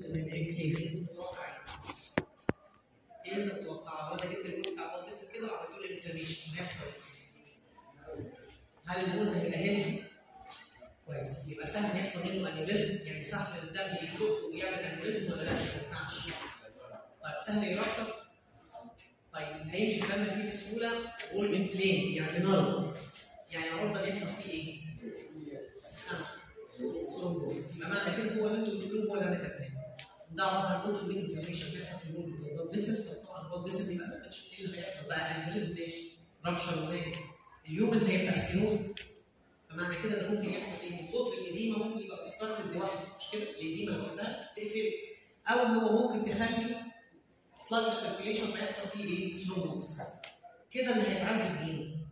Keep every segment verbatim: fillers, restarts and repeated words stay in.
ايه اللي انت بتتوقعه؟ لو انا جبت البول بتاع البلد بس كده وعملت له انفلاميشن هيحصل ايه؟ هل البول ده هيبقى هيلثي؟ كويس، يبقى سهل يحصل منه انيوريزم، يعني سهل الدم يزق ويعمل انيوريزم ولا لا؟ ما ينفعش. طيب سهل يرشح؟ طيب هيمشي الدم فيه بسهوله وول انفليم يعني نار، يعني عرضه يحصل فيه ايه؟ ثرومبوسيس. يبقى معنى كده هو اللي انتوا بتقولوه هو اللي انا كاتباه. ده عباره عن نقطه من انفلاميشن بيحصل في البول بالظبط فيسل. طبعا البلد فيسل يبقى ما ايه اللي هيحصل بقى؟ انيوريزم ماشي، رابشر وماشي. اليوم اللي هيبقى ستينوز، فمعنى كده ان ممكن يحصل ايه؟ من كتر الاديمه ممكن يبقى بيستارت لوحده، مش كده؟ الاديمه لوحدها تقفل، او هو ممكن تخلي سلاج سيركيليشن فيحصل فيه ايه؟ ثرومبوسيس. كده اللي هيتعذب مين؟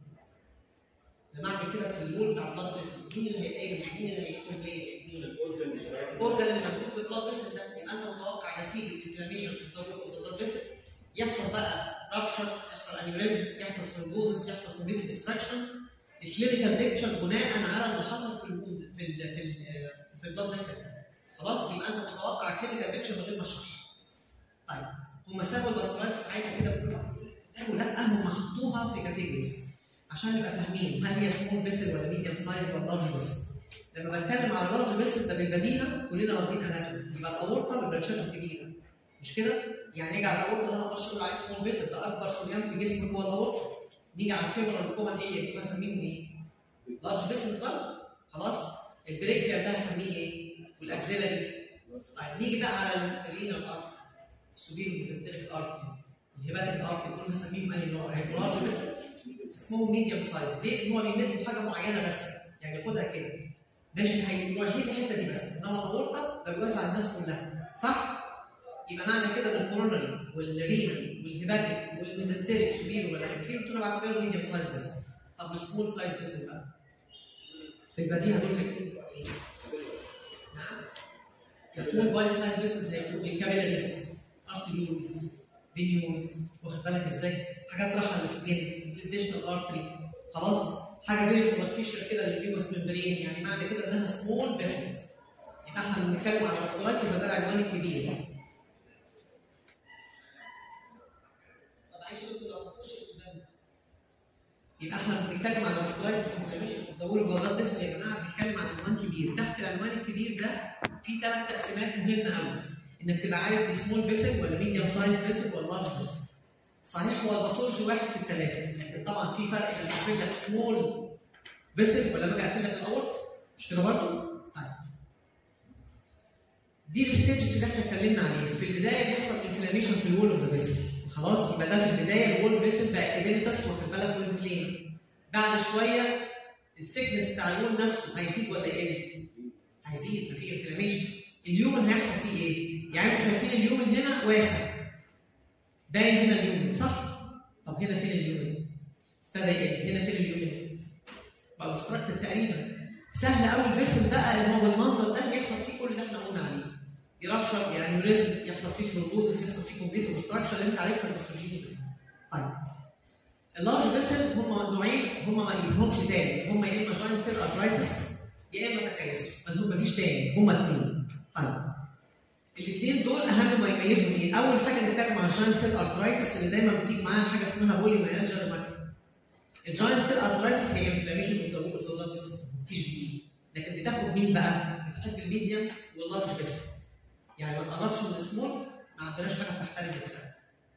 بمعنى كده في البول بتاع البلاد فيسل، مين اللي هيبقى مين اللي هيكون ليه؟ مين؟ الاورجن اللي موجود في البلاد فيسل ده. يبقى انت متوقع نتيجه انفلاميشن في البلاد فيسل يحصل بقى رابشر، يحصل انيوريزم، يحصل ثرومبوزس، يحصل كومبليت ديستراكشن. الكلينيكال بيكتشر بناء على اللي حصل في الوود في ال في ال في البلاد فيسل. خلاص، يبقى انت متوقع كلينيكال بيكتشر من غير ما اشرحها. طيب هم سابوا الباسكولايتس عادي كده قالوا لا، هم حطوها في كاتيجوريز عشان نبقى فاهمين هل هي سمول فيسل ولا ميديم سايز ولا لارج فيسل. لما بتكلم على لارج فيسل ده بالبديهه كلنا واخدين اناتومي، يبقى الاورطه بالبرشات الكبيره، مش كده؟ يعني نيجي على الاورطه ده ما اقدرش اقول عليه سمول فيسل، ده اكبر شريان في جسمك هو الاورطه. نيجي على الفيبرال كومن ايه؟ يبقى نسميهم ايه؟ لارج فيسل برضه. خلاص؟ البريكيال ده هسميه ايه؟ والاكزيلاري. طيب نيجي بقى على الرينال ارتري، السوبيرو ميزنتريك ارتري، الهيباتيك ارتري، كلهم هنسميهم انهي نوع؟ هيبقوا لارج فيسل، اسمهم ميديوم سايز. ليه؟ ان هو بيمد بحاجه معينه بس، يعني خدها كده ماشي، هيبقوا رايحين الحته دي بس، انما الاورطه ده بيوزع الناس كلها، صح؟ يبقى معنى كده ان الكورونري والرينال والهيباتيك والميزنتريك سوبيرو والانفيرو دول بعتبرهم ميديوم سايز بس. طب السمول سايز بس بقى في البديهه دول هيكونوا ايه؟ نعم؟ السمول باي سايز بس هيكونوا الكابيلاريز، ارتريولز، فينيولز، واخد بالك ازاي؟ حاجات رايحه للسكين، الاديشنال ارتري، خلاص؟ حاجه فيري سوبرفيشال كده للبيومس ممبرين، يعني معنى كده انها سمول فيسلز. يبقى احنا بنتكلم على الفاسكولايتس ده العنوان الكبير. طب عايز اقول لو تخش قدام يبقى احنا بنتكلم على الفاسكولايتس انفلاميشن وزور بلاد فيسل يا جماعه، بنتكلم على عنوان كبير. تحت العنوان الكبير ده في ثلاث تقسيمات مهمه قوي، انك تبقى عارف دي سمول فيسل ولا ميديوم سايز فيسل ولا لارج فيسل. صحيح هو الباثولوجي واحد في الثلاثه، لكن طبعا في فرق لما اقفل لك سمول فيسل ولا باجي اقفل لك الاورط، مش كده برضه؟ طيب دي الستيجز اللي احنا اتكلمنا عليها. في البدايه بيحصل انفلاميشن في الوول اوف ذا فيسل، خلاص؟ يبقى ده في البدايه الوول فيسل بقى ايديمتس واخد بالك وانفليم. بعد شويه الثيكنس بتاع الوول نفسه هيزيد ولا يقل؟ هيزيد، يبقى في انفلاميشن. اليومن هيحصل فيه ايه؟ يعني انتوا شايفين اليومن هنا واسع، باين هنا اليومن، صح؟ طب هنا فين اليومن؟ ابتدى يقل، هنا فين اليومن؟ بقى مستركتد تقريبا. سهل قوي الفيسل بقى ان هو بالمنظر ده يحصل فيه كل اللي احنا قلنا عليه. يرابشر، يعني انيوريزم، يحصل فيه ثرومبوزس، يحصل فيه كومبليت اوبستراكشن اللي انت عارفها الباثولوجيز. طيب اللارج فيسل هم نوعين، هم ما لهمش تاني، هم يا اما جاينت سيل ارثرايتس يا اما تكيس، ما فيش تاني، هم اثنين. طيب الاثنين دول اهم ما يميزهم ايه؟ اول حاجه نتكلم عن الجاينت سيل ارثرايتس اللي دايما بتيجي معاها حاجه اسمها بولي مايالجيا روماتيك. الجاينت سيل ارثرايتس هي انفلاميشن اوف ذا وول اوف ذا بلاد فيسل، مفيش جديد. لكن بتاخد مين بقى؟ بتحب الميديم واللارج فيسل. يعني ما تقربش من السمول، ما عندناش حاجه بتحترم نفسها.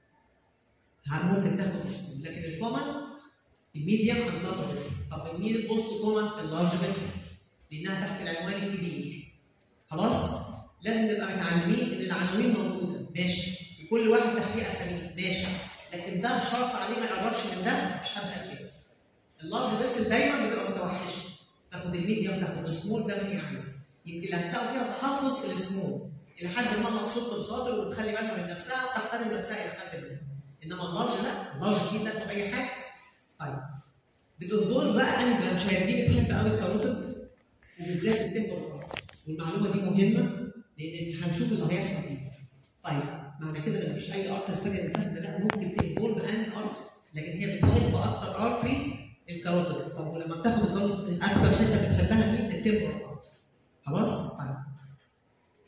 ممكن تاخد السمول، لكن الكومن الميديم واللارج فيسل. طب مين البوست كومن؟ اللارج فيسل، لانها تحت العنوان الكبير. خلاص؟ لازم نبقى متعلمين ان العناوين موجوده، ماشي، وكل واحد تحتيه اسامي، ماشي، لكن ده شرط عليه ما يقربش من ده، مفيش حد قال كده. اللارج فيسل دايما بتبقى متوحشه، تاخد الميديم، تاخد السمول زي ما هي عايزه. يمكن اللي هتلاقوا فيها تحفظ في السمول الى حد ما مقصود الخاطر وبتخلي بالها من نفسها وتحترم نفسها الى حد ما. انما اللارج لا، اللارج دي تاخد اي حاجه. طيب بتنظر بقى انجلا، مش دي بتحب قوي الكاروتيد وبالذات التمبر، والمعلومه دي مهمه لان هنشوف اللي هيحصل ايه. طيب معنى كده ان مفيش اي ارتر ثانيه بتاخد، لا، ممكن تنفولف ان ارتر، لكن هي بتحب اكتر ارتري الكاروتيد. طب ولما بتاخد الكاروتيد اكتر حته بتحبها مين؟ التمبر ارتر. خلاص؟ طيب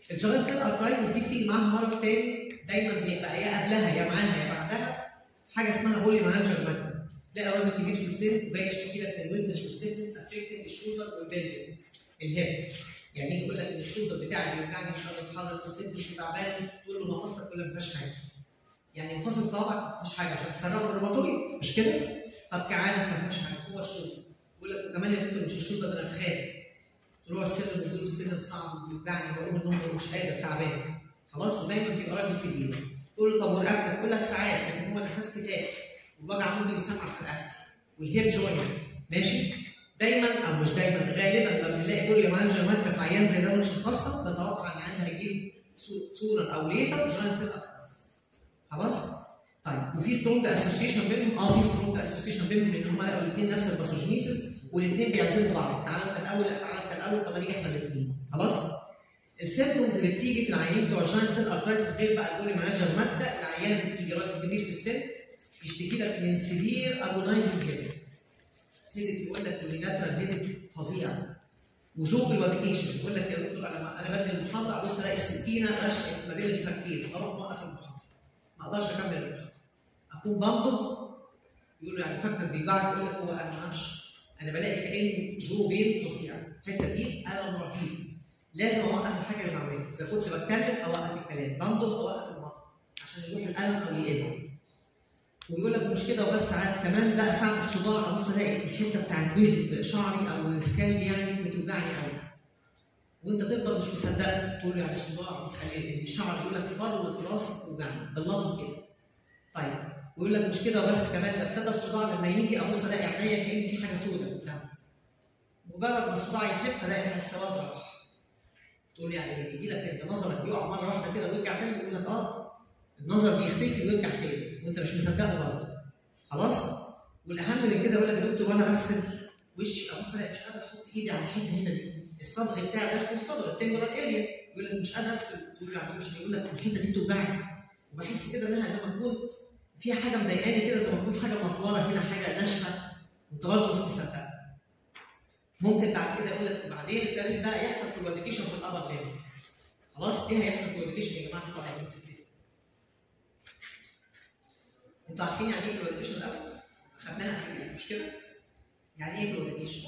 الجوينت ارثرايتس دي بتيجي معاها مرض تاني دايما بيبقى يا قبلها يا معاها يا بعدها، حاجه اسمها بولي مانجر ماتر. تلاقي راجل كبير في السن وجاي يشتكي لك من ويكنس وستيفنس افكتنج الشولدر والبلفيك الهيب. يعني يجي يقول لك ان الشولدر بتاعي بيوجعني مش قادر اتحرك وستيفنس وتعبان، تقول له مفاصلك كلها ما فيهاش حاجه. يعني مفاصل صوابعك مش حاجه عشان تفرغوا الروماتويد مش كده؟ طب كعادة ما فيهاش حاجه، هو الشولدر. يقول لك كمان يا دكتور مش الشولدر ده انا في خاتم. تروح السلم وتقول له السلم صعب وبيوجعني بقوم من النوم مش قادر تعبان. خلاص ودايما بيبقى راجل كبير. تقول له طب ورقبتك؟ يقول لك ساعات، لكن هو الاساس كتاف. والوجع ممكن يسمع في رقبتي. والهيب جوينت ماشي؟ دايما او مش دايما غالبا لما بنلاقي بولي مانجر ماتر في عيان زي ده ونشخصها نتوقع ان عندها هيجيب صوره او ليتر جوينت سيل ارثرايتس. خلاص؟ طيب وفي سترونج اسوشيشن بينهم؟ اه في سترونج اسوشيشن بينهم لان هم لقوا الاثنين نفس الباثوجينيسيس والاثنين بيعزلوا بعض. تعالى انت الاول تعالى انت الاول طب نيجي احنا الاثنين. خلاص؟ السيمتومز اللي بتيجي في العيانين بتوع الجوينت سيل ارثرايتس غير بقى البولي مانجر ماتر، العيان بيجي راجل كبير في السن يشتكي لك من سيفير اجونايزنج هيدك. هيدك يقول لك يونيلاترال هيدك فظيع. وشوك الواديكيشن يقول لك يا دكتور انا انا بدي المحاضره ابص الاقي السكينه رشقت ما بين الفكين، اروح موقف المحاضره. ما اقدرش اكمل المحاضره. اكون بمضغ يقول له يعني فكك بيوجعك، يقول لك هو انا ما اعرفش. انا بلاقي كاني جو بين فظيع، الحته دي الم رهيب. لازم اوقف الحاجه اللي بعملها، اذا كنت بتكلم اوقف الكلام، بمضغ اوقف المضغ عشان يروح الالم او يقل. ويقول لك مش كده وبس، ساعات كمان بقى ساعه الصداع ابص الاقي الحته بتاعت بيض شعري او السكالب يعني بتوجعني قوي. وانت تفضل مش مصدق تقول له يعني الصداع بيخلي الشعر يقول لك فروه راسك بتوجعني باللفظ كده. طيب ويقول لك مش كده وبس كمان ده ابتدى الصداع لما يجي ابص الاقي عينيا كان في حاجه سوداء قدامي. مجرد ما الصداع يخف الاقي السواد راح. تقول لي يعني بيجي لك انت نظرك بيقع مره واحده كده ويرجع تاني؟ يقول لك اه النظر بيختفي ويرجع تاني وانت مش مصدقه برضه. خلاص؟ والاهم من كده يقول لك يا دكتور وانا بغسل وشي ابص الاقي مش قادر احط ايدي على الحته هنا دي، الصبغ بتاعي ده اسمه الصبغ التمبرال اريا، يقول لك مش قادر اغسل، تقول له يعني مش، يقول لك الحته دي بتوجعني وبحس كده انها زي ما تكون فيها حاجه مضايقاني كده، زي ما تكون حاجه مطوره هنا، حاجه ناشفه وانت برضه مش مصدقه. ممكن بعد كده يقول لك بعدين ابتدت بقى يحصل كلوديكيشن في الابر ليفل. خلاص؟ ايه هيحصل كلوديكيشن يا جماعه في الابر ليفل؟ انتوا عارفين يعني ايه كلوديكيشن الاول؟ خدناها في مش كده؟ يعني ايه كلوديكيشن؟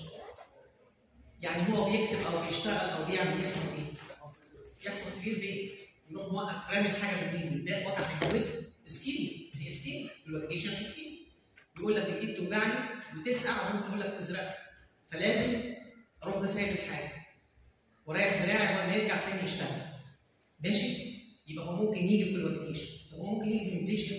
يعني هو بيكتب او بيشتغل او بيعمل يحصل ايه؟ يحصل سفير بين يقوم موقف رامي حاجه بالايد، ده وجع هيموت اسكيميا، هي اسكيميا، كلوديكيشن اسكيميا. يقول لك الايد توجعني وتسقع وممكن يقول لك تزرق، فلازم اروح مسايب الحاجه ورايح دراعي وما يرجع تاني يشتغل. ماشي؟ يبقى هو ممكن يجي بكلوديكيشن. طب هو ممكن يجي بامبليشن؟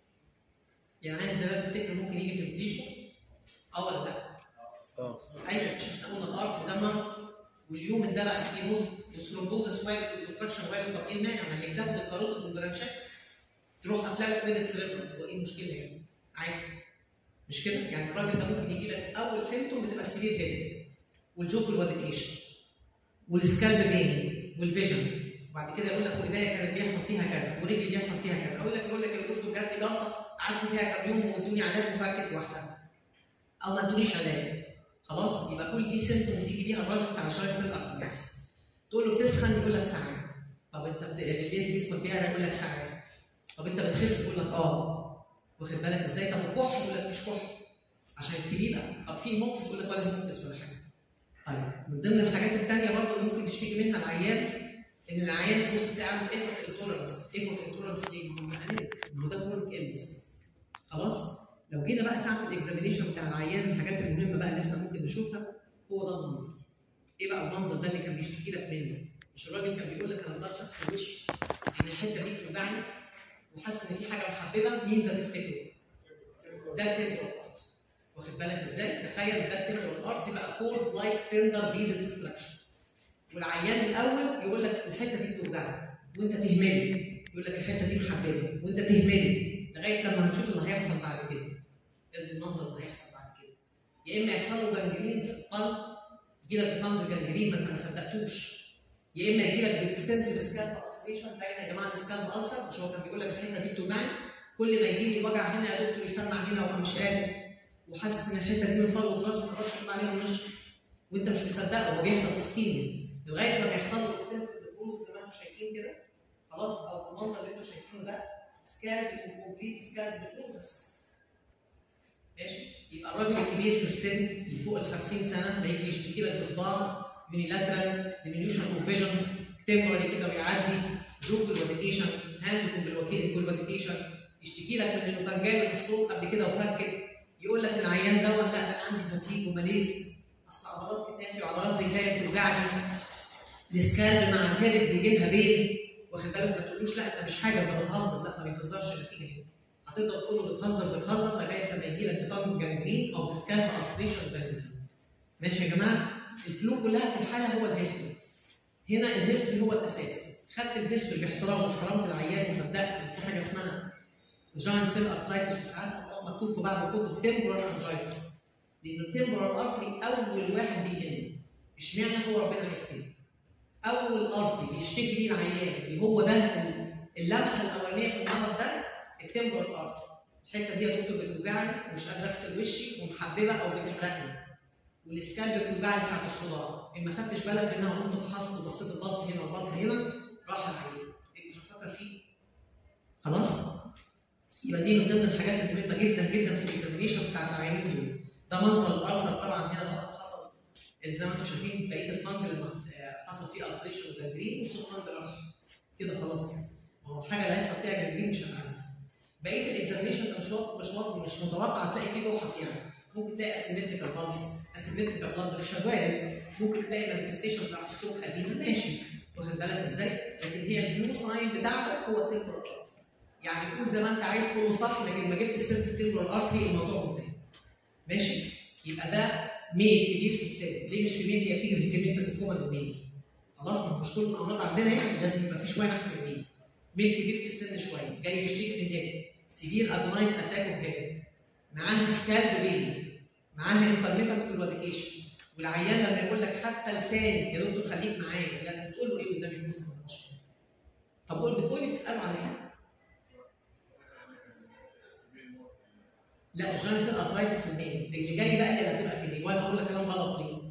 يعني انا زي ما تفتكر ممكن يجي بامبليشن؟ اه ولا لا؟ اه ايوه، مش احنا قلنا الارض ده مرض واليوم ده بقى ستيموز والثرومبوزس وايد والاوبستراكشن وايد. طب ايه المانع؟ ما هي بتاخد الكاروتيد والبرانشات تروح قافله لك ميدل سيريبرال، هو ايه المشكله يعني؟ عادي مش كده؟ يعني الراجل ده ممكن يجي لك اول سيمتوم بتبقى السيفير هيدك والجوك والواديكيشن والسكالب بين والفيجن، وبعد كده يقول لك وايديا كانت بيحصل فيها كذا ورجلي بيحصل فيها كذا، اقول لك يقول لك يا دكتور جات لي جلطه قعدت فيها كام يوم وادوني علاج وفكت واحده او ما ادونيش علاج. خلاص؟ يبقى كل دي سيمتومز يجي بيها الراجل بتاع الجوينت سيل ارثرايتس. تقول له بتسخن يقول لك ساعات. طب انت بالليل جسمك بيعرق يقول لك ساعات. طب انت بتخس يقول لك اه. واخد بالك ازاي؟ طب الكح يقول لك مش كح عشان التبيله. طب في موكس يقول لك ولا موكس ولا حاجه. طيب من ضمن الحاجات الثانيه برضه اللي ممكن تشتكي منها العيان ان العيان تبص تلاقي عنده ايفورت انتولرنس. ايفورت انتولرنس ليه؟ ما هو ما هو ده كرونيك البس. خلاص؟ لو جينا بقى ساعه الاكزامينيشن بتاع العيان الحاجات المهمه بقى اللي احنا ممكن نشوفها هو ده المنظر. ايه بقى المنظر ده اللي كان بيشتكي لك منه؟ مش الراجل كان بيقول لك انا ما اقدرش اغسل وشي ان الحته دي بتوجعني وحاسس ان في حاجه محببه؟ مين ده تفتكره؟ ده التمبرال ارت. واخد بالك ازاي؟ تخيل ده التمبرال ارت يبقى كولد لايك تندر بيد ديستراكشن. والعيان الاول يقول لك الحته دي بتوجعني وانت تهمله، يقول لك الحته دي محببه وانت تهمله لغايه لما هنشوف اللي هيحصل بعد كده. ده المنظر اللي هيحصل بعد كده. يا اما يحصل له جانجرين في القلب، يجي لك بطن جانجرين ما انت ما صدقتوش. يا اما يجي لك بالاكستنسيف سكالب السريشن. باين يا جماعه السكالب السر، مش هو كان بيقول لك الحته دي بتوجعني؟ كل ما يجي لي وجع هنا يا دكتور يسمع هنا وانا مش قادر وحاسس ان الحته دي من فروه راسي ما اقدرش احط عليها ونشر وانت مش مصدقه، هو بيحصل اسكيميا لغايه لما يحصل له اكستنسيف ديكروز زي ما انتم انتم شايفين كده خلاص، او المنظر اللي انتم شايفينه ده سكالب كومبليت سكالب بروسس. ماشي؟ يبقى الراجل الكبير في السن اللي فوق ال خمسين سنه ما يجي يشتكي لك بصداع يونيلاترال ديمينيوشن اوف فيجن تمبرالي كده ويعدي، جوب بالفاتيكيشن، هاند بالفاتيكيشن، يشتكي لك من انه كان جاي ستروك قبل كده وفكك، يقول لك العيان دوت لا انا عندي فاتيج وماليز، اصل عضلات كتافي وعضلات رجلي بتوجعني، السكالب مع الهيدك بيجي لها بين، واخد بالك؟ ما تقولوش لا انت مش حاجه انت بتهزر، لا ما بيهزرش النتيجه دي. هتفضل تقول له بتهزر بتهزر لغايه لما يجي لك بطنج جانجرين او بسكالب التريشن جانجرين. ماشي يا جماعه؟ الكلو كلها في الحاله هو الهيستوري. هنا الهيستوري هو الاساس. خدت الهيستوري باحترام واحترمت العيان وصدقت ان في حاجه اسمها جاينت سيل ارترايتس، وساعات مكتوب في بعض الكتب تمبورال ارترايتس، لان التمبورال ارتري اول واحد بيهم. اشمعنى هو ربنا عايز كده؟ اول ارتري بيشتكي بيه العيان هو ده اللمحه الاولانيه في المرض ده، التمبورال ارتري. الحته دي يا دكتور بتوجعني ومش قادر اغسل وشي ومحببه او بتحرقني، والسكالب بتوجعني ساعه الصداع، ان ما خدتش بالك منها وانت فحصت وبصيت البلس هنا والبلس هنا راح العيان، مش هتفكر فيه. خلاص؟ يبقى دي من ضمن الحاجات المهمه جدا جدا في الاكزامينيشن بتاعت العيانين دول. ده منظر الالسر طبعا هنا حصل زي ما انتم شايفين بقيه الطنج لما حصل فيه الفريشن وجانجرين، نص الطنج راح كده خلاص يعني. ما هو الحاجه اللي هيحصل فيها جانجرين مش هتعدي. بقيه الاكزامينيشن ده مش مش مش متوقع تلاقي فيه لوحه يعني. ممكن تلاقي اسيمتريكال بالس، اسيمتريكال بلاد بريشر وارد، ممكن تلاقي مانيفستيشن بتاعت ستروك قديمه ماشي، واخد بالك ازاي؟ لكن هي البلو ساين بتاعتك هو التمبرال ارتري. يعني قول زي ما انت عايز تقوله صح، لكن ما جبت سيره التمبرال ارتري الموضوع منتهي. ماشي؟ يبقى ده ميل كبير في السن، ليه مش في ميل؟ هي بتيجي في الكمين بس الكومن الميل. خلاص؟ ما مش كل الامراض عندنا يعني لازم يبقى في شويه ناحيه الميل. ميل كبير في السن شويه، جاي بيشتكي من هيدك، سيفير ادونايز اتاك اوف هيدك، معاه سكالب بين، معاها انترميتنت كلواديكيشن، والعيان لما يقول لك حتى لساني يا دكتور خليك معايا، يعني بتقول له ايه والنبي في وسط المشكله؟ طب قول بتقولي بتساله على ايه؟ لا جاينت سيل ارترايتس المين، اللي جاي بقى هي اللي هتبقى في المين، وانا بقول لك كلام غلط ليه؟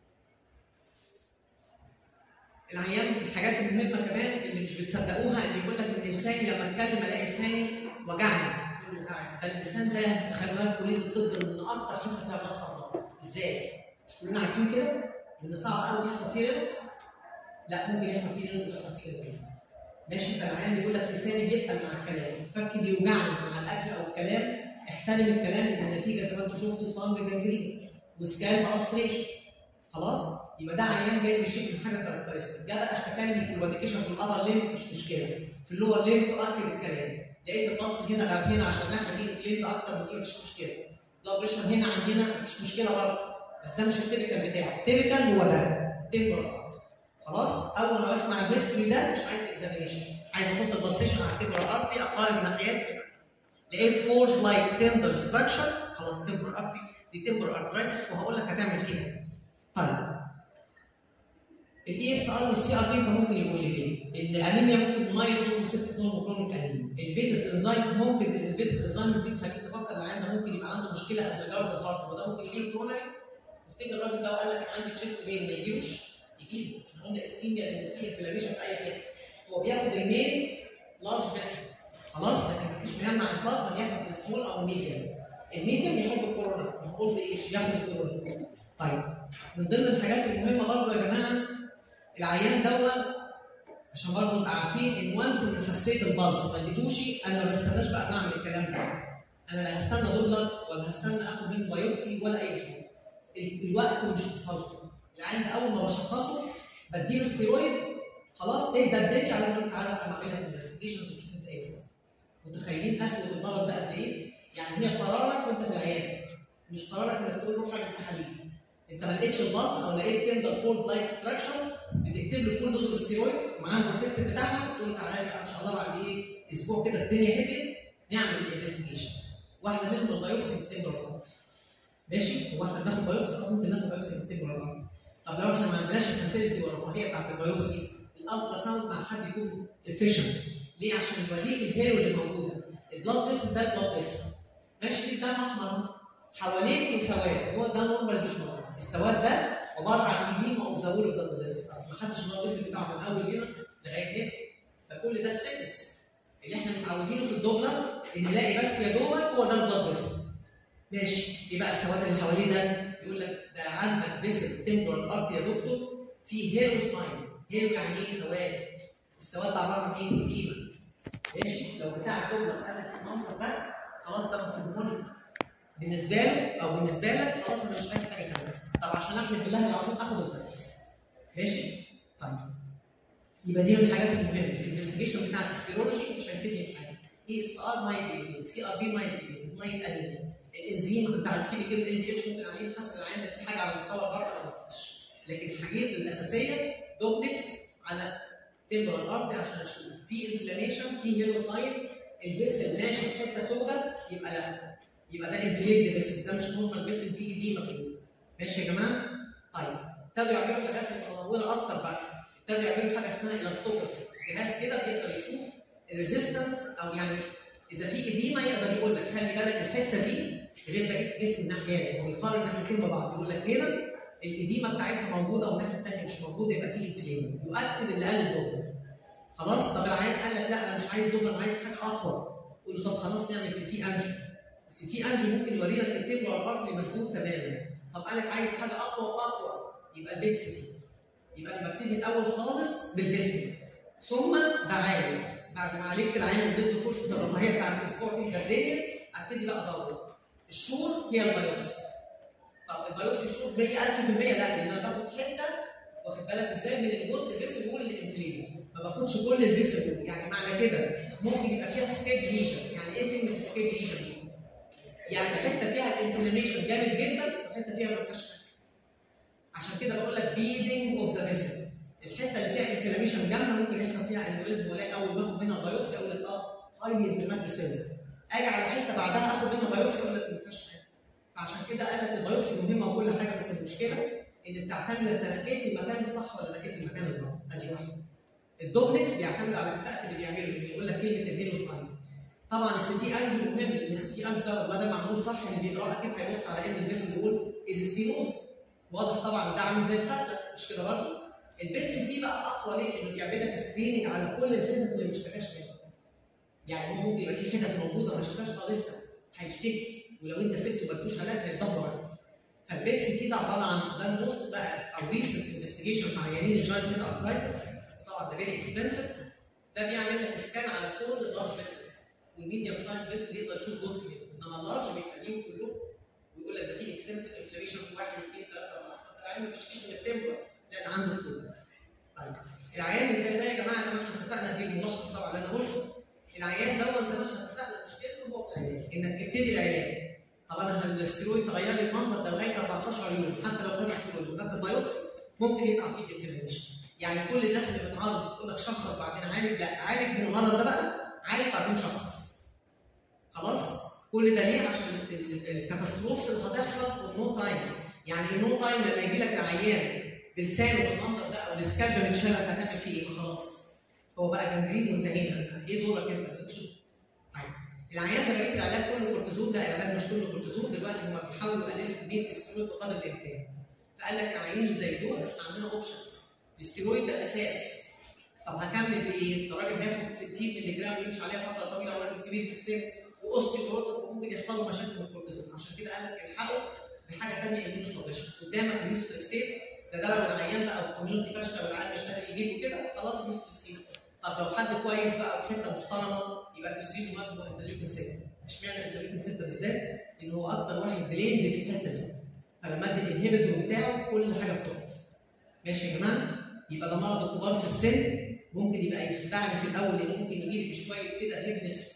العيان الحاجات المهمه كمان اللي مش بتصدقوها اللي يقول لك ان لساني لما اتكلم الاقي لساني وجعني، ده اللسان ده خلينا في كليه الطب من اكتر حاجه فيها بلاد صفراء، ازاي؟ مش كلنا عارفين كده؟ ان صعب قوي يحصل فيه ريبس؟ لا ممكن يحصل فيه ريبس ويحصل فيه ريبس. ماشي؟ فالعيان بيقول لك لساني بيتقل مع الكلام، فكي بيوجعني مع الاكل او الكلام، احترم الكلام لان النتيجه زي ما انتم شفتوا طنج جانجرين وسكالب الفريشن. خلاص؟ يبقى ده عيان جاي بيشتكي من حاجه كاركترستيك، ده بقى اشتكاني من الكلواديكيشن في الابر ليم مش مشكله، في اللور ليم تؤكد الكلام. لقيت البلس هنا غير هنا عشان الناحيه دي انفليمد اكتر من دي مفيش مشكله. لو بريشر هنا عن هنا مفيش مشكله برضه، بس ده مش التيبيكال بتاعه، التيبيكال هو ده التمبرال. خلاص؟ اول ما بسمع الهيستوري ده مش عايز اكزامينيشن، عايز احط البلسيشن على التمبرال ارتري اقارن ناحيات. لقيت كورد لايك تندر ستراكشر، خلاص تمبرال ارتري دي تمبرال ارترايتس وهقول لك هتعمل فيها. طيب الاي اس ار والسي ار بي انت ممكن يقول لي ليه؟ الانيميا ممكن مايل وست نورم كرونيك انيميا، البيتا انزايمز ممكن البيتا انزايمز دي تخليك تفكر العيان ده ممكن يبقى عنده مشكله از ريجارد الهارت، وده ممكن يجي له كرونري. تفتكر الراجل ده وقال لك انا عندي تشيست بين ما يجيلوش؟ يجي له، احنا قلنا اسكيميا لان في انفلاميشن في اي حته. هو بياخد المين لارج فيسل خلاص، لكن مفيش مهم مع اطلاق ما ياخد السمول او الميديم. الميديم يحب الكورونا، اولد ايج ياخد الكورونا. طيب من ضمن الحاجات المهمه برضه يا جماعه العيان دوت عشان برضه نبقى عارفين ان وانس ان حسيت البلس ما اديتوش انا ما بستناش بقى نعمل الكلام ده. انا لا هستنى دولار ولا هستنى اخد منه بايوبسي ولا اي حاجه. الوقت مش مصادف. العيان ده اول ما بشخصه بديله ستيرويد خلاص تهدى الدنيا على ما تعالى انا اعمل لك انفستيجنز وتشوف انت ايه السبب. متخيلين اسوء المرض ده قد ايه؟ يعني هي قرارك وانت في العياده مش قرارك انك تقول له حاجه تحاليل. انت ما لقيتش البلس او لقيت تندر كولد لايك ستراكشر بتكتب له فول دوز بالستيرويد ومعاه البروتكتيف بتاعها تقول له تعالى لي بقى ان شاء الله بعد ايه اسبوع كده الدنيا هديت نعمل الانفستيجيشنز. واحده منهم البايوبسي بالتمبرال. ماشي؟ هو احنا بناخد بايوبسي اه ممكن ناخد بايوبسي بالتمبرال. طب لو احنا ما عندناش الفاسيلتي والرفاهيه بتاعت البايوبسي الالترا ساوند مع حد يكون افيشنت. ليه؟ عشان يوريك الهيرو اللي موجوده. البلاد فيسل ده البلاد فيسل ماشي في دم احمر حواليه في سواد، هو ده نورمال مش نورمال. السواد ده عباره عن ميديم او زاويه بلاد فيسل، اصل ما حدش البلاد فيسل بتاعه من اول هنا لغايه هنا. فكل ده السيكنس اللي احنا متعودينه في الدوبلر ان نلاقي بس يا دوبك هو ده البلاد فيسل. ماشي، يبقى السواد اللي حواليه ده يقول لك ده عندك فيسل تمبرال ارت يا دكتور في هيلو ساين. هيلو يعني ايه؟ سواد. السواد ده عباره عن ايه؟ اديمه. ماشي، لو بتاع الدوبلر قال لك المنظر ده خلاص ده مسموني بالنسبه له او بالنسبه لك خلاص انا مش عايز حاجه ثانيه. طب عشان احمد بالله العظيم اخد الفيروس. ماشي؟ طيب يبقى دي من الحاجات المهمه. الانفستيجيشن بتاعت السيرولوجي مش هيفيدني في حاجه. اي اس ار مايت ايه؟ سي ار بي مايت ايه؟ مايت انيميا. الانزيم بتاع السي بي كيو ال دي اتش ممكن عليه حسب العين في حاجه على مستوى الارض او ما فيش. لكن الحاجات الاساسيه دوبلكس على تمبرال ارتري عشان اشوف في انفلاميشن، في هيلو ساين، الفيسل ماشي في حته سوداء يبقى لا، يبقى ده انفليمد فيسل، ده مش نورمال فيسل، دي ايديما فيه. ماشي يا جماعه؟ طيب ابتدوا يعملوا حاجات متطوره اكتر بقى، ابتدوا يعملوا حاجه اسمها الاستوجرافي، جهاز كده بيقدر يشوف الريزيستنس او يعني اذا في ايديما يقدر يقول لك خلي بالك الحته دي غير بقيه جسم الناحيه، ويقارن الناحيتين ببعض يقول لك هنا الايديما بتاعتها موجوده والناحيه الثانيه مش موجوده يبقى دي انفليم، يؤكد اللي قال الدكتور. خلاص؟ طب العيان قال لك لا انا مش عايز دوبلر انا عايز حاجه اقوى، قول له طب خلاص نعمل سي تي انجي. السي تي انجي ممكن يوري لك التمبرال ارتري مسدود تماما. طب قال لك عايز حاجه اقوى واقوى يبقى البيت سي تي. يبقى انا ببتدي الاول خالص بالهيستوري ثم بعالج. بعد ما عالجت العيان واديته فرصه الرفاهيه بتاعت الاسبوع في الدنيا ابتدي بقى ادور. الشور هي البيوبسي. طب البيوبسي شور مية ألف في المية لا، لان انا باخد حته واخد بالك ازاي من الجزء الفيسل وول اللي انفليم، ما باخدش كل الفيسل وول. يعني معنى كده ممكن يبقى فيها سكيب ليجن. يعني ايه كلمه سكيب ليجن دي؟ يعني حته فيها الانفلاميشن جامد جدا وحته فيها ما فيهاش حاجه. عشان كده بقول لك بيدنج اوف ذا فيسل. الحته اللي فيها انفلاميشن جامده ممكن يحصل فيها انوريزم، ولا اول ما اخد منها بايوبسي اقول لك اه هايلي انفلاماتوري سيلز. اجي على حته بعدها اخد منها بايوبسي اقول لك ما فيهاش حاجه. فعشان كده قال لك البايوبسي مهمه وكل حاجه، بس المشكله ان بتعتمد انت لقيت المكان الصح ولا لقيت المكان الغلط. ادي واحده. الدوبلكس بيعتمد على الفئات اللي بيعمله، اللي بيقول لك كلمه الهيلو ساين. طبعا السي تي انجو مهم، لان السي تي انجو ده ما دام معمول صح اللي بيقراه اكيد هيبص على ان الفيسل بيقول از ستينوز. واضح طبعا ده عامل زي الفتله مش كده برضه؟ البيت سي تي بقى اقوى ليه؟ انه بيعمل لك سكريننج على كل الحتت اللي ما اشتكاش منها. يعني هو ممكن يبقى في حتت موجوده ما اشتكاش اه لسه هيشتكي، ولو انت سبته ما ادوش علاج هيتدمر اكتر. فالبيت سي تي ده عباره عن ده الموست بقى او ريسنت انفستيجيشن في عيانين الجاينت ارثرايتس. طبعا ده فيري اكسبنسيف. ده بيعمل لك سكان على كل اللارج فيسلز، والميديوم سايز فيسل يقدر يشوف جزء منه، انما اللارج بيخليهم كلهم ويقول لك ده في اكستنسيف انفلاميشن في واحد اثنين ثلاثه اربعه. العيان ما بيشتكيش من التمبر لا ده عنده كله. طيب العيان اللي زي ده يا جماعه زي ما احنا اتفقنا دي ملخص طبعا اللي انا قلته. العيان دوت زي ما احنا اتفقنا مشكلته هو في العلاج، انك تبتدي العلاج. طب انا الاستيرويد تغير لي المنظر ده لغايه أربعتاشر يوم، حتى لو خد استيرويد وخدت البايوبسي ممكن يبقى فيه انفلاميشن. يعني كل الناس اللي بتعالج بتقول لك شخص بعدين عالج، لا عالج من المرض ده بقى، عالج بعدين شخص. خلاص؟ كل ده ليه؟ عشان الكاتاستروفس اللي هتحصل في نو تايم. يعني النو تايم لما يجي لك العيان بلسانه بالمنظر ده او السكالب متشالك هتعمل فيه ايه؟ خلاص هو بقى جنجرين وانتهينا، ايه دورك انت؟ طيب العيان ده بقيه العلاج كله كورتيزون، ده العلاج مش كله كورتيزون، دلوقتي هم بيحاولوا يقللوا كميه الاستيرويد بقدر الامكان. فقال لك العيانين اللي زي دول احنا عندنا اوبشنز. الاستيرويد ده اساس. طب هكمل بايه؟ ده راجل هياخد ستين مللي جرام ويمشي عليها فتره طويله وراجل كبير في السن واوستيوبروتيك وممكن يحصل له مشاكل من الكورتيزون، عشان كده قال لك الحقوا بحاجه ثانيه اميونوسبريشن. قدامك الميثوتريكسيت ده ده لو العيان بقى في كوميونتي فاشله والعيان مش قادر يجيبه كده خلاص ميثوتريكسيت. طب لو حد كويس بقى في حته محترمه يبقى توسريزوماب وانترليوكين ستة. اشمعنى انترليوكين ستة بالذات؟ لان هو اكتر واحد بليند في الحته دي. فلما ادي الانهبيتور بتاعه كل حاجه بتقف. ماشي يا جماعه؟ يبقى ده مرض الكبار في السن، ممكن يبقى يخدعني في الاول لان ممكن يجي لي بشويه كده هيفنس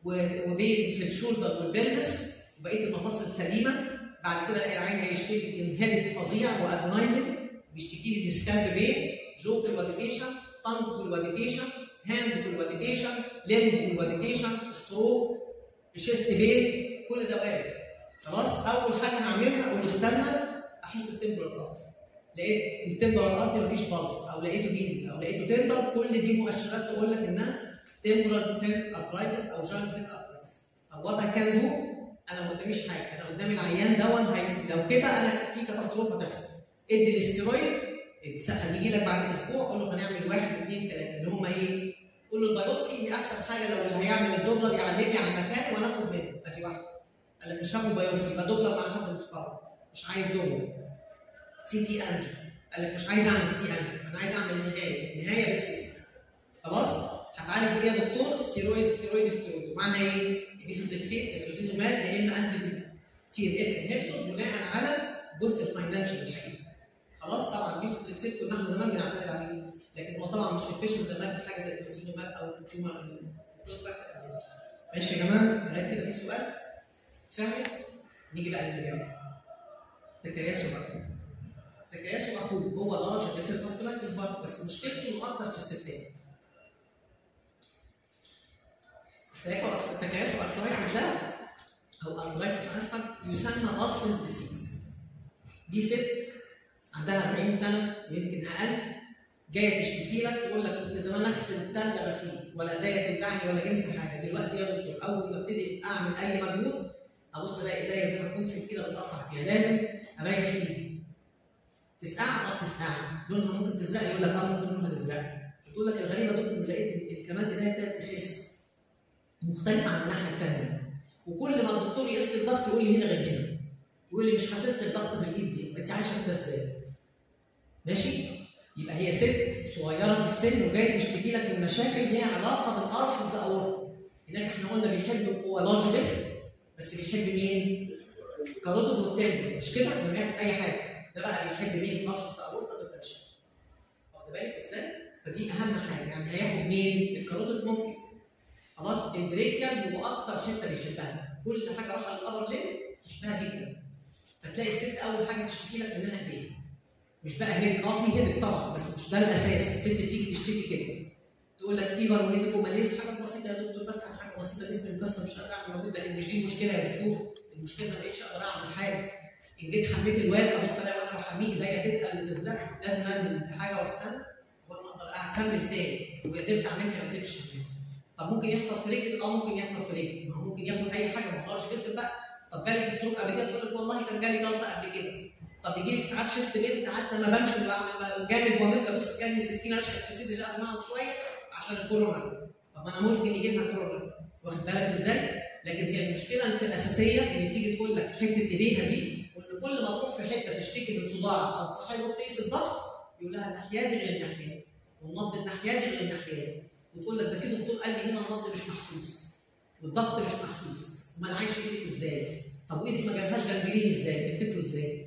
وبين في الشولدر والبلبس وبقيه المفاصل سليمه. بعد كده الاقي العين هيشتكي من هيدك فظيع واجونايزنج، بيشتكي لي بسكالب بين، جو كولواديكيشن، طنج كولواديكيشن، هاند كولواديكيشن، ليمب كولواديكيشن، ستروك، شيست بين، كل ده وارد. خلاص اول حاجه هعملها اقول استنى احس التمبرال ارتري. لقيت التمبرال ارتري مفيش بالس او لقيته جيد او لقيته تندر، كل دي مؤشرات تقول لك انها تمبرال سيل ارترايتس او جاينت سيل ارترايتس. طب وات اي كان دو؟ انا ما قداميش حاجه، انا قدامي العيان دون هي... لو كده انا في كاتاستروف هتحصل. ادي الاستيرويد خليه يجي لك بعد اسبوع قول له هنعمل واحد اثنين ثلاثه اللي هم ايه؟ قول له البيوبسي دي احسن حاجه لو اللي هيعمل الدوبلر يعلمني على المكان وانا اخد منه، ادي واحده. قال لك مش هاخد بيوبسي يبقى دوبلر مع حد محترم، مش عايز دوبلر. سي تي انجو، قال لك مش عايز اعمل سي تي انجو، انا عايز اعمل النهايه، النهايه بيت سي تي. خلاص؟ هتعالج ايه يا دكتور؟ ستيرويد ستيرويد ستيرويد، معنى ايه؟ ميثوتريكسيت اسوتيزوماب يا اما انتي تي اف انهبيتور بناء على الجزء الفاينانشال الحقيقي. خلاص؟ طبعا ميثوتريكسيت كنا احنا زمان بنعتمد عليه، لكن هو طبعا مش افيشنت زي ما حاجه زي الاسوتيزوماب او التيومر كلوز فاكتور. ماشي يا جماعه؟ لغايه كده في سؤال؟ فهمت؟ نيجي بقى للي جاي. تكياسو بقى. تكياسو اخوه هو لارج بيسل فاسكولايتس برضه، بس مشكلته انه اكتر في الستات. تكياسو ارثرايتس ده او ارثرايتس اسفل يسمى ألسنز ديسيز. دي ست عندها أربعين سنه ويمكن اقل، جايه تشتكي لك تقول لك كنت زمان اغسل التل غسيل ولا ايديا توجعني ولا جنس حاجه، دلوقتي يا دكتور اول ما ابتدي اعمل اي مجهود ابص الاقي ايديا زي ما تكون سكينه بتقطع فيها، لازم اريح ايدي. تسقع اه تسقع، لونها ممكن تزرق، يقول لك اه ممكن لونها تزرق. تقول لك الغريبه دكتور لقيت كمان ايديا ابتدت تخس مختلفه عن الناحيه الثانيه، وكل ما الدكتور يقيس لي الضغط يقول لي هنا غير هنا، يقول لي مش حاسس لي الضغط في الايد دي، انت عايشه كده ازاي؟ ماشي؟ يبقى هي ست صغيره في السن وجايه تشتكي لك من مشاكل ليها علاقه بالارش اوف ذا اورتا. هناك احنا قلنا بيحب هو لارج بيسل بس بيحب مين؟ كاروتيد والتاني، مش كده؟ احنا بناخد اي حاجه، ده بقى بيحب مين؟ الارش اوف ذا اورتا بالتنشن. واخد بالك ازاي؟ فدي اهم حاجه، يعني هياخد مين؟ الكاروتيد ممكن. خلاص؟ البريكيال هو اكتر حته بيحبها، كل حاجه رايحه للابر ليم يحبها جدا. فتلاقي الست اول حاجه تشتكي لك منها هديه. مش بقى هيدك، اه في هيدك طبعا بس مش ده الاساس، الست تيجي تشتكي كده تقول لك فيبر وهيدك وماليز، حاجات بسيطه يا دكتور بس حاجه بسيطه جسمي بس مش قادر اعمل مجهود، ده مش دي المشكله يا دكتور، المشكله ما بقتش اقدر اعمل حاجه. ان جيت حميت الواد ابص الاقي وانا بحميه ايديا تتقل تزرق، لازم اعمل حاجه واستنى وانا اقدر اكمل تاني، وقدرت اعملها ما قدرتش اعملها. طب ممكن يحصل في رجلك؟ اه ممكن يحصل في رجلك، ما هو ممكن ياخد اي حاجه ما هوش جسم بقى. طب جالك ستروك قبل كده؟ تقول لك والله كان جالي جلطه قبل كده. طب يجي لي ساعات شيست بين، ساعات لما بمشي بعمل جامد وامد ابص كان السكينه نشأت في صدري لازم اقعد شويه عشان الكورونا. طب انا ممكن يجي لها كورونا، واخد بالك ازاي؟ لكن هي المشكله في الاساسيه اللي تيجي تقول لك حته ايديها دي، وان كل ما تروح في حته تشتكي من صداع او تحاول تقيس الضغط يقول لها الناحيه دي غير الناحيه دي، والنبض الناحيه دي غير الناحيه دي، وتقول لك ده في دكتور قال لي هنا النبض مش محسوس والضغط مش محسوس، امال عايشه ايدك ازاي؟ طب وايدك ما جابهاش جنجرين ازاي؟ تفتكروا ازاي؟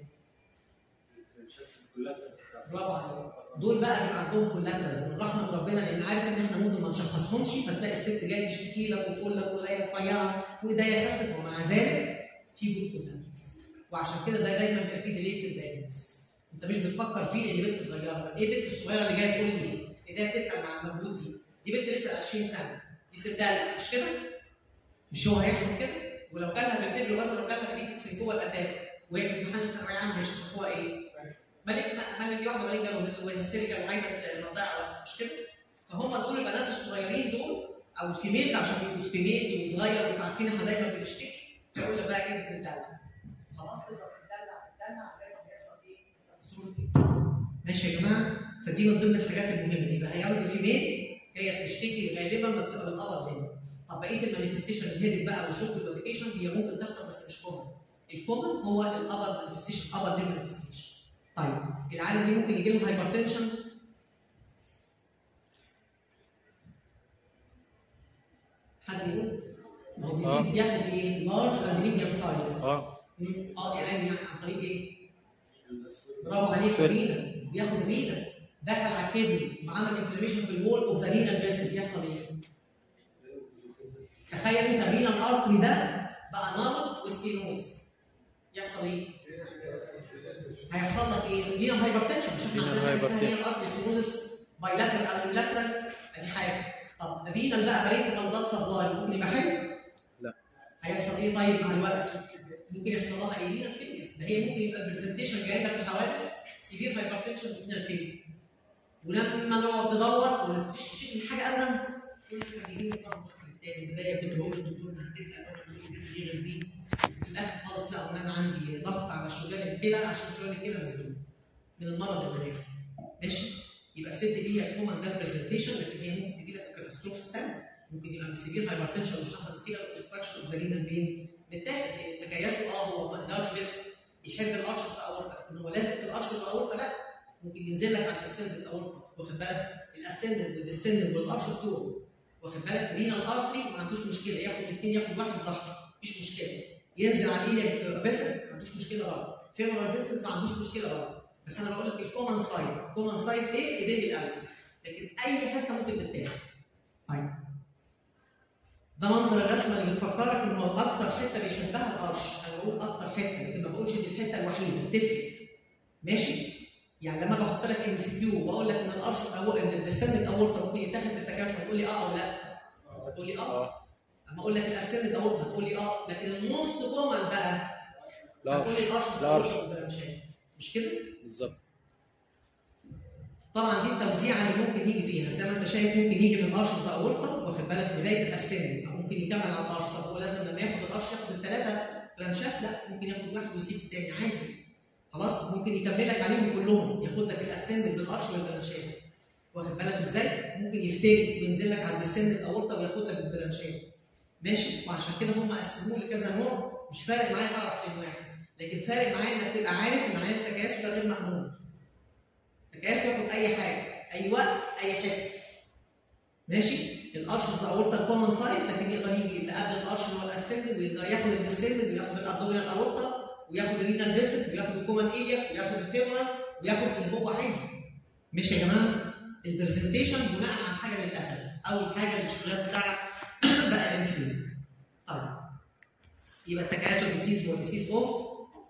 برافو عليك. دول بقى بيبقى عندهم كولاترالز من رحمه ربنا، لان عارف ان احنا ممكن ما نشخصهمش، فتلاقي الست جايه تشتكي لك وتقول لك وايديا رفيعه وايديا خست، ومع ذلك في جود كولاترالز. وعشان كده ده دايما بيبقى فيه ديلي في الدايجنوستس. انت مش بتفكر فيه ان بنت صغيره، ايه البنت الصغيره اللي جايه تقول لي ايديها بتتعب مع المجهود دي؟ دي بنت لسه عشرين سنه، دي بتتدلع مش كده؟ مش هو هيحصل كده؟ ولو جالها بالتبل مثلا، لو جالها بريفكس جوه الاتاك وهي في امتحان الثانويه العامه هيشخصوها ايه؟ مالك مالك دي واحده مالك جايه وهيستيريكال وعايزه تضيع وقت مش كده؟ فهم دول البنات الصغيرين دول او الفيميلز، عشان بيبقوا فيميلز وصغير وانتوا عارفين احنا دايما بنشتكي، فيقول لك بقى كده بتدلع. خلاص تقدر تدلع تدلع لغايه ما يحصل ايه؟ ماشي يا جماعه؟ فدي من ضمن الحاجات المهمه، يبقى هيعملوا فيميل جايه تشتكي غالبا ما بتبقى بالقبض هنا. طب بقيه المانيفستيشن الهيدك بقى والشوك والميديكيشن هي ممكن تحصل بس مش كومن. الكومن هو الابر مانيفستيشن، ابر ليم مانيفستيشن. طيب العيال دي ممكن يجي لهم هايبرتنشن، حد يقول؟ ما هو الديزيز بياخد ايه؟ لارج اند ميديوم سايز. اه اه يعني عن طريق ايه؟ برافو عليك، رينا بياخد رينا دخل على الكدني وعمل انفلاميشن في الوول اوف ذا رينال فيسل، يحصل ايه؟ تخيل انت الرينال ارتري ده بقى نارد وستينوز، يحصل ايه؟ هيحصل لك ايه؟ رينال هايبرتنشن، مش احنا عندنا حاجه اسمها رينال ارتري ستينوزس بايلاترال او يونيلاترال، ادي حاجه. طب رينال بقى بريك بلاد سبلاي ممكن يبقى حلو؟ لا. هيحصل ايه طيب مع الوقت؟ ممكن يحصل لها ايه؟ رينال فيلير، ده هي ممكن يبقى برزنتيشن جاي لك في الحوادث سيفير هايبرتنشن ورينال فيلير. ولما نقعد ندور ونكتشف من حاجه ابدا يقول لك هتجيبي نظام التاني، البدايه بتقول الدكتور انك هتبقى غير دي، في الاخر خالص لا انا عندي ضغط على شجان الكلى عشان شجان الكلى مسدود من المرض اللي هي. ماشي؟ يبقى الست دي هي كومن ده برزنتيشن، لكن هي ممكن تجي لك كاتاستروفز ثانيه، ممكن يبقى سيفير هايبرتنشن اللي حصل نتيجه للاوبستراكشن اوف ذا رينال فين متاخد، لان تكيسه اه هو لارج فيسل يحب الارشفز اورطه، لكن هو لازم في الارشف الاورطه لا، ممكن ينزل لك على الديسندنت الاورطه، واخد بالك؟ الاسندنت والديسندنت والارشف بتوعه، واخد بالك؟ رينال ارتري ما عندوش مشكله، ياخد الاثنين ياخد واحد براحته مفيش مشكله، ينزل عليه فيسل ما عندوش مشكله برضه، فيمورال فيسلز ما عندوش مشكله برضه، بس انا بقول لك الكومن سايد، الكومن سايد ايه؟ ايدين الاول، لكن اي حته ممكن تتاخد. طيب ده منظر الرسمه اللي بتفكرك ان هو اكتر حته بيحبها القرش، انا بقول اكتر حته لكن ما بقولش دي الحته الوحيده، بتفرق ماشي؟ يعني لما بحط لك ام سي كيو واقول لك ان القرش او ان الديسندنت اورطه ممكن يتاخد في التكافؤ هتقول لي اه او لا؟ هتقول لي اه. اما اقول لك الاسندنت اورطه هتقول لي اه، لكن الموست كومن بقى هتقول لي القرش مش كده؟ بالظبط. طبعا دي التوزيعه اللي ممكن يجي فيها، زي ما انت شايف ممكن يجي في الارشفز اورطه، واخد بالك؟ بدايه الاسندنت، او ممكن يكمل على الارش، طب هو لازم لما ياخد الارش ياخد الثلاثه برانشات؟ لا، ممكن ياخد واحد ويسيب الثاني عادي. خلاص؟ ممكن يكمل لك عليهم كلهم، ياخد لك الاسندنت بالارش والبرانشات. واخد بالك ازاي؟ ممكن يفترق وينزل لك على الديسندنت اورطه وياخد لك البرانشات. ماشي؟ وعشان كده هم قسموه لكذا نوع، مش فارق معايا تعرف انواع، لكن فارق معايا انك تبقى عارف ان عين التكيس ده غير مأمون. التكيس ياخد اي حاجه، اي وقت، اي حته. ماشي؟ الارشفز اورطه كومن سايت، لكن يقدر يجي اللي قبل الارش اللي هو الاسندنت، ويقدر ياخد الديسندنت، وياخد الابدومينال اورطه، وياخد الرينال فيسلز، وياخد الكومن ايليا، وياخد الفيبرال، وياخد اللي هو عايزه. ماشي يا جماعه؟ البرزنتيشن بناء على الحاجه اللي اتقفلت، اول حاجه الشغال بتاعك بقى الانفلونزا. طيب يبقى التكاسل ديسيز هو ديسيز اوف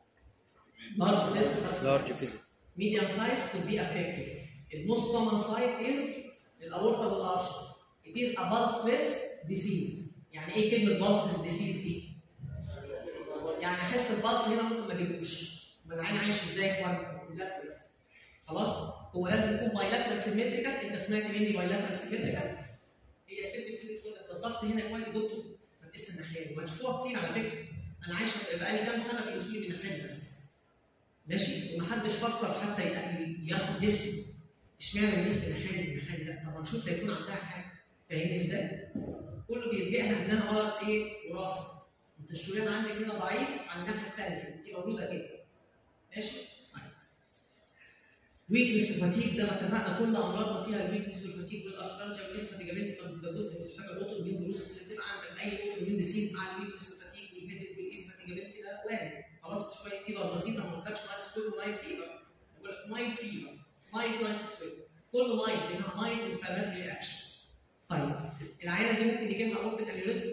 large vessel, medium size could be affected. The most common site is الأورطة والأرشس. It is a pulseless disease. يعني إيه كلمة pulseless disease دي؟ يعني أحس البلس هنا ممكن ما أجيبوش. أمال العين عايش إزاي يا إخوان؟ bilateral. خلاص؟ هو لازم يكون bilateral symmetrical. أنت سمعت مني bilateral symmetrical؟ هي الست اللي بتقول لك الضغط هنا يا إخوان يا دكتور ما تقيس الناحية دي. وهتشوفوها كتير على فكرة. أنا عايشة بقالي كام سنة بيقيسوا لي من الناحية دي بس. ماشي؟ ومحدش فكر حتى ياخد ليست. اشمعنى الليست الناحيه دي الناحيه دي؟ لا، طب ما نشوف هيكون عندها حاجه. فاهمني ازاي؟ بس كله بيلجئها انها مرض ايه؟ وراثي. انت الشريان عندك هنا ضعيف عن الناحيه الثانيه، انت مولوده كده. ماشي؟ طيب. ويكنس وفاتيج زي ما اتفقنا كل امراضنا فيها الويكنس والفاتيج والارثرالجيا والاسفاتيجابيلتي، طب ده جزء من الحاجه الاوتومين بروسس اللي بتبقى عندك اي اوتومين ديسيز مع الويكنس والفاتيج والهيدك والاسفاتيجابيلتي ده وارد. خلاص شويه فيبر بسيطه ما قلتلكش نايت سويت ونايت فيبر. بقول لك نايت فيبر، نايت نايت سويت، كله نايت لانها نايت انفلاماتوري رياكشنز. طيب العينه دي ممكن يجي لها اورتيك انيوريزم.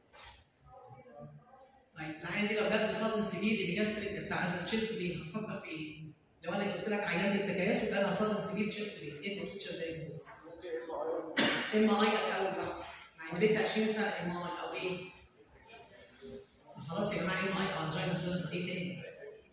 طيب العينه دي لو جت بصدن سيفير ايبيجاستريك بتاع ازل تشيست بين هتفكر في ايه؟ لو انا قلت لك عيانه التكيس وجالها صدن سيفير تشيست بين، ايه الفيتشر دايجنوستس؟ ام اي الاول بقى، مع ان بنت عشرين سنه ام اي او ايه؟ خلاص يا جماعه ام اي او انجينا خلصنا، ايه تاني؟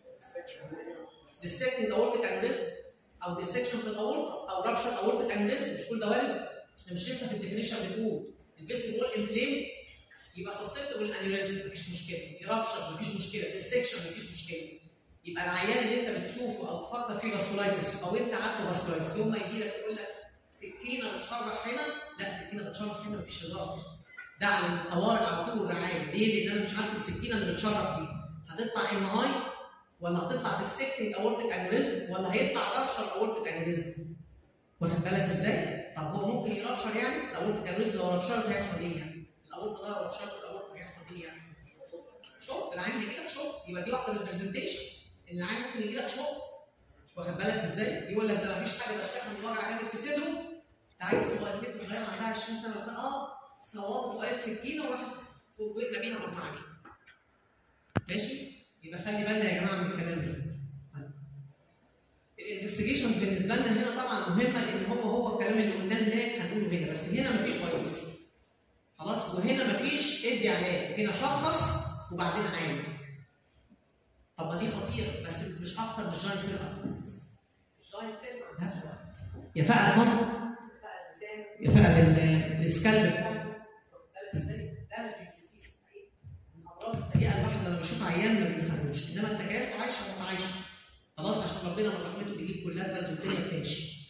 ديسكتنج اورتيك انيوريزم او ديسكشن في الاورطه او رابشر اورتيك انيوريزم، مش كل ده وارد. احنا مش لسه في الديفينيشن بنقول الفيسل وول انفليم يبقى سسبتبل انيوريزم مفيش مشكله، رابشر مفيش مشكله، ديسكشن مفيش مشكله. يبقى العيان اللي انت بتشوفه او تفكر فيه فاسكولايتس او انت عارفه فاسكولايتس يوم ما يجي لك يقول لك سكينه بتشرح هنا، لا سكينه بتشرح هنا مفيش هزار. ده على الطوارئ على طول والرعايه. ليه؟ لان انا مش عارف السكينه اللي بتشرح دي هتطلع ام اي ولا هتطلع ديسكتنج اورتيك انيوريزم ولا هيطلع رابشر اورتيك انيوريزم. واخد بالك ازاي؟ طب هو ممكن يرابشر يعني؟ الاورتيك انيوريزم لو رابشرت هيحصل ايه يعني؟ الاورطه ده لو رابشرت الاورطه هيحصل ايه يعني؟ شوك، العين بيجي لك شوك، يبقى دي واحده من البرزنتيشن ان العين ممكن يجي لك شوك. واخد بالك ازاي؟ يقول لك ده مفيش حاجه، ده اشتكى من وجع جامد في صدره. تعالى صغير بنت صغيره عندها عشرين سنه وقالت اه صوتت وقالت سكينه وراحت وقفنا بينا مجموعه. ماشي؟ يبقى خلي بالنا يا جماعه من الكلام ده. الانفستيجيشنز بالنسبه لنا هنا طبعا مهمه لان هو هو الكلام اللي قلناه هناك هنقوله هنا، بس هنا مفيش بايوبسي. خلاص؟ وهنا مفيش ادي علاج، هنا شخص وبعدين عالج. طب ما دي خطيره بس مش اكتر من الجاينت سيل ابتنس. الجاينت سيل عندها يا فقد النظر يا فقد السكالب. ده مش بيكسيس من الامراض السيئه الواحد لما بيشوف عيان ما بينساهوش، انما التكاسل عايشه وما عايشه. خلاص عشان ربنا من رحمته بيجيب كلها تلز والدنيا بتمشي.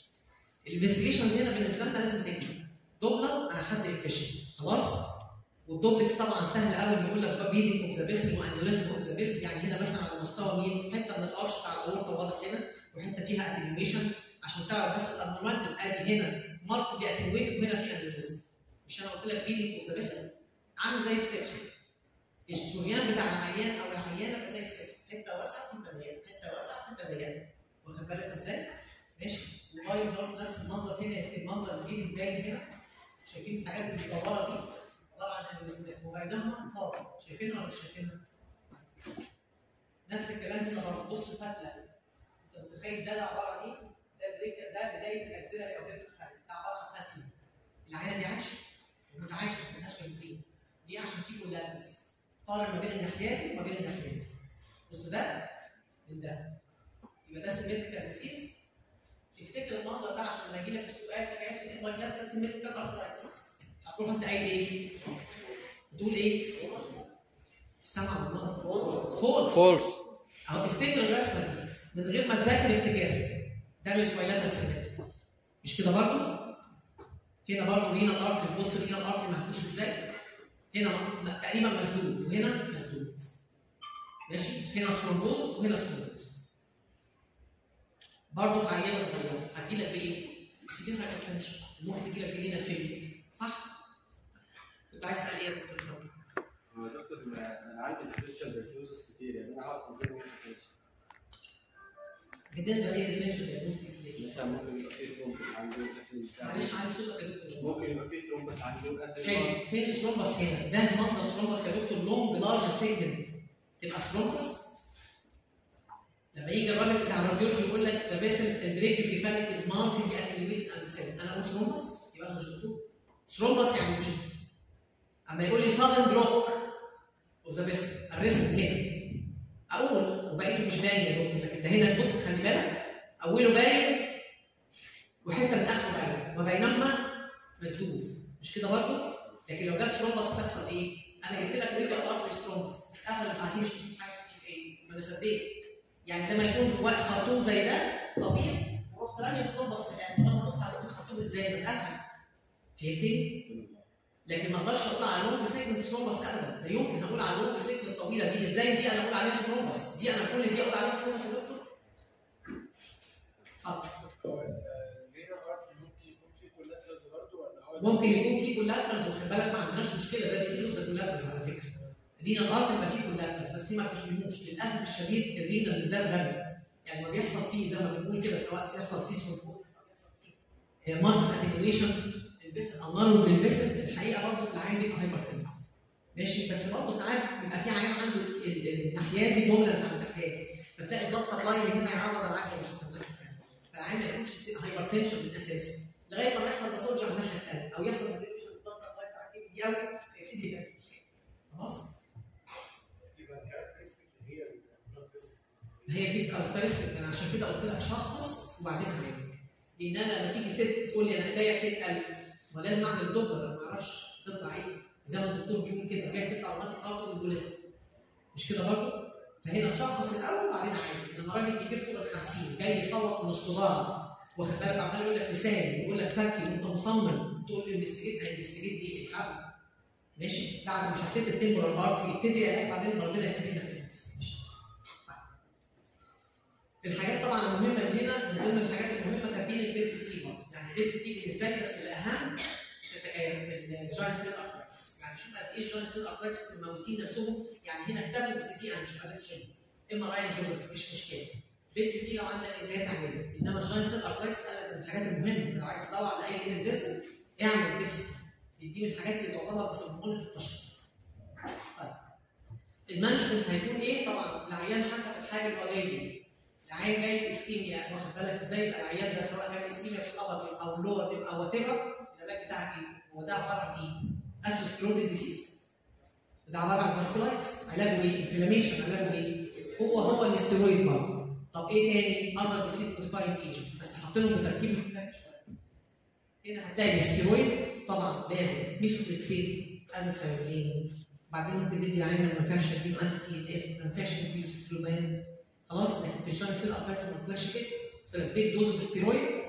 الانفستيجيشنز هنا بالنسبه لنا لازم تكتب دوبلر على حد افيشنت خلاص. والدوبلكس طبعا سهل قوي، بيقول لك بيدنج اوف ذا فيسل وانيوريزم اوف ذا فيسل، يعني هنا مثلا على مستوى مين؟ حته من القرش بتاع الاورطه واضح هنا، وحته فيها اتنيويشن عشان تعرف بس الابنورماليتيز ادي هنا مارك دي اتنيويتد وهنا في انيوريزم. مش انا قلت لك بيدنج اوف ذا فيسل عامل زي السبح، الشريان بتاع العيان او العيانه بقى زي السبح، حته واسعه حته ضيقه، حته واسعه حته ضيقه، واخد بالك ازاي؟ ماشي. وباين برضه نفس المنظر هنا، المنظر الجديد باين هنا، شايفين الحاجات اللي مدوره دي عباره عن انيوريزمات وبينهما فاضي، شايفينها ولا مش شايفينها؟ نفس الكلام هنا برضه، بص فتله، انت متخيل ده عباره عن ايه؟ ده بريك، ده بدايه الاكسلري او بريك الخلف، ده عباره عن فتله. العينه دي عايشه ومتعايشه ما لهاش جنبين، دي عشان في كولاترز طالع ما بين الناحيات وما بين الناحيات. بص ده من ده، يبقى ده سيمتريكال ديسيز. افتكر المنظر ده عشان لما يجي لك السؤال ده جاي في اسمه لاترال سيمتريكال ارثرايتس، هتروح انت قايل ايه؟ بتقول ايه؟ سامع والله؟ فولس فولس. اهو افتكر الرسمه دي من غير ما تذاكر افتكرها، ده مش بايلاترال سيمتريكال. مش كده برضه؟ هنا برضه رينا الارتري، بص رينا الارتري مهبوش ازاي؟ هنا تقريبا مسدود وهنا مسدود. ماشي؟ هنا ثرومبوز وهنا ثرومبوز. برضه في عينه صغيره هتجي لك بايه؟ اكسجين هايبرتنشن، ممكن تجي لك رينا الفيلم، صح؟ كنت عايز تسال ايه يا دكتور؟ هو يا دكتور انا عندي ديفرنشال دايجنوستس كتير، يعني انا هعرف ازاي ممكن ديفرنشال؟ بالنسبه لايه ديفرنشال دايجنوستكس ليه؟ مثلا ممكن يبقى فيه ثرومبس عنده معلش عايز صوتك يا دكتور. ممكن يبقى فيه ثرومبس عنده فين فين الثرومبس هنا؟ ده منظر ثرومبس يا دكتور، لونج لارج سيجمنت تبقى ثرومبس. لما يجي الراجل بتاع الراديولوجي يقول لك ذا فيسل البريكيو كيفاليك از ماركد اتنيويتد اند سيل، انا اقول ثرومبس يبقى انا مش دكتور. ثرومبس يعني دي. اما يقول لي سادن بلوك وذا فيسل الريسك هنا اقول وبقيته مش باين يا دكتور، لكن ده هنا بص خلي بالك اوله باين وحته من اخره باين وبينهما مسدود، مش كده برضه؟ لكن لو جت ثرومبس هتحصل ايه؟ انا جبت لك ريديال ارتري ثرومبس اتقفل بعدين مش هتشوف حاجه في ايه؟ ما انا سديت. يعني زي ما يكون واقف خرطوم زي ده طويل ورحت رامي ثرومبس في القلب، وانا ببص على الخرطوم ازاي؟ اتقفل. فهمتني؟ لكن ما اقدرش اقول على لونج سيجمنت ثرومبس ابدا، لا يمكن اقول على لونج سيجمنت الطويله دي، ازاي دي انا اقول عليها ثرومبس؟ دي انا كل دي اقول عليها ثرومبس يا دكتور؟ اتفضل. ممكن يكون في كولاترالز، وخد بالك ما عندناش مشكله، ده ديزيز اوف ذا كولاترالز على فكره. رينا الارت يبقى فيه كولاترالز بس في ما بيحموش، للاسف الشديد الرينا بالذات غبي، يعني ما بيحصل فيه زي ما بنقول كده سواء يحصل فيه ثرومبوزس او يحصل فيه ماركت اتنيويشن للفيسل او نارو للفيسل، الحقيقه برضه العين بيبقى هايبرتنسف. ماشي؟ بس برضه ساعات بيبقى في عين عنده الناحيه دي دومينانت عن الناحيه دي، فتلاقي البلاد سبلاي اللي هنا يعوض العكس اللي حصل الناحيه الثانيه، فالعين ما يكونش هايبرتنشن من اساسه لغايه ما يحصل باثولوجي على الناحيه الثانيه او يحصل ديفيوجن الضغط الله يفتح عليك دي قوي يبتدي يبقى مشكله. خلاص؟ يبقى الكاركترستيك هي البلاد فيسل. هي دي الكاركترستيك، انا عشان كده قلت لك شخص وبعدين عالج. لان انا لما تيجي ست تقول لي انا ايديا بتتقل، ما لازم اعمل دوبلر، ما اعرفش تطلع ايه زي ما الدكتور بيقول كده، جايز تطلع روماتيك ارتر والبوليس، مش كده برضه؟ فهنا تشخص الاول وبعدين عالج. انما راجل كبير فوق ال خمسين جاي يصوت من الصداع، واخد بالك عمال يقول لك لساني يقول لك فكي وانت مصمم تقول له انفستيجيت انفستيجيت دي الحل. ماشي؟ بعد ما حسيت التمبرال ارتري يبتدي يعالج، بعدين ربنا يسهلنا في الانفستيجيشنز. الحاجات طبعا المهمه اللي هنا من ضمن الحاجات المهمه كاتبين البيت سي تي برضه، يعني البيت سي تي بالنسبه لي بس الاهم في الجوينت سيل ارترايتس، يعني شوف قد ايه الجوينت سيل ارترايتس الموتين نفسهم، يعني هنا اكتبوا بالسي تي انا مش قادر احل، اما راين جوجرافي مش مشكله. بيت سي تي لو عندك امكانيه تعمله، انما الجوينت سيل ارترايتس قال من الحاجات المهمه، لو عايز تدور على اي هيدن فيزل اعمل بيت سي تي، دي من الحاجات اللي تعتبر بيسموها في التشخيص. طيب المانجمنت هيكون ايه؟ طبعا العيان حسب الحاجه اللي هو جاي بيها. العيان جاي باسكيميا، واخد بالك ازاي؟ يبقى العيان ده سواء كان اسكيميا في الابر او اللور او وات ايفر، العلاج بتاعك ايه؟ هو ده عباره عن ايه؟ اثيروسكليروتيك ديزيز. ده عباره عن فاسكولايتس، علاجه ايه؟ انفلاميشن، علاجه ايه؟ هو هو الاسترويد برضه. طب ايه تاني؟ اذر ديزيز موديفاينج ايجنت، بس تحط لهم بترتيب مختلف شويه. هنا هتلاقي الاسترويد طبعا لازم ميثوتريكسيت ازاثيوبرين، بعدين ممكن تدي العين ما ينفعش تديله انتي تي اف، ما ينفعش تديله ستروبان، خلاص. لكن في الجوينت سيل ارترايتس ما قلتلكش كده، قلت لك بيت دوز ستيرويد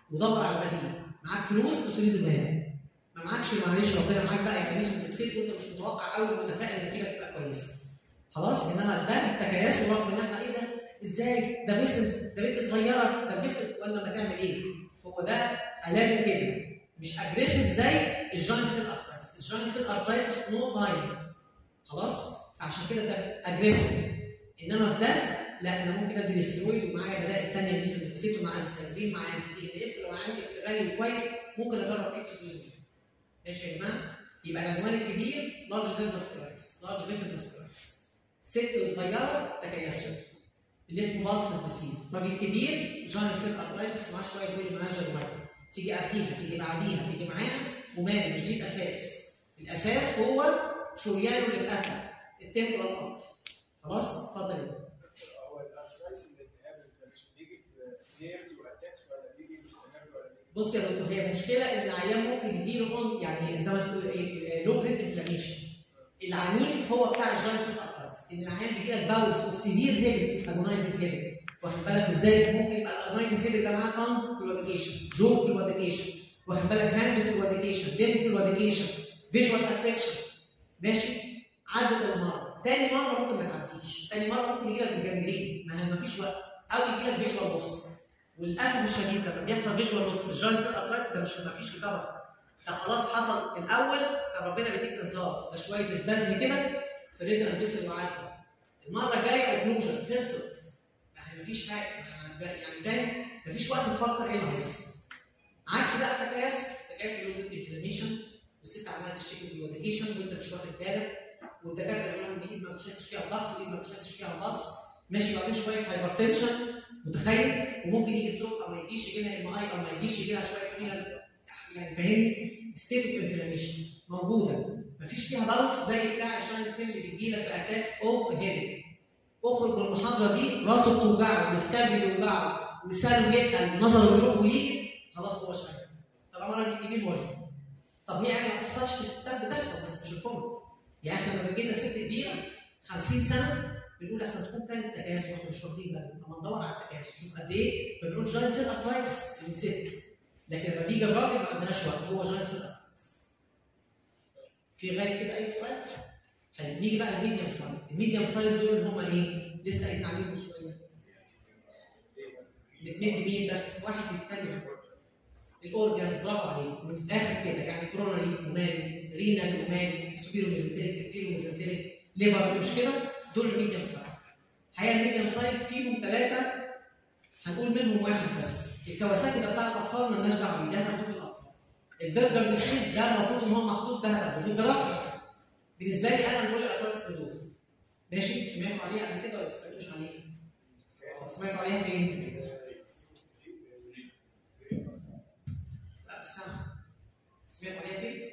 ودور على البديل. معاك فلوس تسويز البيان، ما معاكش معلش ربنا معاك بقى يبقى ميثوتريكسيت وانت مش متوقع قوي ومتفائل النتيجه تبقى كويسه. خلاص، انما ده التكيس ورغم ان احنا ايه ده؟ ازاي؟ ده بيسنت، ده بنت صغيره، ده بيسنت ولا ما تعمل ايه؟ هو ده علاجه كده، مش اجريسيف زي الجوينت سيل ارثرايتس، الجوينت سيل ارثرايتس نو تايم. خلاص؟ عشان كده ده اجريسيف. انما في ده لا، انا ممكن ادي الاسترويد ومعايا بدائل ثانيه ميثوتريكسيت ومعايا ازيثايكلين ومعايا انتي تي ان اف، لو عندي اكس غالي كويس ممكن اجرب فيه توزوزوماب. ماشي يا جماعه؟ يبقى العنوان الكبير لارج ديل ماسكولايتس، لارج فيسل ماسكولايتس. ست وصغيره تكيسات اللي اسمه بالسس ديسيز. راجل كبير جوينت سيل ارثرايتس ومعاه شويه بولي مانجر ومايكرو. تيجي قبليها تيجي بعديها تيجي معاها ومالي، مش دي الاساس. الاساس هو شريانه اللي اتقفل التمبرال ارت. خلاص؟ اتفضل يا دكتور. هو الارثرايتس اللي بتقابل مش بيجي بنيرز واتاكس ولا بيجي مستمر ولا بيجي؟ بص يا دكتور، هي المشكله ان العيان ممكن يجيله يعني زي ما تقول ايه لو بريد انفلاميشن. العنيف هو بتاع الجوينت سيل ارثرايتس، ان العيان بيجي لك باولز اوف سيفير هيدك اجونايزنج هيدك. واخد بالك ازاي؟ ممكن يبقى الاجونايزنج هيدك ده معاه تانج كلوديكيشن، جو كلوديكيشن، واخد بالك هاند كلوديكيشن، ديم كلوديكيشن، فيجوال افكشن. ماشي؟ عدت المره، تاني مره ممكن ما تعديش، تاني مره ممكن يجي لك بجنجرين، ما فيش وقت، او يجي لك فيجوال بوس. وللاسف الشديد لما بيحصل فيجوال بوس في الجوينت سيل ارثرايتس ده مش ما فيش ريكفري. ده خلاص حصل الاول كان ربنا بيديك انذار، ده شويه سبازم كده في الريتنال فيسل وعادي. المره الجايه اوكلوجن خلصت. يعني مفيش حاجه، يعني تاني مفيش وقت تفكر ايه اللي هيحصل. عكس بقى التكاسل، التكاسل اللي هو انفلاميشن والست عماله تشتكي من الوديكيشن وانت مش واخد بالك، والدكاتره يقولوا لهم الايد ما بتحسش فيها الضغط، الايد ما بتحسش فيها البلس. ماشي، بعدين شويه هايبرتنشن متخيل، وممكن يجي ستروك او ما يجيش، يجي لها ام اي او ما يجيش، يجي لها شويه فيها يعني فاهمني؟ ستيت اوف انفلاميشن موجوده، مفيش فيها بالانس زي بتاع الجوينت سيل اللي بيجي لك باتاكس اوف هيدك. اخرج من المحاضره دي راسه بتوجعه والسكاب بيوجعه ولسانه يتقل ونظره بيروح ويجي، خلاص هو شغال. طالما راجل كبير وجهه. طب هي يعني ما بتحصلش في الستات، بتحصل بس مش الكل. يعني احنا لما بيجي لنا ست كبيره خمسين سنه بنقول احسن تكون كانت تكاسل واحنا مش واخدين بالنا، طب ندور على التكاسل شوف قد ايه، بنقول جوينت سيل ارثرايتس من ست. لكن لما بيجي الراجل ما عندناش وقت، هو جوينت سيل ارثرايتس. في لغايه كده اي سؤال؟ حلو، نيجي بقى الميديم سايز. الميديم سايز دول اللي هم ايه؟ لسه قايلين عليهم من شويه. بتمد مين بس؟ واحد بيتكلم الاورجانز، برافو عليك، وفي الاخر كده يعني كورونري ومالي، رينال ومالي، سوبيرو ميزنتريك، انفيرو ميزنتريك، ليفر، مش كده؟ دول الميديم سايز. الحقيقه الميديم سايز فيهم ثلاثه هنقول منهم واحد بس. الكواساكي ده بتاع الاطفال مالناش دعوه بيه، ده هناخده في الاطفال. البرجر ديسيز ده المفروض ان هو محطوط ده هدفه في الجراحه. بالنسبه لي انا بقول ارترايتس سكليروز. ماشي؟ سمعتوا عليها قبل كده ولا ما سمعتوش عليها؟ سمعتوا عليها فين؟ لا بس سمعتوا عليها فين؟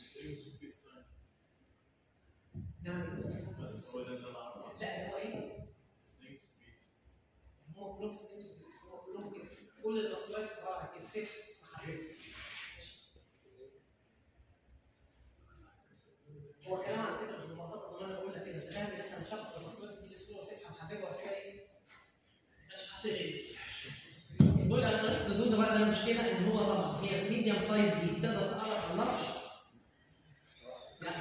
نعم. لا هو ايه؟ هو كلهم هو كلهم كده، كل الاسكولايتس بتاعها كده ست وحبيبي. هو كلام على فكره مش مبسط، زي ما انا بقول لك كده، انت فاهم ان احنا نشخص الاسكولايتس دي بسهوله وسته وحبيبي ولا ايه؟ مش هتغير. بقول لك الارثرايتس دوزه بقى، ده المشكله ان هو طبعا هي الميديم سايز دي تقدر تقرب على اللارج؟ لا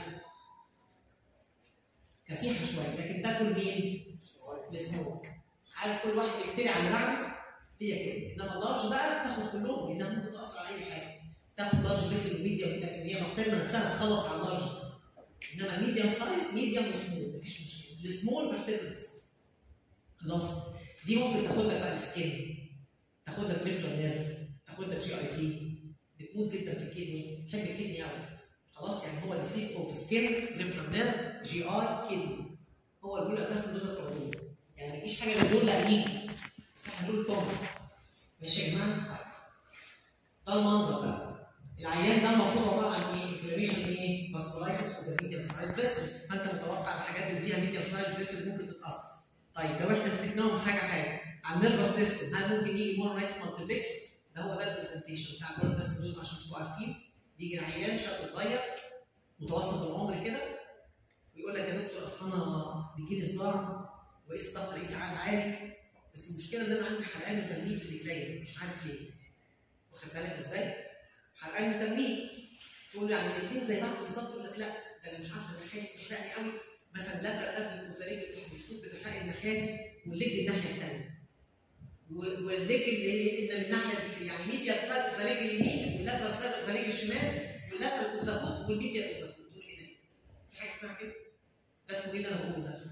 كسيحه شويه، لكن تاكل مين؟ السمول. عارف كل واحد يفتري على اللي بعده؟ هي كده. انما اللارج بقى تاخد كلهم لانها ممكن تاثر على اي حاجه. تاخد لارج بس الميديم، لكن هي محترمه نفسها تخلص على اللارج. انما ميديم سايز ميديم وسمول مفيش مشكله. السمول محترمه نفسها. خلاص؟ دي ممكن تاخد لك بقى السكين، تاخد لك ريفرال نيرف، تاخد لك جي اي تي، بتموت جدا في الكدني، بتحب الكدني قوي. خلاص؟ يعني هو ديسيز اوف سكين، ريفرال نيرف، جي اي، كدني. هو البول اتاس دوز التردد. يعني مفيش حاجه من دول لا يجي. بس احنا هنقول طبعا. ماشي يا جماعه؟ ده المنظر بقى. العيان ده المفروض عباره عن ايه؟ انفلاميشن ايه؟ فاسكولايتس وذا ميديم سايز فيسلز، فانت متوقع الحاجات اللي فيها ميديم سايز فيسل ممكن تتاثر. طيب لو احنا مسكناهم حاجه حاجه على النيرفس سيستم، هل ممكن يجي مونورايتس مالتيبلكس؟ ده هو ده البرزنتيشن بتاع البول اتاس دوز عشان تبقوا عارفين. بيجي العيان شاب صغير متوسط العمر كده ويقول لك يا دكتور اصل انا بيجي لي صداع وقيس الضغط قيس عالي عالي، بس المشكله ان انا عندي حرقان وتنميل في رجليا مش عارف ليه. واخد بالك ازاي؟ حرقان وتنميل. تقول له يعني الاثنين زي بعض بالظبط، يقول لك لا ده انا مش عارفه الناحيه دي بتحرقني قوي، مثلا لاترال ازمه اوزاريج الفوت بتحرقني الناحيه دي والليج الناحيه الثانيه. والليج اللي ان من الناحيه دي يعني ميديا سايد اوزاريج اليمين واللاترال سايد اوزاريج الشمال واللاترال اوزافوت والميديا اوزافوت. دول ايه ده؟ في حاجه اسمها كده؟ ده اسمه ايه اللي انا بقوله ده؟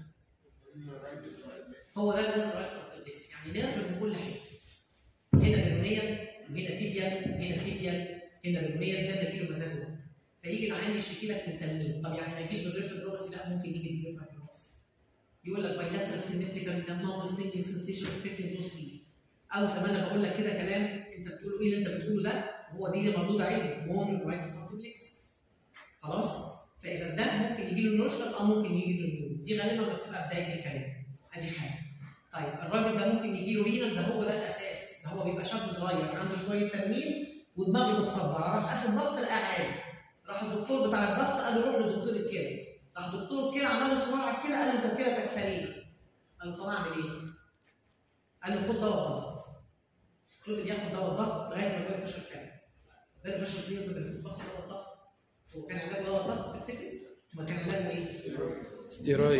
هو ده اللي رايت ارتكليكس، يعني نيرف من كل حته. هنا بيرونيا وهنا تيبيال وهنا تيبيال، هنا بيرونيا زاد كيلو مزاج. فيجي العيان يشتكي لك من تنميل، طب يعني ما يجيش بالريفرال بروباسي؟ لا ممكن يجي بالريفرال بروباسي. يقول لك بايلاترال سيمتريكال كان ستينج سنسيشن افكتنج نوز فيد. او زي ما انا بقول لك كده كلام انت بتقوله ايه اللي انت بتقوله ده؟ هو دي اللي مردود عليه مون رايت ارتكليكس. خلاص؟ فاذا ده ممكن يجي له نورشال او ممكن يجي له النيو، دي غالبا ما بتبقى بدايه الكلام. ادي حاجه. طيب الراجل ده ممكن يجي له رينال، ده هو ده الاساس، ده هو بيبقى شاب صغير عنده شويه تنميل ودماغه بتصدع، راح قاس الضغط لقى عالي. راح الدكتور بتاع الضغط قال له روح لدكتور الكلى. راح دكتور الكلى عمل له سونار على الكلى قال له انت كلتك سليمه. قال له طب اعمل ايه؟ قال له خد دواء الضغط. فضل ياخد دواء الضغط لغايه ما جاب فشل كلى. ده الفشل كلى كنت بتاخد دواء الضغط. هو كان علاجه دواء الضغط تفتكر؟ ما كان علاجه ايه؟ ستيرويد.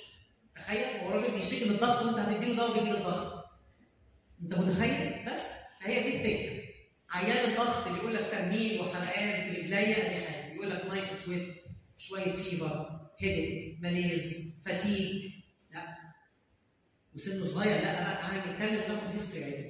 تخيل هو راجل بيشتكي من الضغط وانت هتديله دواء بيجيله الضغط. انت متخيل؟ بس فهي دي الفكره. عيان الضغط اللي يقول لك تنميل وحرقان في رجليا ادي حاجه، يقول لك نايت سويت، شويه فيبر، هيدك، ماليز، فتيج، لا. وسنه صغير، لا بقى تعالى نتكلم وناخد هيستوري عادي.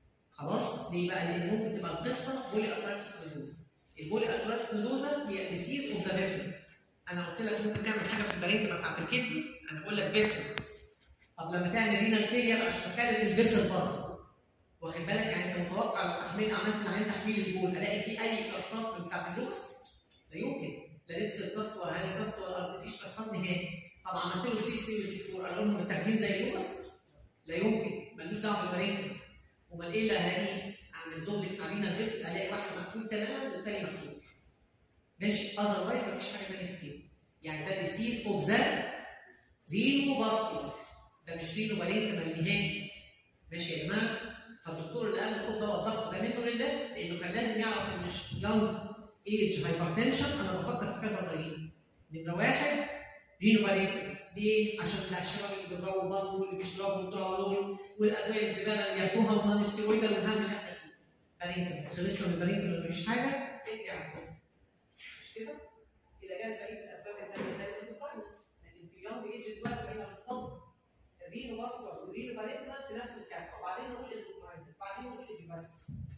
خلاص؟ ليه بقى؟ لان ممكن تبقى القصه بولي ارترايتس نودوزا. البولي ارترايتس نودوزا هي ديسيز اوف ذا فيسل. انا قلت لك ممكن تعمل حاجه في البرينكما بتاعت الكدني، انا بقول لك فيسل. طب لما تعمل رينال فيلير عشان كانت الفيسل برضه. واخد بالك؟ يعني انت متوقع لو تحليل عملت العين تحليل البول الاقي فيه اي كاستات بتاعت اللوكس؟ لا يمكن، لا ريتسل كاست ولا هالي كاست ولا ارتفيش كاستات نهائي. طب عملت له السي ثلاثة والسي أربعة اقول لهم متاخدين زي اللوكس؟ لا يمكن، ملوش دعوه بالبرينكما. امال ايه اللي هلاقيه؟ اعمل دوبلكس علينا الفيسل الاقي واحد مقفول تماما والثاني مقفول. ماشي؟ اذروايز مفيش حاجه ثانيه في كده. يعني ده ديسيز اوف ذا رينو فاسكولار، ده مش رينو برينكما نهائي. ماشي يا جماعه؟ فالدكتور اللي قال له خد دواء الضغط ده منه لله، لانه كان لازم يعرف ان مش يونج ايج هايبرتنشن. انا بفكر في كذا طريقه. نمره واحد رينو بارينكما، ليه؟ عشان الشباب اللي بيضربوا البطن واللي بيشربوا الترامادول والادويه الزباله اللي ياخدوها والنون ستيرويدال والهم اللي احنا فيه. بارينكما، خلصنا من البارينكما مفيش حاجه، اجري على الكذا. مش كده؟ الى جانب بقيه الاسباب الثانيه زي الانتفاينت، لان في اليونج ايج دلوقتي بقينا بنحط الرينو باسكولار والرينو بارينكما في نفس الكافه، وبعدين نقول بعدين نقول ايه بس؟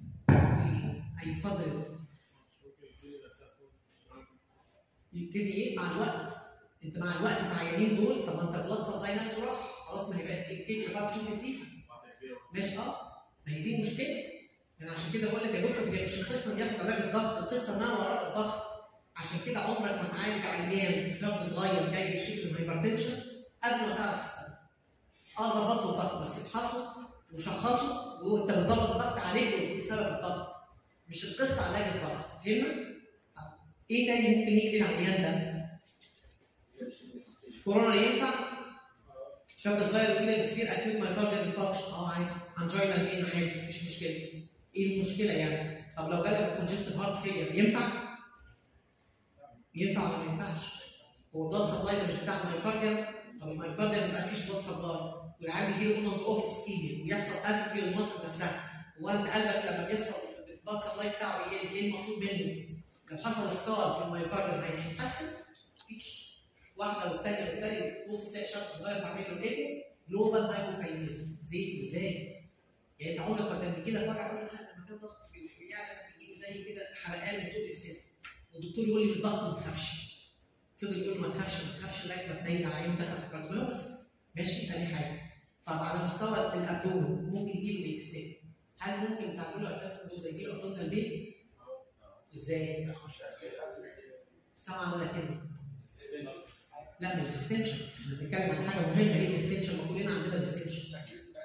اي فضل يبتدي ايه مع الوقت؟ انت مع الوقت في عيانين دول، طب ما انت البلاد سبلاي نفسه راح، خلاص ما هي بقت الكيدني بتاعت تكليفه. ماشي؟ اه ما هي دي مشكله. انا عشان كده بقول لك يا دكتور هي مش القصه ان ياخد علاج الضغط، القصه انها وراء الضغط. عشان كده عمرك ما تعالج عيان شاب صغير جاي بيشتكي من هايبرتنشن قبل ما تعرف السبب. اه ظبط له الضغط بس افحصه وشخصه، وانت بتظبط الضغط عليه بسبب الضغط، مش القصه علاج الضغط. فهمنا؟ ايه تاني ممكن يجي للعيان ده؟ كورونا ينفع؟ شاب صغير وكده بيصير اكيد مايكارديال انفاركشن، اه عادي. انجينا بين عادي مفيش مشكله. ايه المشكله يعني؟ طب لو جالك كونجستيف هارت فيلير ينفع؟ ينفع ولا ما ينفعش؟ هو البلاد سبلاي ده مش بتاع المايكارديال؟ طب المايكارديال ما فيش بلاد سبلاي والعيان بيجي له اون اوف اسكيميا ويحصل قلب في المصل نفسها. هو انت قلبك لما بيحصل البلاد سبلاي بتاعه بيقل، ايه المطلوب منه؟ لو حصل ستار في المايكارديال هيتحسن؟ مفيش. واحده والثانيه والثانيه تبص تلاقي شاب صغير بعمل له ايه؟ جلوبال هايبوكاينيزم. زي ازاي؟ يعني انت عمرك ما كان بيجي لك وجع تقول لك انا مكان ضغط بيعلى بيجي زي كده حرقان وتقول لي بسيط، والدكتور يقول لي الضغط ما تخافش. فضل يقول له ما تخافش ما تخافش لغايه ما تنيل على عينه دخل في الكارديولوجي. ماشي؟ ادي حاجه. طب على مستوى الابدومن ممكن يجي له ايه تفتكر؟ هل ممكن تعمل له اساس دوز يجي له ابدومينال بين؟ ازاي؟ سامع ولا كلمه؟ لا مش ديستنشن، احنا بنتكلم عن حاجه مهمه. ايه ديستنشن؟ ما كلنا عندنا ديستنشن.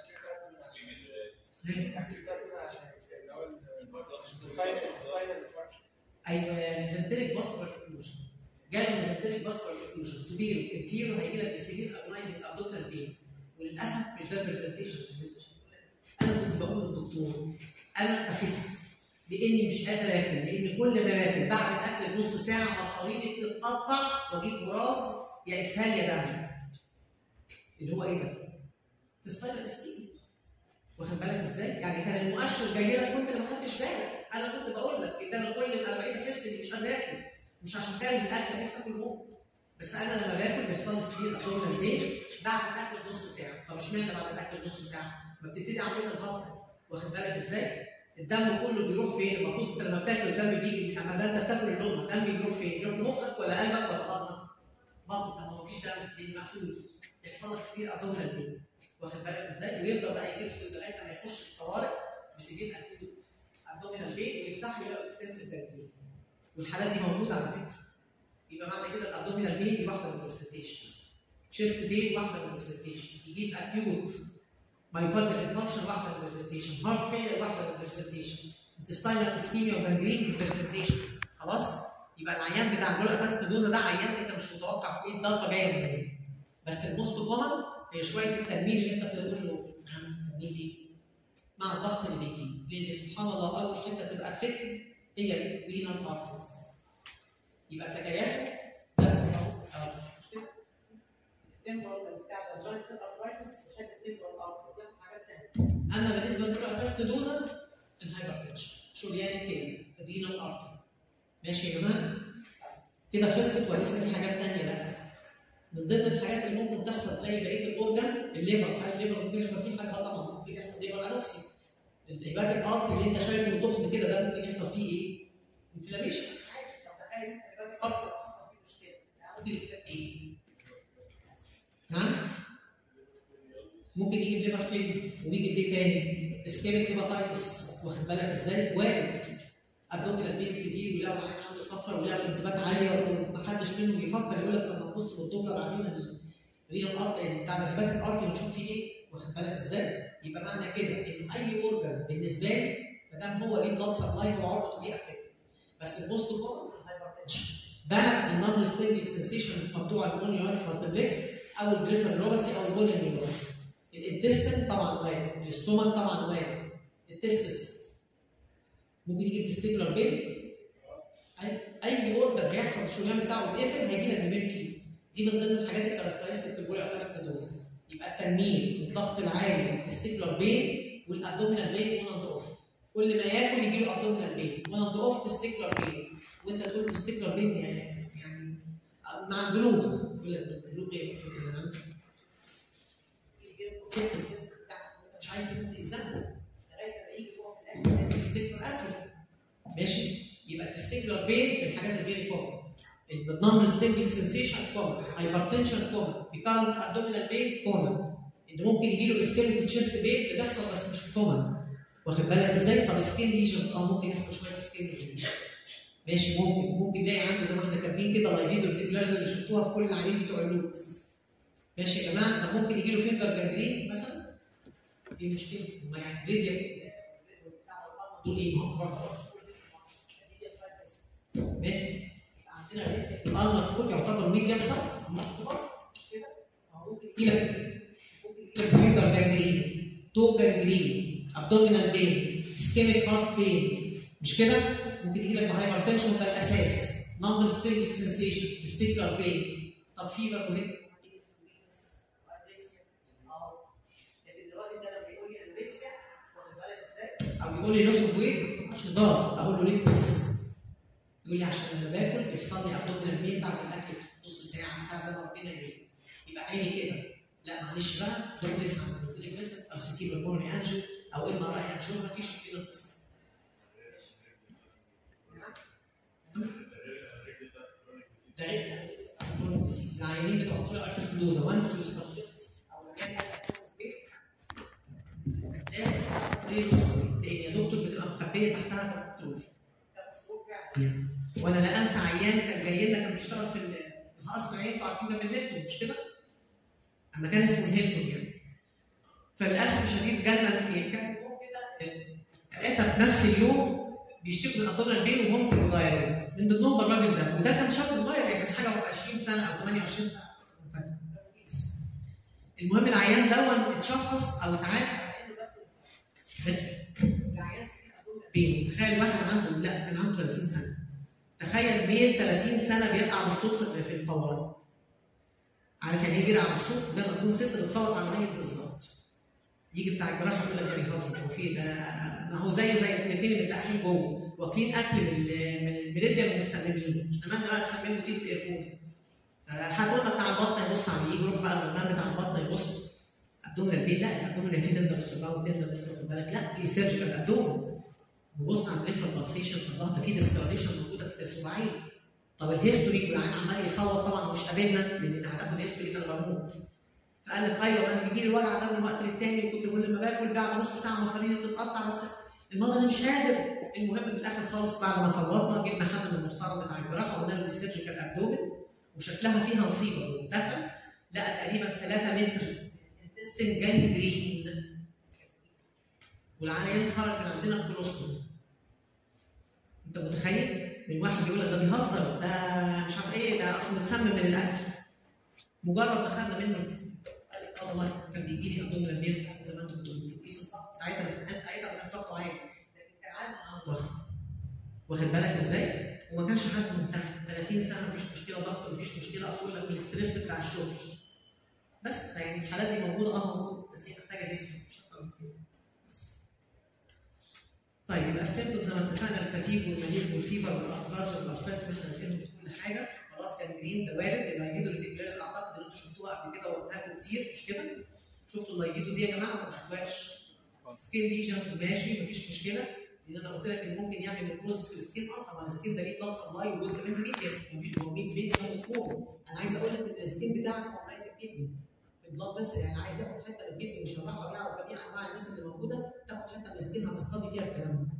ايوه ميزنتريك باسكولار اوكلوجن. جاله ميزنتريك باسكولار اوكلوجن سوبير انفيرو هيجي لك بسيفير اجونايزنج ابدومينال بين، وللاسف مش ده البرزنتيشن. انا كنت بقول للدكتور انا بخس لاني مش قادر اكل، لان كل ما باكل بعد الاكل بنص ساعه مصاريني بتتقطع واجيب براز يا اسهال يا دم. اللي هو ايه ده؟ تستايل استيل. واخد بالك ازاي؟ يعني كان المؤشر جاي لك وانت ما خدتش بالك، انا كنت بقول لك ان انا كل ما بقيت احس اني مش قادر اكل، مش عشان كاره الاكل نفسي اكل موت، بس انا لما باكل بيحصل لي سليل ابدومينال البيت بعد الاكل بنص ساعه. طب اشمعنى بعد الاكل بنص ساعه؟ ما بتبتدي عمليه الهضم. واخد بالك ازاي؟ الدم كله بيروح فين؟ المفروض انت لما بتاكل الدم بيجي، اما ده انت بتاكل اللقمه الدم بيروح فين؟ يروح مخك ولا قلبك ولا بطنك؟ بطنك. لما مفيش دم بيبقى مقفول، يحصل لك سليل ابدومينال البيت. واخد بالك ازاي؟ ويفضل بقى يجيب لغايه لما يخش الطوارئ بسجين اكيوت ابدومينال البيت ويفتح له اكستنسيف بانكرياس. والحالات دي موجوده على فكره. يبقى معنى كده الابدومينال بين دي واحده من البرزنتيشنز. تشيست بين واحده من البرزنتيشن. يجيب اكيوت مايوكارديال انفكشن واحده من البرزنتيشن. هارت فيلر واحده من البرزنتيشن. انتستاينال اسكيميا وجانجرين من البرزنتيشن. خلاص؟ يبقى العيان بتاع الجول اتاست دوزا ده عيان انت مش متوقع ايه الضربه جايه منين. بس الموست كومن هي شويه التنميل اللي انت بتقول له نعم تنميل ايه؟ مع الضغط اللي بيجي، لان سبحان الله اول حته تبقى افكتد هي الرينال ارتريز. يبقى تكياسه ده اه التمبرال بتاع الجوينت ارترايتس بحب التمبرال ارتري حاجات ثانيه. اما بالنسبه للاتاست دوزا الهايبرتنشن شريان الكلى الرينال ارتري. ماشي يا جماعه؟ كده خلصت ولا لسه في حاجات ثانيه؟ لا. من ضمن الحاجات اللي ممكن تحصل زي بقيه الاورجان الليفر، هل الليفر ممكن يحصل فيه حاجه؟ اه طبعا ممكن يحصل ليفر انوكسي. الهيباتيك ارتري اللي انت شايفه تخن كده ده ممكن يحصل فيه ايه؟ انفلاميشن. عادي. طب تخيل انت الهيباتيك ارتري حصل فيه مشكله، ممكن يجيب لك ايه؟ نعم؟ ممكن يجيب ليفر فيلر ويجيب ايه تاني؟ اسكيميك هيباتايتس. واخد بالك ازاي؟ وارد. ابدومينال بين سيفير ولو العيان عنده صفرة ولو الانتباهات عاليه ومحدش منهم بيفكر يقول لك طب ما نبص بالدوبلر علينا الرينال ارتري بتاع الهيباتيك ارتري ونشوف فيه ايه. واخد بالك ازاي؟ يبقى معنى كده ان اي اورجان بالنسبه لي ما دام هو ليه بلاد سبلاي هو عرضته دي افكت. بس البوست كومن الهايبرتنشن ده النون ستينجيك سنسيشن مقطوع البونيونس مالتبلكس او البريفرالوباثي او البونيونيوباثي. الانتستين طبعا وارد، الاستومك طبعا وارد، التستس ممكن يجي تستيكولار بين. اي اي اوردر بيحصل الشريان بتاعه يتقفل هيجي لك بيبان فيه. دي من ضمن الحاجات الكاركترستيك البولي اتاست دوز. يبقى التنميل والضغط العالي والتستيكولار بين والابدومينال بين اون اند اوف. كل ما ياكل يجي له ابدومينال بين اون اند اوف تستيكولار بين. وانت تقول تستيكولار بين يعني يعني مع البلوغ يقول لك البلوغ ايه؟ مش عايز تكون اكزامبل لغايه ما يجي هو في الاخر تستيكولار اتروفي. ماشي؟ يبقى تستيكولار بين من الحاجات الفيري كومن. النون ستينجينج سنسيشن كومن، هايبرتنشن كومن، ريكارنت ابدومينال بين كومن. ان ممكن يجي له اسكيميك تشيست بين بتحصل بس مش كومن. واخد بالك ازاي؟ طب سكين ليجنز اه ممكن يحصل شويه سكين ليجنز. ماشي ممكن ممكن نلاقي عنده زي ما احنا كاتبين كده لايفيدو ريتيكولارز اللي شفتوها في كل العيانين بتوع اللوكس. ماشي يا جماعه؟ طب ممكن يجي له فينجر جانجرين مثلا. ايه المشكله؟ ما يعني ريديال دول ايه؟ ما هو ماشي؟ يبقى عندنا الارنر كود يعتبر ميديم صح؟ مش كده؟ ممكن يجي لك ممكن يجي لك فينجر جانجرين، تو جانجرين، ابدومينال بين، اسكيميك هارت بين، مش كده؟ ممكن يجي لك هايبرتنشن ده الاساس، نون ستينجينج سنسيشن، تستيكولار بين. طب فيفر وهيك او يقول لي نص اوف ويت مش هزار، اقول له ليه بتحس؟ يقول لي عشان لما باكل بيحصل لي ابدومينال بين بعد الاكل نص ساعه ساعه زي ما ربنا يهديك. يبقى عيني كده لا معلش بقى دكتور لسه عم يسجل مثلا او سي تي بالكورني انجل او ام ار اي انجل ما فيش فينا القصه. ده غير العيانين بتوع كل ارتست دوزا وانس وستارتست او ليه لان يا دكتور بتبقى مخبيه تحتها كاتاستروف. كاتاستروف فعلا. وانا لا انسى عيان كان جاي لنا كان بيشتغل في في قصر عين انتوا عارفين جنب الهيلتون مش كده؟ اما كان اسمه الهيلتون يعني. فللاسف الشديد جالنا كام يوم كده ثلاثه في نفس اليوم بيشتكوا من ابدومينال بين وفومتنج ودايريا من ضمنهم الراجل ده وده كان شاب صغير يعني كان حاجه عشرين سنه او ثمانية وعشرين سنه. المهم العيان دون اتشخص او اتعالج بين. تخيل واحد عنده لا كان عنده ثلاثين سنه. تخيل ميل ثلاثين سنه بيقع بالصوت في الطوارئ. عارف يعني ايه بيقع بالصوت؟ زي ما تكون ست بتصوت على الميت بالظبط. يجي بتاع الجراحه يقول لك ده بيهزر وفي ده، ما هو زيه زي الاثنين اللي متلاقيين جوه واكلين اكل من من الميريديان ومستسلمين. احنا بقى تسممه وتيجي تقرفوه. فهتقول بتاع البطن يبص عليه، يجي يروح بقى الغلبان بتاع البطن يبص ابدومينال بين، لا الابدومينال في دندر سوبراوند دندر بس واخد بالك، لا دي سيرجيكال ابدومين. نبص على الريفرال بالسيشن، الله ده في ديسكريشن موجوده في الصباعين. طب الهيستوري والعين عمال يصوت طبعا مش قابلنا لان انت هتاخد هيستوري ده انا بموت. فقال لك ايوه انا بيجي لي الوجع ده من وقت للتاني، وكنت كل ما باكل بعد نص ساعه مصاريني بتتقطع، بس المرض انا مش قادر. المهم في الاخر خالص بعد ما صوتنا جبنا حد من المحترم بتاع الجراحه وقلنا له دي سيرجيكال ابدومين وشكلها فيها نصيبه. دخل لقى تقريبا ثلاثة متر انتستين جانجرين، والعيان خرج من عندنا بكولوستومي. انت متخيل؟ من واحد يقول لك ده بيهزر، ده مش عارف ايه، ده اصلا متسمم من الاكل. مجرد ما خدنا منه قال لك اه والله كان بيجي لي ابدومينال بين زي ما انتم بتقولوا بيقيس الضغط ساعتها، بس كان ساعتها كان ضغطه عالي لكن كان عارف عنده ضغط. واخد بالك ازاي؟ وما كانش حد ممتحن ثلاثين سنه مفيش مشكله ضغط مفيش مشكله، اصل لك بالاستريس بتاع الشغل. بس يعني الحالات دي موجوده اه موجوده، بس هي محتاجه ديسك مش اكتر من كده. طيب يبقى السيمتوم زي ما اتفقنا الفاتيج والماليز والفيبر والافراج والارثرايتس اللي احنا راسمينهم في كل حاجه، خلاص كان جرين ده وارد. اللايفيدو ريتيكولاريز اعتقد ان انتوا شفتوها قبل كده وقلنا لكم كتير مش كده؟ شفتوا اللايفيدو دي يا جماعه ولا ما شفتوهاش؟ سكين ليجنز ماشي مفيش مشكله، لان انا قلت لك ان ممكن يعمل نيكروز في السكين. اه طبعا السكين ده ليه بلاد سبلاي وجزء منه ميديا، مفيش هو ميد ميديا مسموم. انا عايز اقول لك ان السكين بتاعك هو مايت الكدني في البلاد بس، يعني عايز ياخد حته من الكدني مش هروح ابيعه وجميع انواع الناس اللي موجوده تاخد حته من السكين هتستضي فيها الكلام ده.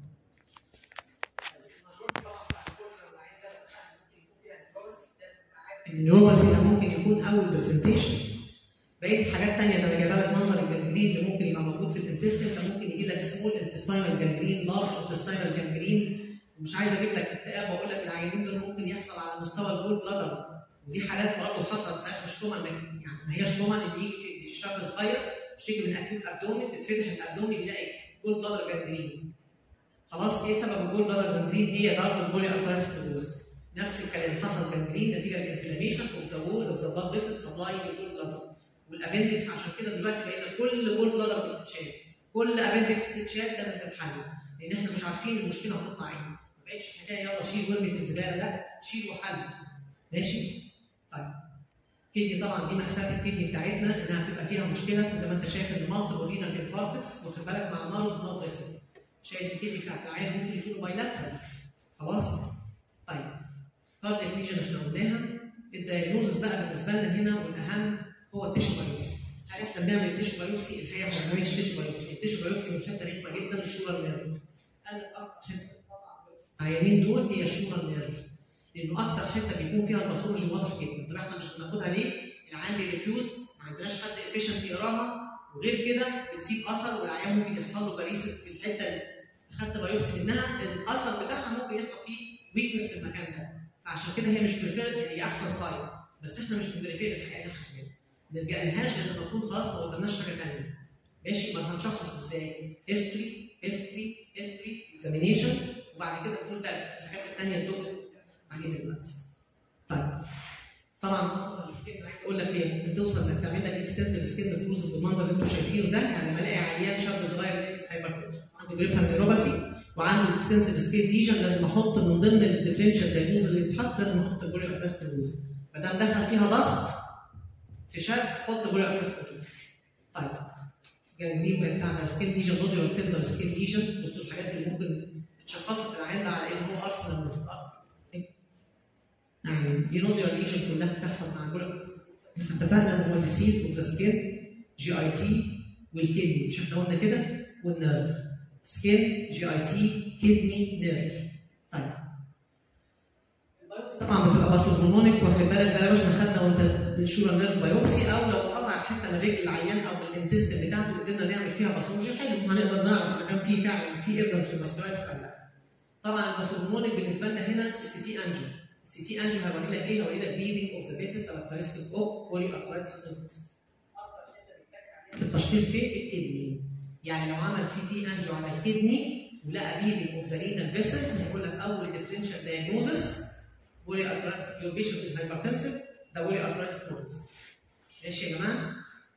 النيوروباثي ده ممكن يكون اول برزنتيشن. بقيه الحاجات الثانيه ده انا جايبه لك منظر الجنجرين اللي ممكن يبقى موجود في الانتستين. ده ممكن يجي لك سمول انتستينال جنجرين، لارج انتستينال جنجرين. ومش عايز اجيب لك اكتئاب واقول لك العيانين دول ممكن يحصل على مستوى الجول بلادر، ودي حالات برضه حصلت ساعات مش كومن، يعني ما هياش كومن ان يجي في شاب صغير يشتكي من اكيوت ابدومين تتفتح الابدومين يلاقي جول بلادر جنجرين. خلاص ايه سبب الجول بلادر جنجرين؟ هي ضربه بولي ارترايتس. نفس الكلام حصل جنجرين نتيجه للانفلاميشن اوف ذا وول اوف ذا بلاد فيسل سبلاي للجول بلادر والابندكس. عشان كده دلوقتي بقينا كل جول بلادر بتتشال، كل ابندكس بتتشال لازم تتحل، لان احنا مش عارفين المشكله هتطلع ايه. ما بقتش حكايه يلا شيل وارمي في الزباله، لا شيل وحل. ماشي؟ طيب كدني طبعا دي مأساة الكدني بتاعتنا انها بتبقى فيها مشكله زي ما انت شايف المالتيبل رينال انفاركتس، واخد بالك مع نار بلاد فيسل. شايف الكدني بتاعت العيان ممكن يكونوا بايلاترال. خلاص؟ طيب كاردياك ليجن احنا قلناها. الدايجنوزس بقى بالنسبه لنا هنا والاهم هو التيشو بايوبسي. هل احنا بنعمل التيشو بايوبسي؟ الحقيقه ما بنعملش تيشو بايوبسي، التيشو بايوبسي من حته رخمه جدا الشورى نيرف. قال لك اكتر حته العيانين دول هي الشورى نيرف، لانه اكتر حته بيكون فيها الباثولوجي واضح جدا. طب احنا مش بناخدها ليه؟ العيان بيرفيوز، ما عندناش حد افيشنت يقراها، وغير كده بتسيب اثر والعيان ممكن يحصل له باريسيس في الحته اللي خدت بايوبسي منها، الاثر بتاعها ممكن يحصل فيه ويكنس في المكان ده. فعشان كده هي مش بريفير، هي احسن سايد، بس احنا مش بنريفير الحقيقه اللي احنا ما نلجألهاش غير لما نكون خلاص ما قدامناش حاجه ثانيه. ماشي؟ ما هنشخص ازاي؟ هيستوري هيستوري هيستوري اكزامينيشن، وبعد كده نقول بقى الحاجات الثانيه الدكتور عليه دلوقتي. طيب طبعا السكين عايز اقول لك ايه؟ ممكن توصل انك تعمل لك اكستنسيف سكين كروزز بالمنظر اللي انتم شايفينه ده. يعني لما الاقي عيان شاب صغير هايبر عنده بريفرال نيوروباثي وعنده اكستنسيف سكين ليجن، لازم احط من ضمن الديفرنشال دايجنوز اللي بيتحط لازم احط البولي ارترايتس. ما دام دخل فيها ضغط في شاب حط بولي ارترايتس. طيب جانجرين بتاعنا سكين ليجن نوديولار تندر سكين ليجن. بصوا الحاجات اللي ممكن تشخصها في العيان ده على ان هو ارسنال متقطع. يعني دي نوديولار ليجن كلها بتحصل مع البولي. احنا اتفقنا ان هو ديسيز اوف ذا سكين جي اي تي والكدني، مش احنا قلنا كده؟ والنيرف سكين جي اي تي كدني نيرف. طيب طبعا بتبقى باثوجنومونيك، واخد بالك ده لو احنا خدنا وانت بنشور النيرف بايوبسي، او لو قطع حته من رجل العيان او من الانتستين بتاعته قدرنا نعمل فيها باثولوجي حلو، هنقدر نعرف اذا كان في فعلا في ايفيدنس في الماسكولايتس او لا. طبعا الباثوجنومونيك بالنسبه لنا هنا السي تي انجيو. السي تي انجيو هيوري لك ايه؟ هيوري لك بليدنج اوف ذا بيسل كاركترستيك اوف بولي ارترايتس نودز. اكتر حته بيتك في التشخيص فين؟ الكدني. يعني لو عمل سي تي انجيو على الكدني ولقى بيدنج اوف ذا رينال فيسلز هيقول لك اول ديفرنشال دايجنوزس بولي ارترايتس يور بيشنت از هايبرتنسيف ده بولي ارترايتس نوت. ماشي يا جماعه؟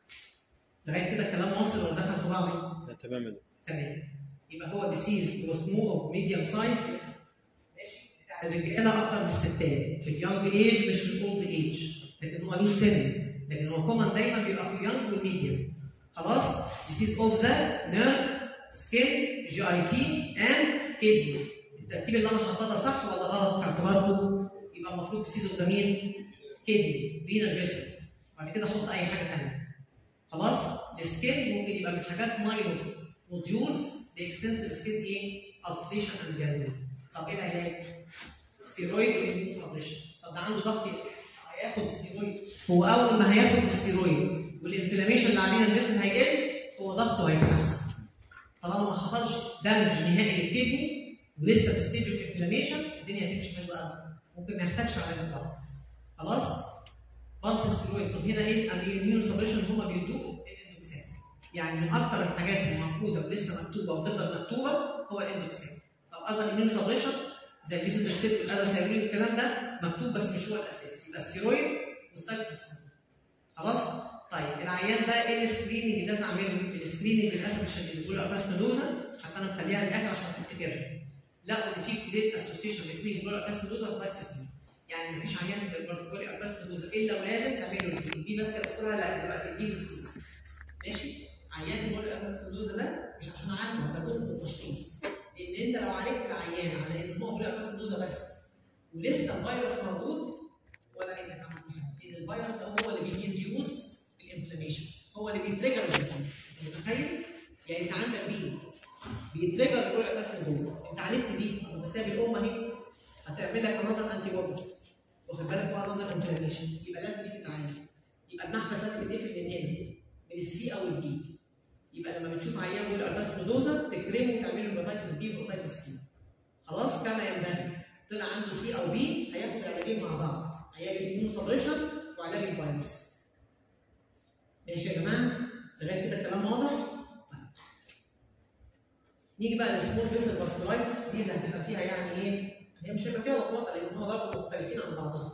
لغايه كده الكلام واصل ولا دخل في بعضه؟ تمام. تمام. يبقى هو ديسيز وسمو اوف ميديوم سايز ماشي بتاع الرجاله اكتر من الستات في اليونج ايج مش في الاولد ايج، لكن هو له سن، لكن هو كومن دايما بيبقى في اليونج والميديوم. خلاص؟ ديسيز اوف ذا نيرف سكين جي اي تي اند كيدني. الترتيب اللي انا حاطاه ده صح ولا غلط في اعتباركم؟ يبقى المفروض ديسيز اوف ذا مين؟ كيدني رينال فيسل. بعد كده احط اي حاجه ثانيه. خلاص؟ السكين ممكن يبقى من حاجات مايلو نوديولز لاكستنسيف سكين ايه؟ الستريشن اند جانجرين. طب ايه العلاج؟ ستيرويد واميون سبريشن. طب ده عنده ضغط هياخد الستيرويد. هو اول ما هياخد الستيرويد والانفلاميشن اللي علينا الجسم هيقل هو ضغطه هيتحسن. طالما ما حصلش دامج نهائي للكدني ولسه في ستيج اوف انفلاميشن الدنيا هتمشي حلوه قوي. ممكن ما يحتاجش على الضغط. خلاص؟ بالس ستيرويد. طب هنا ايه الاميون سبريشن اللي هم بيدوه؟ الاندوكسين. يعني من اكثر الحاجات الموجوده ولسه مكتوبه وتفضل مكتوبه هو الاندوكسين. طب اذر اميون سبريشن زي البيسودوكسين والازاسيرين الكلام ده مكتوب بس مش هو الاساس. يبقى الستيرويد والسايكلوسين. خلاص؟ طيب العيان ده ايه السكريننج اللي لازم اعمله؟ السكريننج للاسف الشديد بيقول ارتاس نودوزا، حتى انا مخليها للاخر عشان تفتكرها. لقوا ان في جريت اسوسيشن بين بيقول ارتاس نودوزا وهيباتيتس بي. يعني مفيش عيان بيقول ارتاس نودوزا الا ولازم تعمل له البي بس يذكرها لا دلوقتي البي والسي. ماشي؟ عيان بيقول ارتاس نودوزا ده مش عشان اعالجه، ده جزء من التشخيص. لان انت لو عالجت العيان على ان هو بيقول ارتاس نودوزا بس ولسه الفيروس موجود ولا اي حاجه عملت حاجه. لان الفيروس ده هو اللي بينديوس الانفلاميشن، هو اللي بيتريجر الديزيز. انت متخيل؟ يعني انت عندك بي بيتريجر بيقول ارتاس نودوزا، انت عالجت دي انا بساب الام اهي هتعمل لك نظر انتي بوديز. واخد بالك بقى نظر انفلاميشن، يبقى لازم دي تتعالج. يبقى المحبس لازم يتقفل من هنا من السي او البي. يبقى لما بتشوف عيان بيقول ارتاس نودوزا تكرمه وتعمل له هيباتيتس بي وهيباتيتس سي. خلاص؟ كما ينبغي. طلع عنده سي او بي هياخد العلاجين مع بعض، علاج الاميون سبريشن وعلاج الفيروس. ماشي يا جماعه؟ لغايه كده الكلام واضح؟ نيجي بقى للسمول فيسل فاسكولايتس دي اللي هتبقى فيها يعني ايه؟ هي مش هيبقى فيها لخبطه لان هم برضه مختلفين عن بعضهم.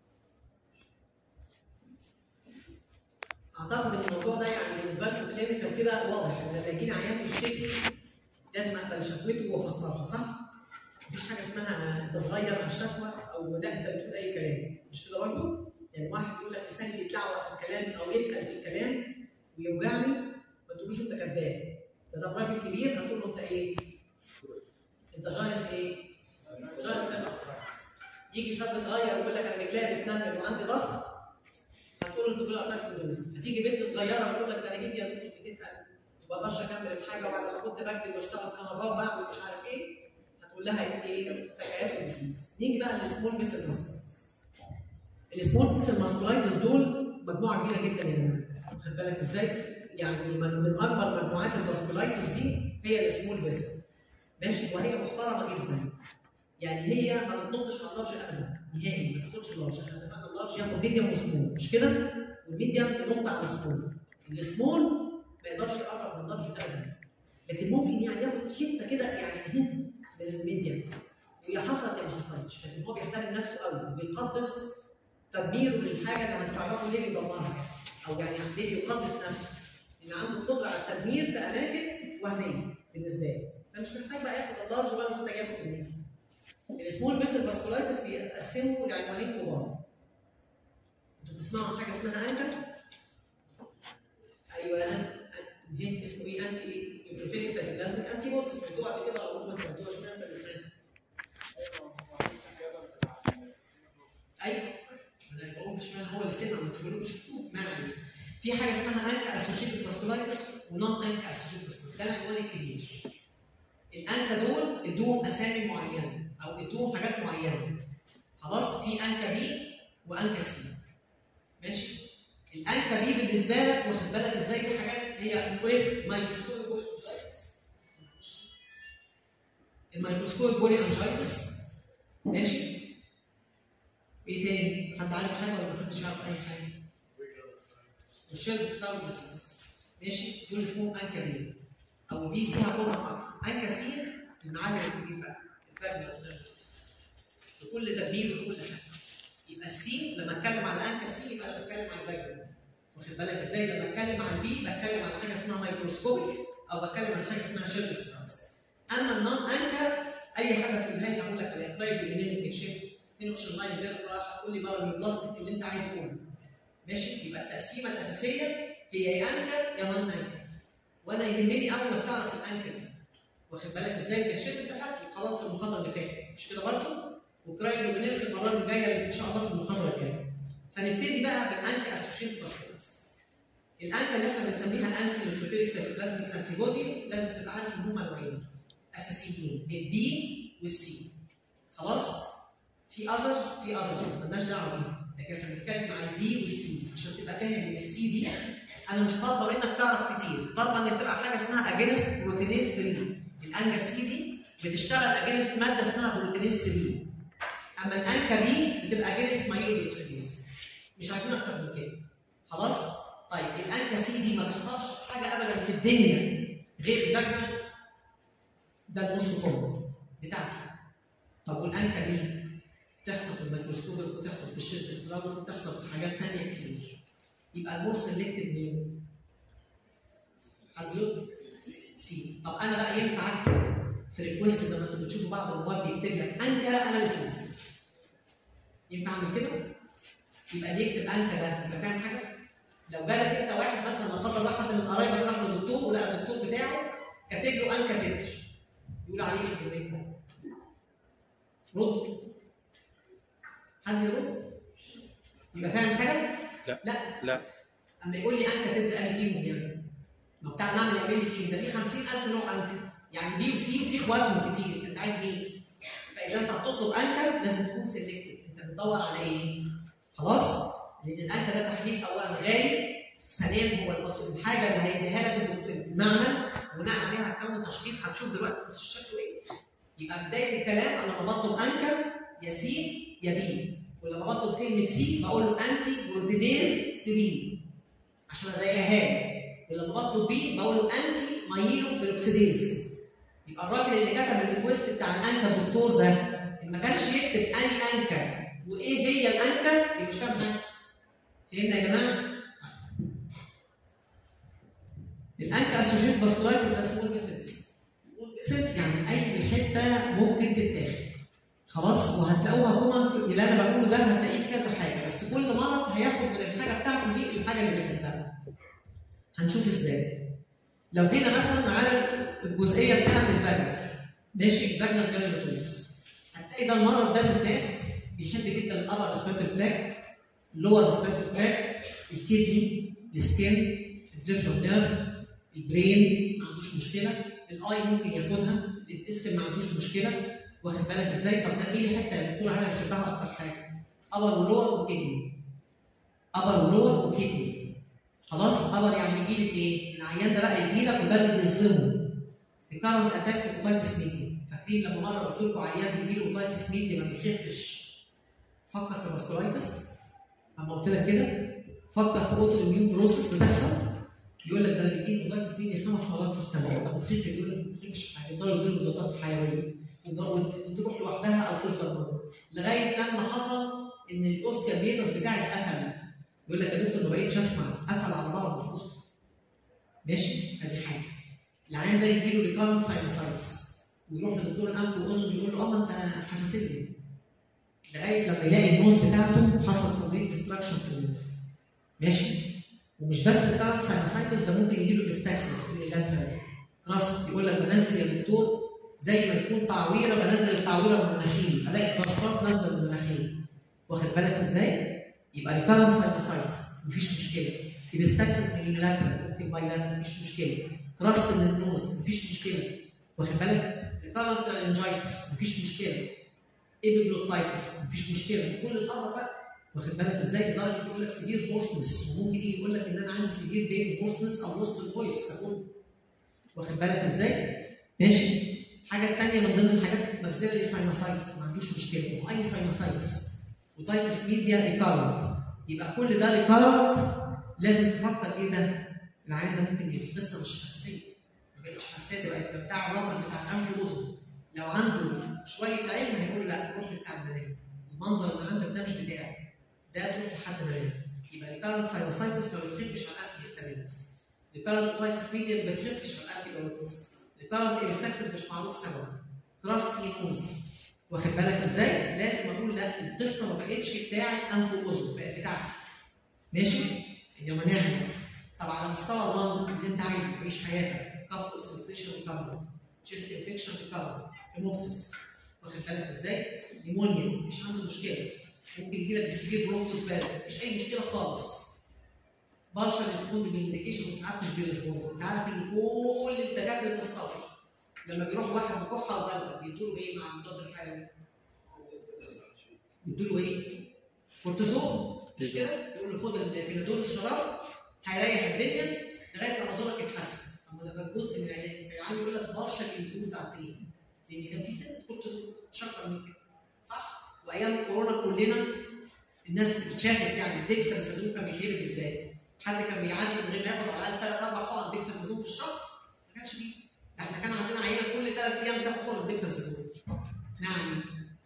اعتقد ان الموضوع ده يعني بالنسبه لكم كلينيكال كده واضح ان لما يجيني عيان بيشتكي لازم اقبل شكوته وافسرها، صح؟ مفيش حاجه اسمها انت صغير على الشكوى او لا انت بتقول اي كلام، مش كده برضه؟ يعني واحد يقول لك لساني بيتلعوع في الكلام او يتقل في الكلام ويوجعني ما تقولوش انت كذاب. ده ده راجل كبير هتقول له انت ايه؟ انت جاهل في ايه؟ جاهل في الافراس. يجي شاب صغير يقول لك انا رجلي بتنمل وعندي ضغط هتقول له انت بتقول ارتاس نودوزا. هتيجي بنت صغيره تقول لك ده انا ايدي يا دكتور بتتقل ما بقدرش اكمل الحاجه وبعد ما كنت بكتب واشتغل كهرباء وبعمل مش عارف ايه هتقول لها انت ايه؟ تكيس وديسيز. نيجي بقى للسمول فيسل ماسكولايتس. السمول فيسل ماسكولايتس دول مجموعه كبيره جدا يا جماعه. واخد بالك ازاي؟ يعني من اكبر مجموعات الفاسكولايتس دي هي السمول فيسل. ماشي؟ وهي محترمه جدا. يعني هي ما بتنطش على اللارج ابدا نهائي، ما بتنطش اللارج. احنا اتفقنا اللارج ياخد ميديوم وسمول مش كده؟ والميديوم تنط على السمول. السمول ما يقدرش يقرب من اللارج ابدا. لكن ممكن يعني ياخد حته كده يعني من الميديوم. وهي حصلت يا ما حصلتش، لكن هو بيحترم نفسه قوي وبيقدس تدميره للحاجه اللي هتعرفه ليه بيدمرها. او يعني ليه بيقدس نفسه. ان عنده قدره على التدمير في اماكن وهميه بالنسبه له. فمش محتاج بقى ياخد اللارج ولا محتاج ياخد الميديوم. السمول فيسل فاسكولايتس بيقسموا لعنوانين كبار. انتوا بتسمعوا عن حاجه اسمها انكا؟ ايوه هيك اسمه ايه؟ انتي ايه؟ يوبروفيليك سايكلازميك انتي بوديز. سمعتوها قبل كده ولا ما سمعتوها؟ اشمعنى انت بتفهم؟ ايوه انا بقول اشمعنى هو اللي سمع ما تقولوش شفتوه معنى في حاجه اسمها انكا اسوشيتد فاسكولايتس ونون انكا اسوشيتد فاسكولايتس. ده العنوان الكبير. الانكا دول ادوهم اسامي معينه او ادوهم حاجات معينه. خلاص؟ في انكا بي وانكا سي. ماشي؟ الانكا بي بالنسبه لك واخد بالك ازاي دي حاجات هي مايكروسكوبيك بولي انجايتس. الميكروسكوبيك بولي انجايتس. ماشي؟ ايه تاني؟ حد عارف حاجه ولا ما حدش يعرف اي حاجه؟ والشيلف ستاون ديسيز. ماشي؟ دول اسمهم انكا بي او بي فيها فورمه انكا سي المعادن اللي بتجيب بقى الفاجنال بكل تدبير وكل حاجه. يبقى السي لما اتكلم على الانكا سي يبقى انا بتكلم على الفاجنال. واخد بالك ازاي؟ لما اتكلم عن البي بتكلم على حاجه اسمها مايكروسكوبيك او بتكلم عن حاجه اسمها شيب ستراوس. اما النون انكر اي حاجه في النهايه هقول لك عليها كرايب منين شيب فين اوبشن لاين غير راح تقول لي بره من البلاستيك اللي انت عايز تقوله. ماشي؟ يبقى التقسيمه الاساسيه هي يا انكر يا نون انكر. وانا يهمني اول ما تعرف الانكر دي. واخد بالك ازاي؟ كشيت انت خدت خلاص في المحاضره اللي فاتت مش كده برضه؟ وكرايب منين في المره الجايه ان شاء الله في المحاضره الجايه. فنبتدي بقى بالانتي اسوشيتد فاسكولايتس. الانتي اللي احنا بنسميها انتي نيوتروفيليك سيتوبلازميك انتي بودي لازم تبقى عارف ان هما نوعين اساسيين البي والسي. خلاص؟ في اذرز في اذرز مالناش دعوه بيهم، لكن احنا بنتكلم عن البي والسي عشان تبقى فاهم ان السي دي انا مش طالبه منك تعرف كتير، طالبه انك تبقى حاجه اسمها اجينست بروتينيز ثلاثة. الانجا سي دي بتشتغل اجينست ماده اسمها بروتينيز ثلاثة. اما الانكا بي بتبقى اجينست مايلوبيوكسيديز. مش عايزين اكتر من كده. خلاص؟ طيب الانكا سي دي ما تحصلش حاجه ابدا في الدنيا غير الفاجنال ده الموسوفورم بتاعته. طب والانكا بي بتحصل في الميكروسكوبيك وبتحصل في الشيب ستراوس وبتحصل في حاجات ثانيه كتير. يبقى المور سيلكتد مين؟ حد يقول؟ سي. طب انا بقى ينفع اكتب في ريكوست لما انتوا بتشوفوا بعض المواد بيكتب لك انكا اناليسيس. ينفع اعمل كده؟ يبقى اللي يكتب انكا ده يبقى فاهم حاجه؟ لو جالك انت واحد مثلا لا قدر الله حد من قرايبك راح للدكتور ولقى الدكتور بتاعه كاتب له انكا تتر يقول عليه ايه زي رد. حد يرد؟ يبقى فاهم حاجه؟ لا لا لا اما يقول لي انكا تتر انا فيهم يعني ما بتاع المعمل يعمل لي فيهم ده في خمسين ألف نوع انكا يعني بي وسي وفي اخواتهم كتير انت عايز مين؟ فاذا انت هتطلب انكا لازم تكون سيلكتد انت بتدور على ايه؟ خلاص؟ لان الانكا ده تحليل اولا غالي ثانيا هو المقصود الحاجه اللي هيديها لك المعمل بناء عليها هتكون تشخيص هتشوف دلوقتي شكله ايه؟ يبقى بدايه الكلام انا لما بطلب انكا يا سي يا بي ولما بطلب كلمه سي بقول له انتي بروتينير ثلاثة عشان الاقيها ولما بطلب بي بقول له انتي مايلو بيروكسيديز. يبقى الراجل اللي كتب الريكوست بتاع الانكا الدكتور ده ما كانش يكتب اني انكا وايه هي الانكا يبقى مش فاهم حاجه. فهمنا يا جماعه؟ الانكا اسوشيت فاسكولايتس ده سمول فيسلز. سمول فيسلز يعني اي حته ممكن تتاخد. خلاص وهتلاقوها كومن اللي انا بقوله ده هتلاقيه في كذا حاجه بس كل مرض هياخد من الحاجه بتاعته دي الحاجه اللي بيحبها. هنشوف ازاي. لو جينا مثلا على الجزئيه بتاعت الفاجنال ماشي الفاجنال جرانيولوتوزس هتلاقي ده المرض ده بالذات بيحب جدا الابر ريسبيرتوري تراكت اللور ريسبيرتوري تراكت الكدني السكين البريفرال نيرف البرين ما عندوش مشكله الاي ممكن ياخدها الانتستين ما عندوش مشكله. واخد بالك ازاي؟ طب ده ايه الحته اللي الدكتور عليها يحبها اكتر حاجه؟ ابر ولور وكدني. ابر ولور وكدني. خلاص ابر يعني يجي لك ايه؟ العيان ده بقى يجي لك وده اللي بيظلمه. ريكارنت اتاكس اوتايتس ميديا. فاكرين لما مره قلت لكم عيان بيجي له اوتايتس ميديا ما بيخفش. فكر في ماسكولايتس. اما قلت لك كده فكر في اوتو اميون بروسس بتحصل. يقول لك ده اللي بيجي له اوتايتس ميديا خمس مرات في السنه. طب بتخف يقول لك ما بتخفش هيفضلوا يديروا مضادات حيويه. وتروح لوحدها او تفضل بره. لغايه لما حصل ان الاوستيا بيتس بتاعي اتقفل. يقول لك يا دكتور ما بقيتش اسمع قفل على بعض بص. ماشي؟ ادي حاجه. العيان ده يجي له ريكارنت ساينوسايتس ويروح لدكتور الانف واذن يقول له اه ما انت حساسيه. لغايه لما يلاقي النوز بتاعته حصل كومبليت ديستراكشن في النوز. ماشي؟ ومش بس ريكارنت ساينوسايتس ده ممكن يجي له بيستاكسس في اللاترال كراست يقول لك بنزل يا دكتور زي ما تكون تعويره بنزل التعويره من مناخيري الاقي كراسات نازله من مناخيري. واخد بالك ازاي؟ يبقى ريكارنت ساينوسايتس مفيش مشكله. بيستاكسس من اليونيلاترال ممكن بايلاترال مفيش مشكله. كراست من النوز مفيش مشكله. واخد بالك؟ ريكارنت لارنجايتس مفيش مشكله. ايبيجلوتايتس مفيش مشكله. كل الامر بقى واخد بالك ازاي؟ لدرجه يقول لك سيفير هورسنس وممكن يجي يقول لك ان انا عندي سيفير بين هورسنس او لوست الفويس اقول. واخد بالك ازاي؟ ماشي؟ الحاجه الثانيه من ضمن الحاجات الماكسيلاري ساينوسايتس ما عندوش مشكله واي ساينوسايتس وتايتس ميديا ريكارنت يبقى كل ده ريكارنت لازم تفكر ايه ده؟ العيان ده ممكن يبقى لسه مش حساسيه ما بقتش حساسيه بقت بتاع الرقم بتاع الانف والاذن لو عنده شويه علم هيقول لا روح لبتاع المناعه، المنظر اللي عندك ده مش بتاعي، ده تروح لحد مناعه. يبقى البارنت ساينوسايتس ما بتخفش على الانتي هيستامينز، البارنت اوتايتس ميديا ما بتخفش على الانتي بايوتكس، البارنت ايبيساكسس مش معروف سبب، كراستينوز. واخد بالك ازاي؟ لازم اقول لا القصه ما بقتش بتاعت انف واذن، بقت بتاعتي. ماشي؟ انما نعمل طب على مستوى اللنج اللي انت عايزه تعيش حياتك، كف اكسبتيشن ريكفرمنت، تشيست انفكشن ريكفرمنت، هيموبسيس. واخد بالك ازاي؟ نيمونيا مش عنده مشكله، ممكن يجي لك بسكير برونكوسبازم مش اي مشكله خالص. بارشل ريسبوند للميديكيشن وساعات مش بيرسبوند. انت عارف ان كل الدكاتره في الصف لما بيروح واحد بكحه وبلغم بيدوا له ايه مع المضاد الحيوي؟ بيدوا له ايه؟ كورتيزون مش كده؟ يقول له خد الفينادول الشراب هيريح الدنيا لغايه لما زورك يتحسن. اما ده كان جزء من العلاج، فيعني يقول لك بارشل انفيوز على التاني لان كان في سنه كورتيزون مش اكتر من كده. صح؟ وايام الكورونا كلنا الناس بتشاهد يعني الديكساميثازون كان بيتهرب ازاي؟ حد كان بيعدي من غير ما ياخد على الاقل ثلاث اربع حقن ديكساميثازون في الشهر؟ ما كانش فيه. احنا كان عندنا عينه كل ثلاث ايام بتاخد حقن ديكساميثازون. يعني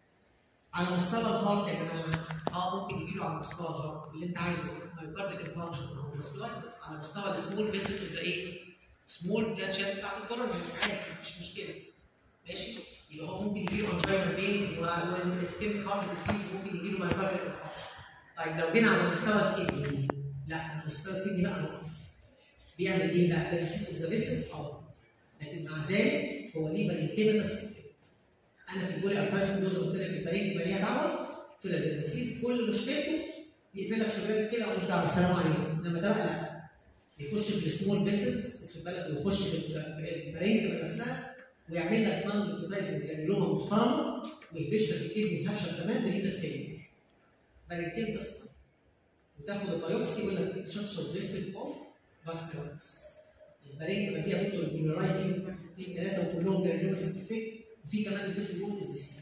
على مستوى الهارت يا جماعه اه ممكن يجي له على مستوى الهارت اللي انت عايزه مايوكارديال انفاركشن او فاسكولايتس على مستوى السمول فيسل زي ايه؟ سمول فلاتشات بتاعت الكورونا عادي مفيش مشكله. ماشي؟ يبقى هو ممكن يجي له انجينا بين والسكين هارت ديسيز ممكن يجي له مايوكارديال انفاركشن. طيب لو جينا على مستوى الكدني لا على مستوى الكدني بقى نقف. بيعمل ايه بقى؟ ده ديسيز اوف ذا فيسل اه لكن مع ذلك هو ليه بالانهبيتس. انا في البولي ارترايتس دوز قلت لك البرين ماليه دعوه، قلت لك الديسيز كل مشكلته يقفل لك شباب الكلى ومش دعوه سلام عليكم. انما ده بقى لا يخش في السمول فيسلز واخد بالك ويخش في البرين نفسها ويعمل لك مان نيوكليزنج جرانيولوما محترمه ويهبش لك الكدني الهبشه تمام برينال فيلير. برينكين تصنع وتاخد البيوبسي يقول لك تشاتش ريزيستنت اوف فاسكولايتس. البرين بقى دي دكتور البوليراي فيهم اثنين ثلاثه وكلهم جرانيولوما افكت وفي كمان الفيسل وول از ديسيز.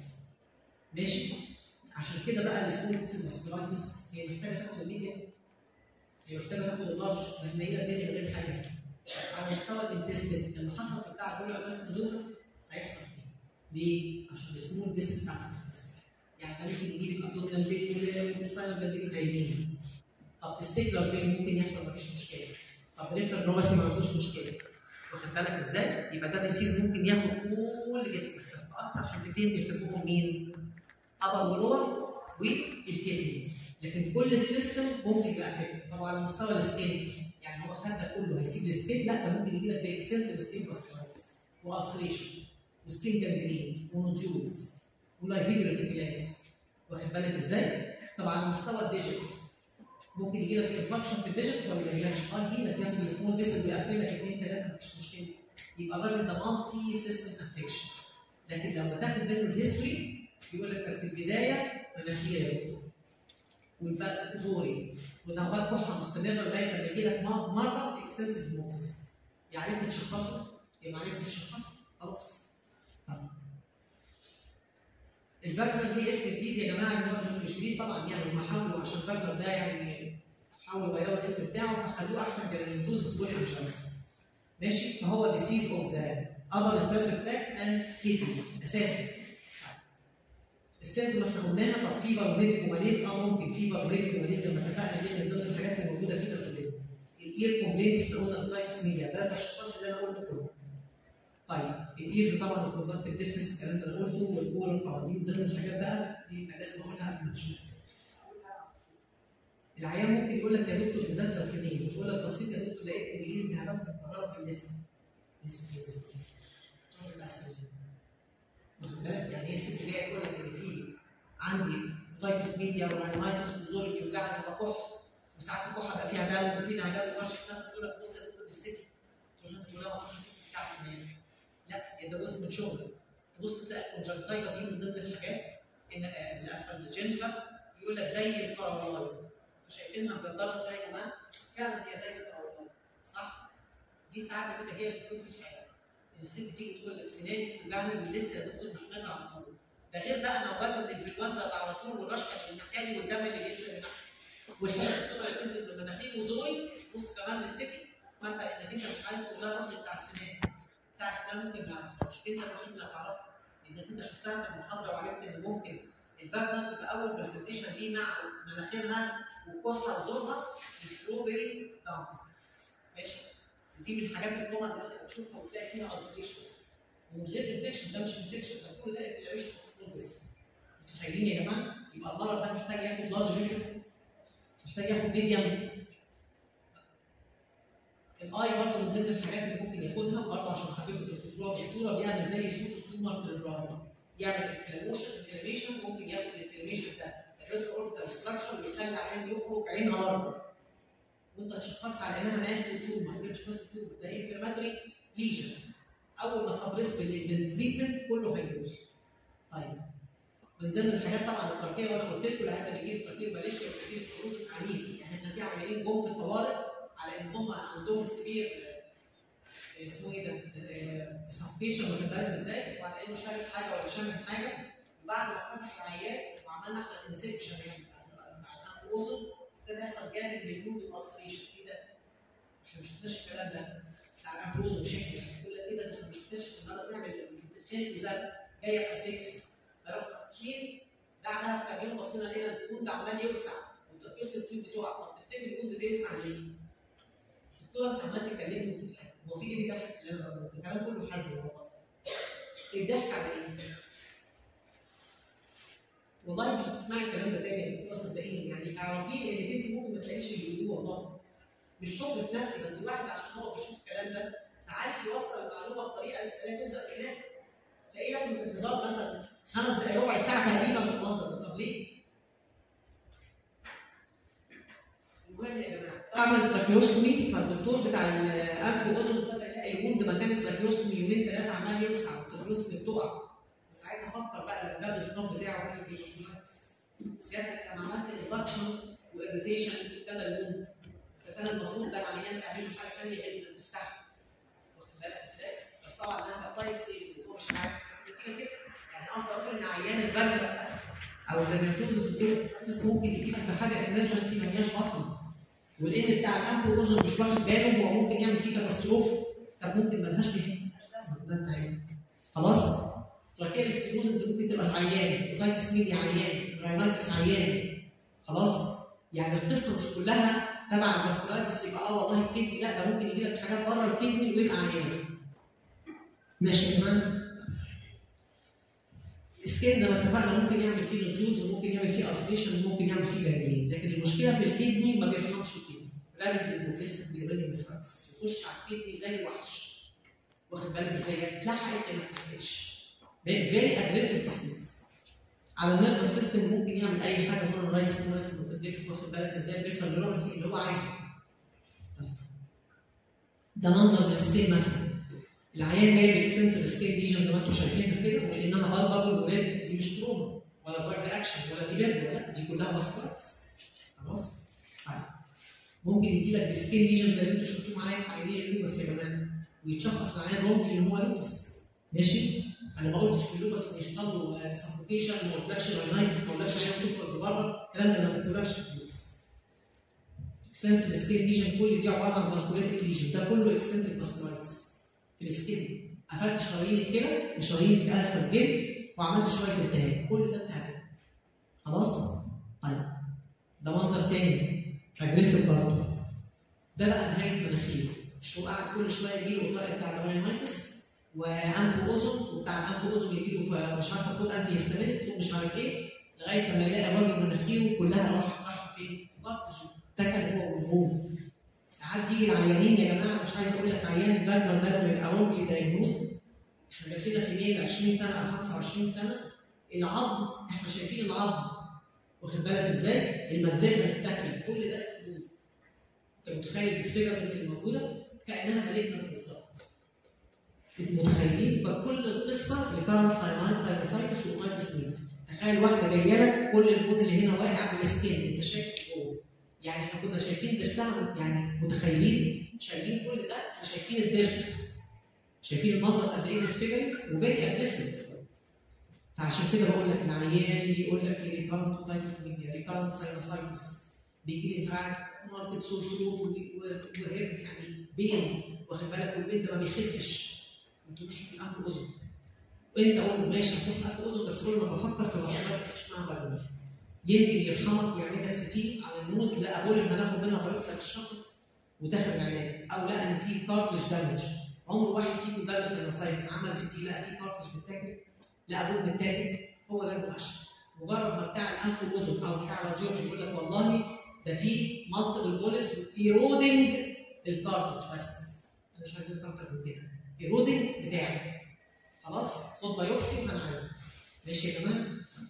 ماشي؟ عشان كده بقى السمول فيسل فاسكولايتس هي محتاجه تاخد الميديا، هي محتاجه تاخد اللارج لان هي الدنيا من غير حاجه. على مستوى الانتستين لما حصل بتاع البولي ارترايتس هيحصل فيه. ليه؟ عشان السمول فيسل بتاعت الانتستين. يعني ممكن يجي لك ابدومينال بين والانتستينال بين هيجين. طب تستيكلر بين ممكن يحصل مفيش مشكله. طب ريفر نوباسي ما عندوش مشكله. واخد بالك ازاي؟ يبقى ده ديسيز ممكن ياخد كل جسمك بس اكتر حدتين بيكتبوهم مين؟ ابر ولور والكدني. لكن كل السيستم ممكن يبقى افكت. طب على مستوى السكين يعني هو خد ده كله هيسيب السكين؟ لا ده ممكن يجي لك باكستنسيف سكين فاسكولايتس والسريشن وسكين جانجرين ونوديولز ولايفيد ريتيكولايتس. واخد بالك ازاي؟ طب على مستوى الديجيتس ممكن يجي لك انفكشن في الديجيتس ولا ما يجيلكش؟ اه يجي لك ياخد السمول فيسل بيقفل لك اثنين ثلاثه مفيش مشكله. يبقى الراجل ده مالتي سيستم افكشن. لكن لما تاخد منه الهيستوري يقول لك في البدايه مناخيري ويبقى زوري ونوبات كحه مستمره لغايه لما يجي لك مره اكستنسيف موتس. يا عرفت تشخصه يا ما عرفتش تشخصه خلاص. طب الفاكتور ليه اسم جديد يا جماعه، مش جديد طبعا يعني هم حاولوا عشان الفاكتور ده يعني حاولوا يغيروا الاسم بتاعه فخلوه احسن جرانيولوز بوليانجينس. ماشي؟ فهو ديسيز اوف ذا ابر ريسبيرتوري تراكت اند كيدني اساسا. السيمتوم احنا قلناها. طب فيبر وميديكوماليز اه ممكن فيبر وميديكوماليز زي ما اتفقنا دي من ضمن الحاجات اللي موجوده فينا كلنا. الاير كومبلينت احنا قلنا التايتس ميديا ده التشخيصات اللي انا قلته كله. طيب الايرز طبعا الكونتاكت ديفنس الكلام ده انا قلته والاورال اه دي من ضمن الحاجات بقى دي لازم اقولها قبل ما تشوف. العيان ممكن يقول لك يا دكتور بالذات لو في مين يقول لك بصيت يا دكتور لقيت ان بيجي لي التهابات متكرره في اللسه. لسه كده تقول لك احسن واخد بالك يعني هي الست جايه تقول لك ان في عندي اوتايتس ميديا وراينايتس وزوري بيوجعني وبكح وساعات الكحه بقى فيها دم وفي نهجان وماشي نفس تقول لك بص يا دكتور بالستي تقول لك تقول لها ما تروحي الست بتاع السنان. لا ده جزء من شغلك. تبص تلاقي الكونجكتيفا دي من ضمن الحاجات ان الاسفل الجنجفه يقول لك زي الفراولاي. شايفينها مجدره ازاي يا جماعه؟ فعلا هي زي الفراولاي صح؟ دي ساعات كده هي اللي بتكون في الحاله. الست تيجي تقول لك سناني بتوجعني ولسه يا دكتور محتاجه على طول. ده غير بقى نوبات الانفلونزا اللي على طول والرشقه اللي ناحيتي والدم اللي بينزل من ناحيتي. والحاجه السوداء اللي بتنزل من مناخيري وزوري بص كمان للستي فانت انك انت مش عارف تقول لها روح بتاع السنان. بتاع السنان ممكن ما يعرفهاش، انت الوحيد اللي هتعرفها. انك انت شفتها في المحاضره وعرفت ان ممكن الفاكهه تبقى اول برزنتيشن دي مع مناخيرها وكحها وزورها ستروبري داون. ماشي؟ ودي من الحاجات اللي طبعا اللي انت بتشوفها وتلاقي فيها السريشنز ومن غير انفكشن. ده مش انفكشن، ده كل ده انفلاميشن في السمول بس. متخيلين يا جماعه؟ يبقى المرض ده محتاج ياخد لارج ريسك، محتاج ياخد ميديم. الاي برضه من ضمن الحاجات اللي ممكن ياخدها برضه عشان حبيبكم تفتكروها بالصوره، بيعمل زي سوق التيومر في البرايمر، يعمل انفلاميشن انفلاميشن ممكن ياخد الانفلاميشن ده الريد اوربيتال ستراكشر ويخلي العين يخرج عينها بره وانت تشخصها على انها ماس تيومر. مش ماس تيومر، ده انفلاماتوري ليجن. اول ما سبريس بالتريتمنت كله هيروح. طيب من ضمن الحاجات طبعا التراكيه، وانا قلت لكم العيان ده بيجيب تراكيه ماليشيا وتراكيه ستروزس عنيف. يعني احنا في عيانين جم في الطوارئ على ان هم عندهم سبير اسمه ايه ده؟ سفكيشن، واخد بالك ازاي؟ وعلى انه شارب حاجه ولا شامم حاجه، وبعد ما فتح العيان وعملنا احنا انسبشن يعني مع الانف والاذن ابتدى يحصل جانب للجود الالسريشن. ايه ده؟ احنا ما شفناش الكلام ده بتاع الانف والاذن بشكل يقول لك ايه ده؟ احنا ما شفناش النهارده بنعمل بتتخانق وزاد جايه اسفكسي. فلو فاكرين بعدها بكام يوم بصينا لقينا الجود عمال يوسع والتركيز الطيب بتوعك. طب تفتكر الجود بيوسع ليه؟ الدكتوره انت عماله تتكلمي هو في ايه بيضحك في اللي انا بقوله؟ الكلام كله حزن والله. الضحك على ايه؟ والله مش هتسمعي الكلام ده تاني يا دكتوره صدقيني. يعني اعرفيه لان انت ممكن ما تلاقيش اللي بيقولوه والله. مش شغل في نفسي، بس الواحد عشان هو بيشوف الكلام ده فعارف يوصل المعلومه بطريقه اللي تخليها تلزق في عينيه. تلاقيه لازم في النظام مثلا خمس دقائق ربع ساعه تقريبا بالمنظر ده. طب ليه؟ المهم يا جماعه اعمل تراكيوستومي، فالدكتور بتاع الانف واذن ابتدى يلاقي الوند مكان التراكيوستومي يومين ثلاثه عمال يوسع والتراكيوستومي بتقع. ساعتها فكر بقى لما جاب السناب بتاعه كان في اسمهاتس. سيادتك لما عملت اندكشن واريتيشن ابتدى الوند، فكان المفروض ده العيان تعمل له حاجه ثانيه غير انك تفتحها. واخد بالك ازاي؟ بس طبعا انا طيب سيف وهو مش عارف كده. يعني قصدي اقول ان عيان البلد او الدرماتوز ممكن يجيب في حاجه امرجنسي ما هياش بطن. والإن بتاع الانف والاذن مش واخد باله هو ممكن يعمل فيه كاتاستروف. طب ممكن مالهاش لازمه. خلاص؟ تراكيه الستينوزس دي ممكن تبقى العيان، اوتايتس ميديا عيان، راينايتس عيان. خلاص؟ يعني القصه مش كلها تبع الفاسكولايتس يبقى اه والله الكدني، لا ده ممكن يجي لك حاجات بره الكدني ويبقى عيان. ماشي يا جماعه؟ السكين زي ما اتفقنا ممكن يعمل فيه نوتيولز وممكن يعمل فيه السريشن وممكن يعمل فيه جانبين، لكن المشكله في الكدني ما بيرحمش الكدني. رابط البروفيسور بيرمي بالفرنس يخش على الكدني زي الوحش. واخد بالك ازاي؟ اتلحقت ما اتلحقتش. فيري اجريسيف ديسيز. على النيرفس سيستم ممكن يعمل اي حاجه من الرايس نويز موتوبلكس. واخد بالك ازاي؟ بريفر نيوروباثي اللي هو عايزه. ده منظر من السكين مثلا. العيان جاي باكستنسيف سكين ليجن زي ما انتم شايفينها كده، ولانها بالبابل وريد دي مش تروما ولا دراج رياكشن ولا دي بيرد، لا دي كلها فاسكولايتس. خلاص؟ طيب ممكن يجي لك بسكين ليجن زي ما انتم شفتوه معايا في عينين اللوبس يا جماعه، ويتشخص العيان رونج ان هو لوبس. ماشي؟ انا ما قلتش في اللوبس ان يحصل له سفوكيشن، ما قلتلكش راينايتس، ما قلتلكش عيان تخرج لبره، الكلام ده ما قلتلكش في اللوبس. اكستنسيف سكين ليجن كل دي عباره عن فاسكوليتيك ليجن، ده كله اكستنسيف فاسكولايتس. في السكين قفلت شرايين الكلى بشرايين اسفل الجلد وعملت شويه التهاب، كل ده التهابات. خلاص؟ طيب ده منظر تاني اجريسيف برضه. ده بقى نهايه مناخيره، مش هو قاعد كل شويه يجي له طائر بتاع الراينايتس وانف واذن، وبتاع الانف واذن يجي له مش عارفه خد انتي هيستامينيك ومش عارف ايه، لغايه لما يلاقي راجل مناخيره كلها راح راح فين؟ ضغط اتكل هو والهون. ساعات بيجي العيانين يا جماعه، مش عايز اقول لك عيان فاجنر ده لما يبقى رونجلي دايجنوز. احنا جات لنا في ميل عشرين سنه او خمسة وعشرين سنه العظم، احنا شايفين العظم واخد بالك ازاي؟ المجزره بتتاكل، كل ده اكسبوز. انت متخيل الديسفيجرمنت اللي موجوده؟ كانها مالجنت بالظبط. انتوا متخيلين؟ فكل القصه ريكارنت ساينايد ساينوسايتس واوتايتس ميديا. تخيل واحده جايه لك كل البون اللي هنا واقع بالسكين، انت شايف جوه. يعني احنا كنا شايفين ضرسها، يعني متخيلين شايفين كل ده وشايفين الضرس. شايفين المنظر قد ايه ديسفيجرنج وفيري اجريسيف. فعشان كده بقول لك العيان اللي يقول لك في ريكارنت اوتايتس ميديا، ريكارنت ساينوسايتس، بيجي لي ساعات ماركت سور صوت وهيب يعني بين، واخد بالك، والبين ده ما بيخفش. ما تقولوش في الانف واذن. وانت قول له ماشي هتحلق في اذن، بس قول له انا بفكر في مسؤوليات اسمها بايوبسي. يمكن يرحمك يعملها سي تي على النوز، لا اقول لما ناخد منها بايوبسي الشخص وتاخد العلاج، او لا ان في كارتلج دامج. عمر واحد فيكم دارس النسايس عمل سي تي لقى في كارتلج متاكل، لا ابوه متاكل، هو ده المؤشر. مجرد ما بتاع الانف والاذن او بتاع الراديولوجي يقول لك والله ده في مالتيبل بوليبس ايرودنج الكارتلج، بس مش عايزين اكتر من كده، ايرودنج بتاعي خلاص خد بايوبسي وهنعالج. ماشي يا جماعه؟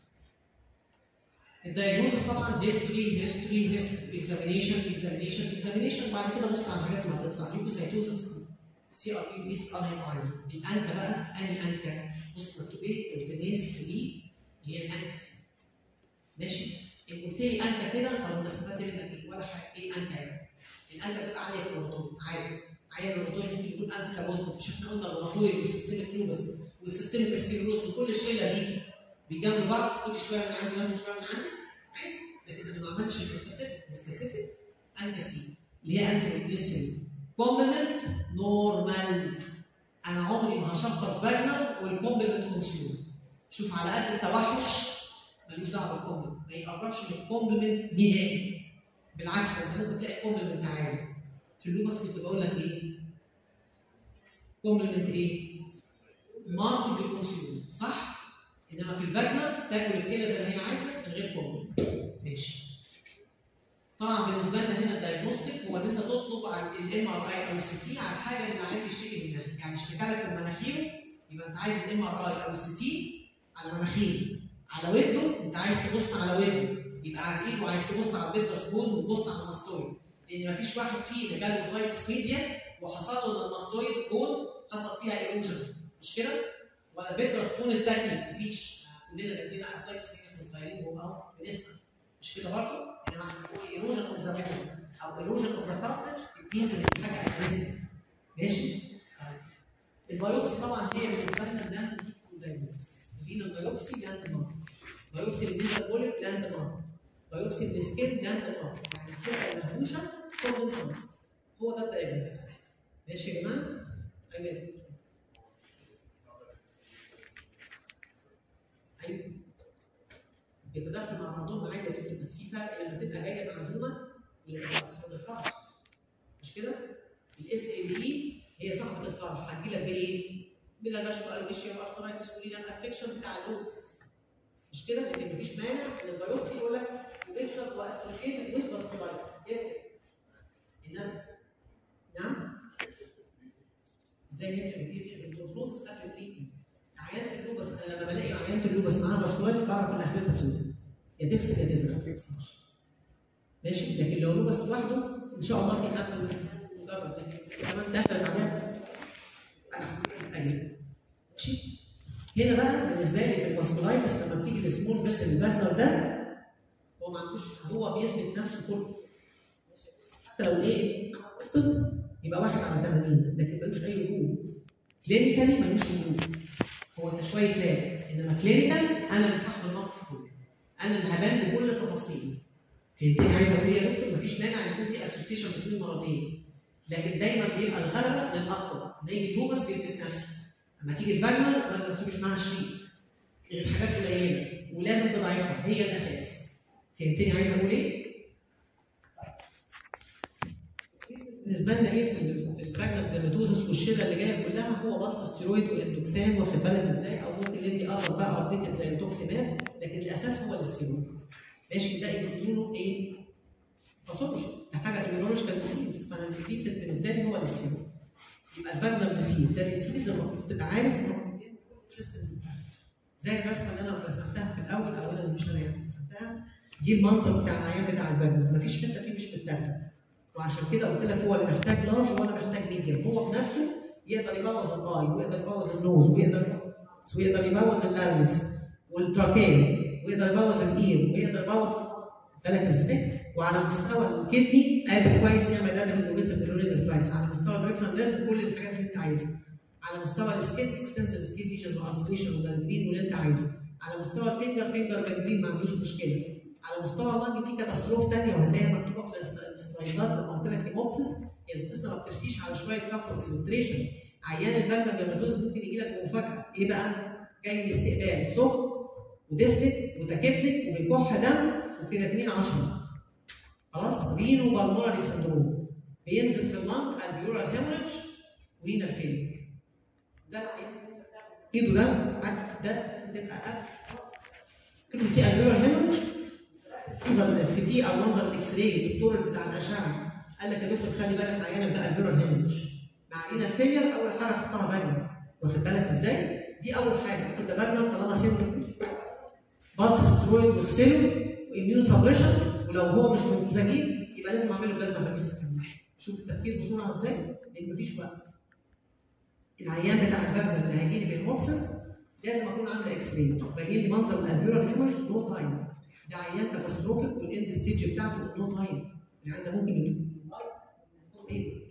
الدايجنوستس طبعا هيستوري هيستوري هيستوري اكزامينيشن اكزامينيشن اكزامينيشن، بعد كده بص على الحاجات اللي هتطلع ليوكوسايتوزس سي ار بي بي اس ار هيبقى عالي. الانكا بقى انهي انكا؟ بص مكتوب ايه؟ التنيس بي اللي هي الانكا سي. ماشي؟ ان قلت لي انكا كده طب انت استفدت منك ايه؟ ولا حاجه. ايه انكا يعني؟ الانكا بتبقى عاليه في الروماتويد عادي. عيان الروماتويد ممكن يكون انكا بوزيتيف، مش احنا قلنا الروماتويد والسيستميك لوبس والسيستميك سكليروز وكل الشله دي بيجاملوا بعض، كل شويه من عندي واحد شويه من عندي عادي، لكن انا ما عملتش السبيسيفيك السبيسيفيك انكا سي اللي هي انتي نيوتريسين كومبلمنت نورمال. انا عمري ما هشخص فاجنال والكومبلمنت كونسيوم. شوف على قد التوحش ملوش دعوه بالكومبلمنت، ما يقربش من الكومبلمنت نهائي. بالعكس انت ممكن تلاقي كومبلمنت عالي. في اللوبس كنت بقول لك ايه؟ كومبلمنت ايه؟ ماركت كونسيوم صح؟ انما في الفاجنال تاكل الكلى زي ما هي عايزه من غير كومبلمنت. ماشي. طبعا بالنسبه لنا هنا الدايجنوستيك هو ان انت تطلب على الام ار اي او السي تي على الحاجه اللي العيان بيشتكي منها، يعني اشتكى لك من مناخيره يبقى انت عايز الام ار اي او السي تي على مناخيره، على ودنه انت عايز تبص على ودنه، يبقى على ايده عايز تبص على البيترس بون وتبص على الماستويد، لان مفيش واحد فينا جاله اوتايتس ميديا وحصل له ان الماستويد بون حصل فيها ايروجن، مش كده؟ ولا البيترس بون اتاكل، مفيش. كلنا جاتلنا اوتايتس ميديا صغيرين وهو اهو بنسمع، مش كده برضه؟ لما بنقول ايروجن اوف ذا بون او ايروجن اوف ذا كارتلج مينز ان حاجه اجريسيف. ماشي؟ البايوبسي طبعا هي بالنسبه لنا بنعمل دايجنوستس. لينا البايوبسي لاند مارك، بايوبسي بالنسبه للبوليب لاند مارك، بايوبسي بالسكين لاند مارك، يعني الحته المهوشه كومن خالص. هو ده الدايجنوستس. ماشي يا جماعه؟ ايوه ايوه يتداخل مع بعضهم عادي يا دكتور، بس في فرق لما تبقى جايه معزومه ولما تبقى صاحبه الفرح. مش كده؟ الاس ال اي هي صاحبه الفرح، هتجي لك بايه؟ بلا نشوه الوشيا وارثرايتس ولينا الافكشن بتاع اللوبس. مش كده؟ لكن مفيش مانع ان البايوبسي يقول لك بوتنشال واسوشيتد ويز فاسكولايتس. انما نعم؟ ازاي يفرق كتير؟ البروتوز قبل التريتمنت. عيانة اللوبس انا لما بلاقي عيانة اللوبس معاها فاسكولايتس بعرف ان اخرتها سوداء. يا تغسل يا تزرع ما تكسرش. ماشي؟ لكن لو لوبس لوحده ان شاء الله في امل مجرد لكن كمان دخلت عليها انا ماشي؟ هنا بقى بالنسبه لي في الفاسكولايتس لما بتيجي السمول بس الفاجنر ده هو ما عندوش، هو بيثبت نفسه كله. حتى لو ايه؟ يبقى واحد على ثمانين لكن ملوش اي وجود. كلينيكالي ملوش وجود. هو انت شويه لاب، انما كلينيكال انا اللي صاحب الموقف كله. انا اللي هبان بكل التفاصيل. فهمتني عايز اقول ايه يا دكتور؟ مفيش مانع يكون في اسوسيشن بين المرضين. لكن دايما بيبقى الغلبه للاقوى، لما يجي اللوبس بيثبت نفسه. لما تيجي الفاجنال ما بتجيبش معاها شريك. غير حاجات قليله ولازم تضعفها هي الاساس. فهمتني عايز اقول ايه؟ بالنسبه لنا ايه الفاجنال جراماتوزس والشله اللي جايه كلها هو بطس ستيرويد والاندوكسان، واخد بالك ازاي؟ او ممكن ندي اثر بقى ابديتد زي التوكسيماب، لكن الاساس هو الاستيرويد. ماشي؟ ده يقولوا ايه؟ باثولوجي، ده حاجه ايميونولوجيكال ديسيز، فانا الديفيكت بالنسبه لي هو الاستيرويد. يبقى الفاجنال ديسيز ده ديسيز المفروض تبقى عارف السيستمز بتاعته. زي الرسمه اللي انا رسمتها في الاول، او انا مش انا رسمتها، دي المنظر بتاع العيان بتاع الفاجنال، مفيش حته فيه مش متاكله. وعشان كده قلت لك هو اللي محتاج لارج وانا محتاج ميديم. هو بنفسه يقدر يبوظ الاي ويقدر يبوظ النوز ويقدر ويقدر يبوظ اللارنكس والتراكيه ويقدر يبوظ الاير ويقدر يبوظ بالك ازاي؟ وعلى مستوى الكدني قادر كويس يعمل لابد بروجريسيف رينال فلايتس، على مستوى الريفرال نيرف كل الحاجات اللي انت عايزها. على مستوى السكين اكستنسيف سكين ليجن والالسريشن والجانجرين واللي انت عايزه. على مستوى الفينجر فينجر جانجرين ما عندوش مشكله. على مستوى اللنج في كاتاستروف ثانيه وهتلاقيها مكتوبه في السلايدات لما قلت لك ايموبسيس، يعني القصه ما بترسيش على شويه كف اكسنتريشن. عيان الفاجنال جراماتوز ممكن يجي لك بمفاجاه، ايه بقى؟ جاي من استقبال سخن وديسلك وتكتلك وبيكح دم وكرياتينين عشرة. خلاص؟ رينو بالمونري سندروم بينزل في اللنج الفيورال هيموريدج ورينال فيلير. ده ايده ده ده تبقى قبل كلمه في الفيورال هيموريدج منظر السي تي او منظر الاكس راي الدكتور بتاع الاشعه قال لك يا دكتور خلي بالك عيانك ده الفيورال هيموريدج مع رينال فيلير. اول حاجه حطها فاجنر، واخد بالك ازاي؟ دي اول حاجه خد فاجنر طالما سن بلس سترويد واغسله واميون سبريشن، ولو هو مش متزاجين يبقى لازم اعمل له بلازما فاجيسيستم. شوف التفكير بسرعه ازاي؟ لان مفيش وقت. العيان بتاع الفاجنر اللي هيجي لي بالهوبسس لازم اكون عامله اكس راي باين لي منظر الالفيورال هيموريدج نو تايم. ده عيان كاتاستروفيك والاند ستيج بتاعته نو تايم. العيان ده ممكن يموت. ايه؟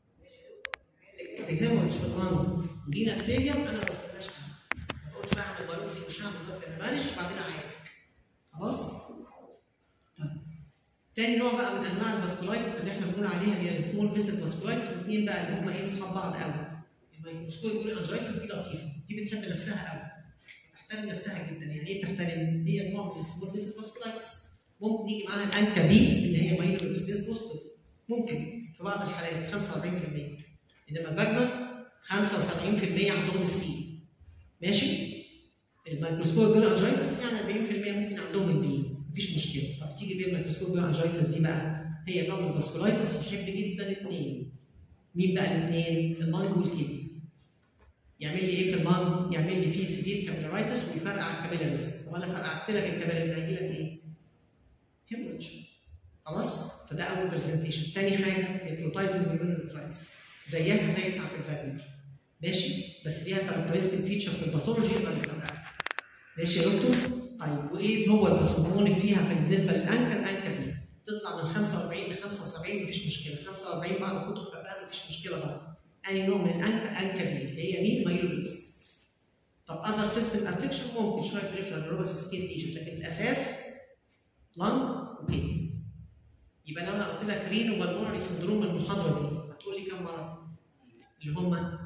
الهيموريدج في اللنج ولينا فيلير انا ما بستناش حاجه. ما بقولش بقى اعمل بايوبسي مش هعمل بايوبسي انا بارش وبعدين اعالج. خلاص؟ طيب. تاني نوع بقى من انواع الفاسكولايتس اللي احنا بنقول عليها هي السمول فيسل فاسكولايتس. الاثنين بقى اللي هم ايه اصحاب بعض قوي. الميكروسكوب يقول انجايتس دي لطيفه، دي بتحب نفسها قوي. بتحترم نفسها جدا. يعني ايه تحترم؟ هي نوع من السمول فيسل فاسكولايتس. ممكن يجي معاها الانكا بي اللي هي مايلو اكسبريس بوستيف. ممكن في بعض الحالات خمسة وأربعين بالمية. انما الفاجنر خمسة وسبعين بالمية عندهم السي. ماشي؟ الميكروسكوب يقول انجايتس يعني أربعين بالمية ممكن عندهم البي. مفيش مشكله. طب تيجي بيه الميكروسكوب انجايتس دي بقى هي نوع من الفاسكولايتس يحب جدا الاثنين. مين بقى الاثنين؟ اللنج والكدني. يعمل لي ايه في اللنج؟ يعمل لي فيه سيفير كابيلارايتس ويفرقع الكابيلاريز. طب انا فرقعت لك الكابيلاريز هيجي لك ايه؟ هيموريدج. خلاص؟ فده اول برزنتيشن. ثاني حاجه البروتايزنج نيورونيفرايتس زيها زي بتاعت الفاجنر. ماشي؟ بس ليها كاركترستيك فيتشر في الباثولوجي يبقى بتفرقع. ماشي يا دكتور؟ طيب وايه هو الباثوجونيك فيها بالنسبه للانكا؟ الانكا دي تطلع من خمسة وأربعين ل خمسة وسبعين مفيش مشكله، خمسة وأربعين بعض الكتب بقى مفيش مشكله طبعا. اي نوع من الانكا؟ انكا بي اللي هي مين؟ مايلولوبسيس. طب اذر سيستم انفكشن ممكن شويه بريفرال نيوروباثي سكين ليجن، لكن الاساس لانج وكدني. يبقى لو انا قلت لك رينو بالمونري سندروم المحاضره دي هتقول لي كم مره؟ اللي هم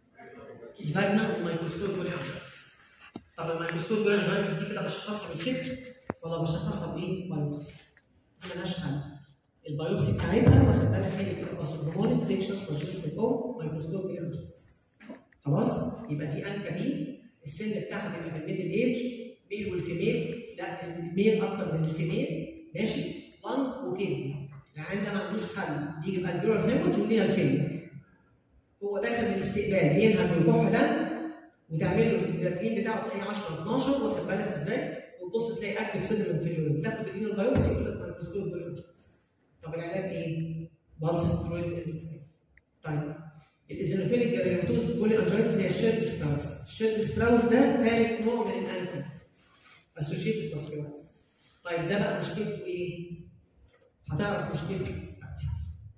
الفاجنا والميكروسكوب والانجايتس. طب الميكروسكوب والانجايتس دي كده بشخصها بالفكر ولا بشخصها بايه؟ بايوبسي. دي مالهاش حل. البايوبسي بتاعتها واخد بالك هي بتبقى باثوجونيك بيكشر سجستيف او ميكروسكوب والانجايتس. خلاص؟ يبقى دي انكا بي السن بتاعها بيبقى في الميدل ايج ميل والفيميل، لا الميل اكتر من الفيميل. ماشي؟ لانج وكدني. العيان ده ما عندوش حل بيجي بالفيورال هيموريدج وليها الفيلير. هو داخل من الاستقبال ينهج ويكح دم وتعمل له الكرياتين بتاعه تلاقي عشرة اتناشر واخد بالك ازاي؟ وتبص تلاقي اكتف سيدمنت في اليورين، تاخد الرينال بايوبسي يقول لك مايكروسكوب والانجايتس. طب العلاج ايه؟ بالس سترويد اندوكسين. طيب الايزينوفيليك جرانيولوماتوز بولي انجايتس هي الشيرد ستراوس. الشيرد ستراوس ده ثالث نوع من الانكا اسوشيتد فاسكولايتس. طيب ده بقى مشكلته ايه؟ هتعرف مشكلته دلوقتي.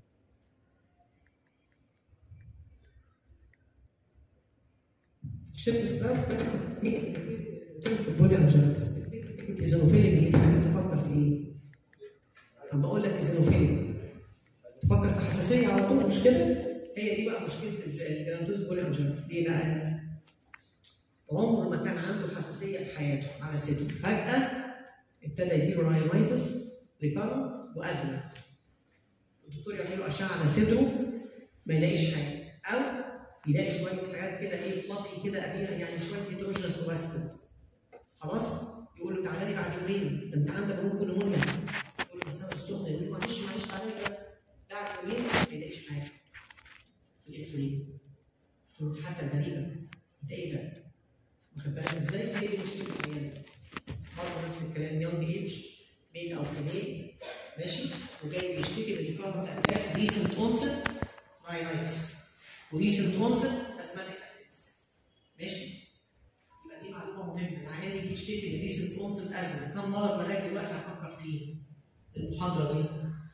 الشيرد ستراوس ده بتسميه بولي انجايتس. الايزينوفيليك دي تخليك تفكر في ايه؟ انا بقول لك ايزينوفيليك تفكر في حساسيه على طول، مش كده؟ هي دي بقى مشكله الجرانتوز بولي انجايتس. ليه بقى؟ عمره ما كان عنده حساسيه في حياته على صدره، فجاه ابتدى يجيله راينايتس ريكارنت وازمه. الدكتور يعمل له اشعه على صدره ما يلاقيش حاجه، او يلاقي شويه حاجات كده ايه فلافي كده قبيله، يعني شويه هيدروجينس اوباستس. خلاص؟ يقول له تعالى لي بعد يومين، ده انت عندك ممكن نمونيا. يقول له بس انا السخن، يقول له معلش معلش تعالى لي بس. بعد يومين ما يلاقيش حاجه في الاكس راي. حتى غريبه، انت ايه ده؟ واخد بالك ازاي؟ هي دي مشكله العيان. برضه نفس الكلام يونج ايج ميل او فيميل ماشي، وجاي بيشتكي بالريكارنت اتاكس ريسنت اونست راينايتس وريسنت اونست ازماتيك اتاكس. ماشي؟ يبقى دي معلومه مهمه. العيان يجي يشتكي بالريسنت اونست ازمه، كم مرض لغايه دلوقتي هفكر فيه المحاضره دي؟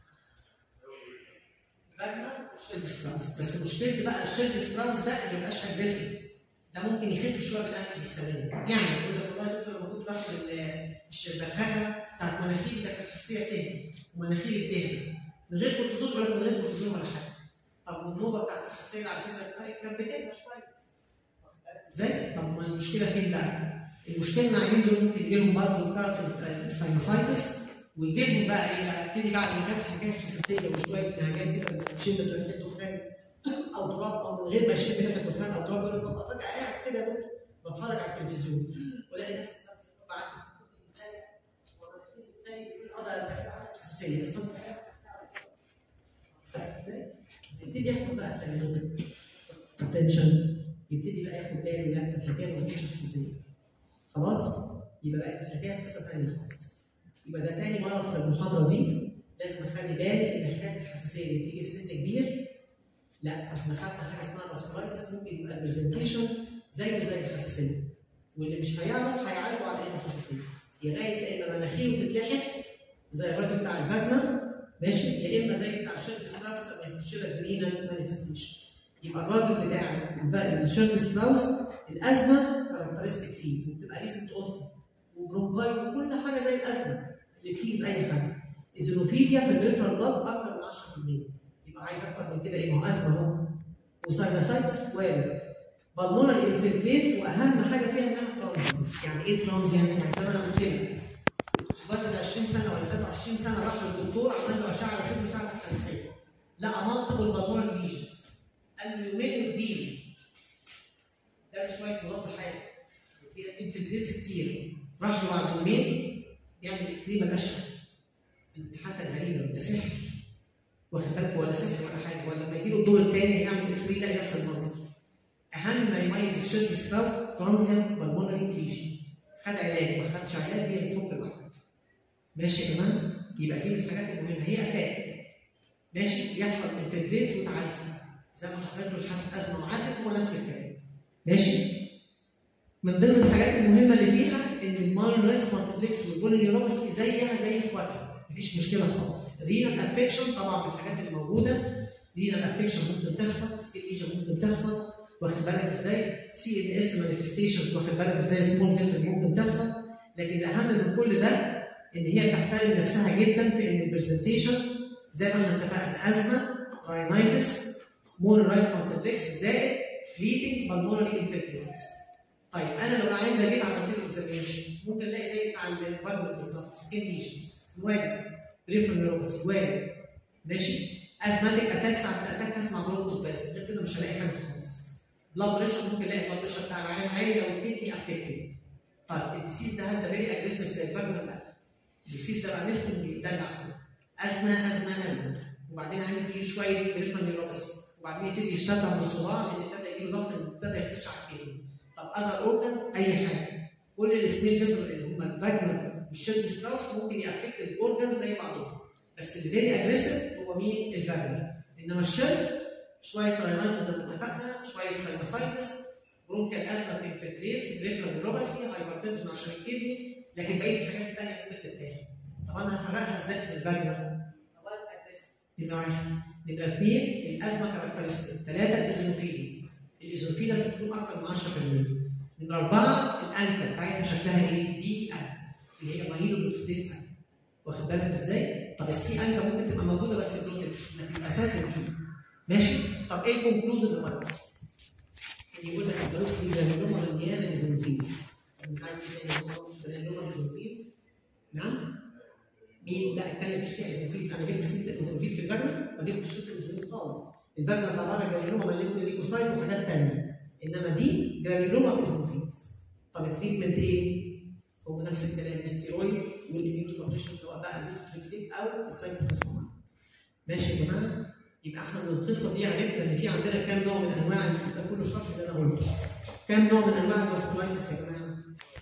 فاجنر والشيرد ستراوس. بس مشكلتي بقى الشيرد ستراوس ده اللي ما يبقاش اجريسيف، ده ممكن يخف شويه بالانتي هيستامين. يعني يقول لك والله يا دكتور لما كنت باخد البخاخه بتاعت مناخيري ده كانت حساسيه تاني ومناخيري بتهدى من غير كورتيزون ولا من غير كورتيزون ولا حاجه. طب والنوبه بتاعت الحساسيه اللي على صدرك كانت بتهدى شويه. واخد ازاي؟ طب ما المشكله فين بقى؟ المشكله ان العيانين دول ممكن يجي لهم برضه كارت ساينوسايتس ويجي لهم بقى ايه؟ يبتدي بعد ما كانت حكايه حساسيه وشويه نهجات كده بتشد ريحه الدخان او تراب او من غير ما يشد ريحه الدخان او تراب يقول لك ببقى فجاه قاعد كده يا دكتور بتفرج على التلفزيون والاقي نفسي غصب عني ازاي ازاي حساسيه بس يبتدي يحصل بقى التنشن يبتدي بقى ياخد باله لا الحكايه ما فيش حساسيه خلاص يبقى بقت الحكايه قصه ثانيه خالص يبقى ده تاني مرض في المحاضره دي لازم اخلي بالي ان حكايه الحساسيه اللي بتيجي في سن كبير لا احنا خدنا حاجه اسمها فاسكولايتس ممكن يبقى البرزنتيشن زيه زي الحساسيه واللي مش هيعرف هيعالجه على انه حساسيه لغايه اما مناخيره تتلحس زي الراجل بتاع الفاجنر ماشي يا اما زي بتاع شيرلي ستراوس لما يخش لك جرينال مانيفستيشن يبقى الراجل بتاع شيرلي ستراوس الازمه كاركترستيك فيه وبتبقى ريسنت اوستي وبرونكاي وكل حاجه زي الازمه اللي بتيجي في اي حاجه ايزونوفيليا في الريفرال بلاد اكثر من عشرة بالمية يبقى عايز اكتر من كده ايه؟ ما هو ازمه اهو وساينوسايتس وارد بالمونري انفلتريت واهم حاجه فيها انها ترانزيانت يعني ايه ترانزيانت؟ يعني زي ما انا قلت لك بعد عشرين سنه ولا ثلاثة وعشرين سنه راح للدكتور عمل له اشعه على صدره ساعه الحساسيه لقى مالتيبل بالمونري ليجنز قال له يومين وجديد ده شويه مضاد حيوي انفلتريتس كتير راح له بعد يومين يعمل اكس راي ملهاش حل الامتحانات الغريبه ده سحر واخد بالك ولا سحر ولا حاجه ولا لما يجي له الدور الثاني يعمل اكس راي يلاقي نفس المنظر اهم ما يميز الشيرلي ستراوس ترانزيانت بالمونري ليجن خد علاج ما خدش علاج هي بتفك لوحدها ماشي يا جماعه يبقى دي من الحاجات المهمه هي اتاك ماشي يحصل انفلتريتس وتعدي زي ما حصلت له الحاسه ازمه وعدت هو نفس الكلام ماشي من ضمن الحاجات المهمه اللي فيها ان المايلريتس مالتيبلكس والبولينيوروباثي زيها زي اخواتها مفيش مشكله خالص رينال افكشن طبعا من الحاجات الموجوده رينال افكشن ممكن تحصل سكيل ليجن ممكن تحصل واخد بالك ازاي سي ان اس مانيفستيشنز واخد بالك ازاي سمول فيسل ممكن تحصل لكن الاهم من كل ده ان هي بتحترم نفسها جدا في ان البرزنتيشن زي ما احنا اتفقنا ازمه راينايتس مونورايتس مالتيبلكس زائد فليتنج بالمونري انفكتيفز طيب انا لو العيان ده جيت عملت له اكزامينشن ممكن الاقي زي بتاع الفالفر بالظبط سكين ليجنز وارد بريفرال نيوروباثي وارد ماشي ازماتيك اتاك ساعه الاتاك هسمع برونكوسبازم غير كده مش هلاقي حاجه خالص بلاد بريشر ممكن الاقي البلاد بريشر بتاع العيان عالي لو الكدني افكتد طيب الديسيز ده هل فيري اجريسيف زي الفاجنر لا الديسيز ده بقى ميزته انه بيدلع ازمه ازمه ازمه وبعدين عامل يجي شويه بريفرال نيوروباثي وبعدين يبتدي يشتغل بصراع لان ابتدى يجي له ضغط ابتدى يخش على الكدني طب اذر اورجنز اي حاجه كل السميل فيسل اللي هم الفاجنر والشيرلي ستراوس ممكن يافكت الاورجنز زي بعضهم بس اللي فيري اجريسيف هو مين؟ الفاجنر انما الشيرلي شويه راينايتس زي ما اتفقنا شويه ساينوسايتس برونكال ازمه انفلتريتس بريفرال نيوروباثي هايبرتنشن عشان الكدني لكن بقيه الحاجات الثانيه ممكن تتاخد طب انا هفرقها ازاي من الفاجنر؟ نمرة واحد نمرة اثنين الازمه كاركترستيك ثلاثه الايزونوفيليا الايزونوفيليا لازم تكون اكثر من عشرة بالمية نمرة أربعة الأنكا بتاعتها شكلها إيه؟ دي أنكا اللي هي مايلو بلوكسديس أنكا واخد بالك إزاي؟ طب السي أنكا ممكن تبقى موجودة بس بلوتد لكن الأساس الدي ماشي؟ طب إيه الكونكلوزيف للبايوبسي؟ اللي يقول لك البايوبسي دي جرانيولوما مليانة ايزونوفيلز أنت عارف إيه جرانيولوما ايزونوفيلز؟ نعم؟ مين؟ لا الثانية مفيش فيها ايزونوفيلز أنا جبت ستة ايزونوفيل في الفاجنر ما جبتش ستة ايزونوفيل خالص الفاجنر ده عبارة عن جرانيولوما مليانة ليكوسايت وحاجات ثانية انما دي جرانيولوما ايزونوفيلز طب التريتمنت ايه؟ هو نفس الكلام الستيرويد والاميون سبريشن سواء بقى الميثوتريكسيت او السايكلوفوسفامايد ماشي يا جماعه؟ يبقى احنا من القصه دي عرفنا ان في عندنا كام نوع من انواع ده كله شرح اللي انا قلته كام نوع من انواع الفاسكولايتس يا جماعه؟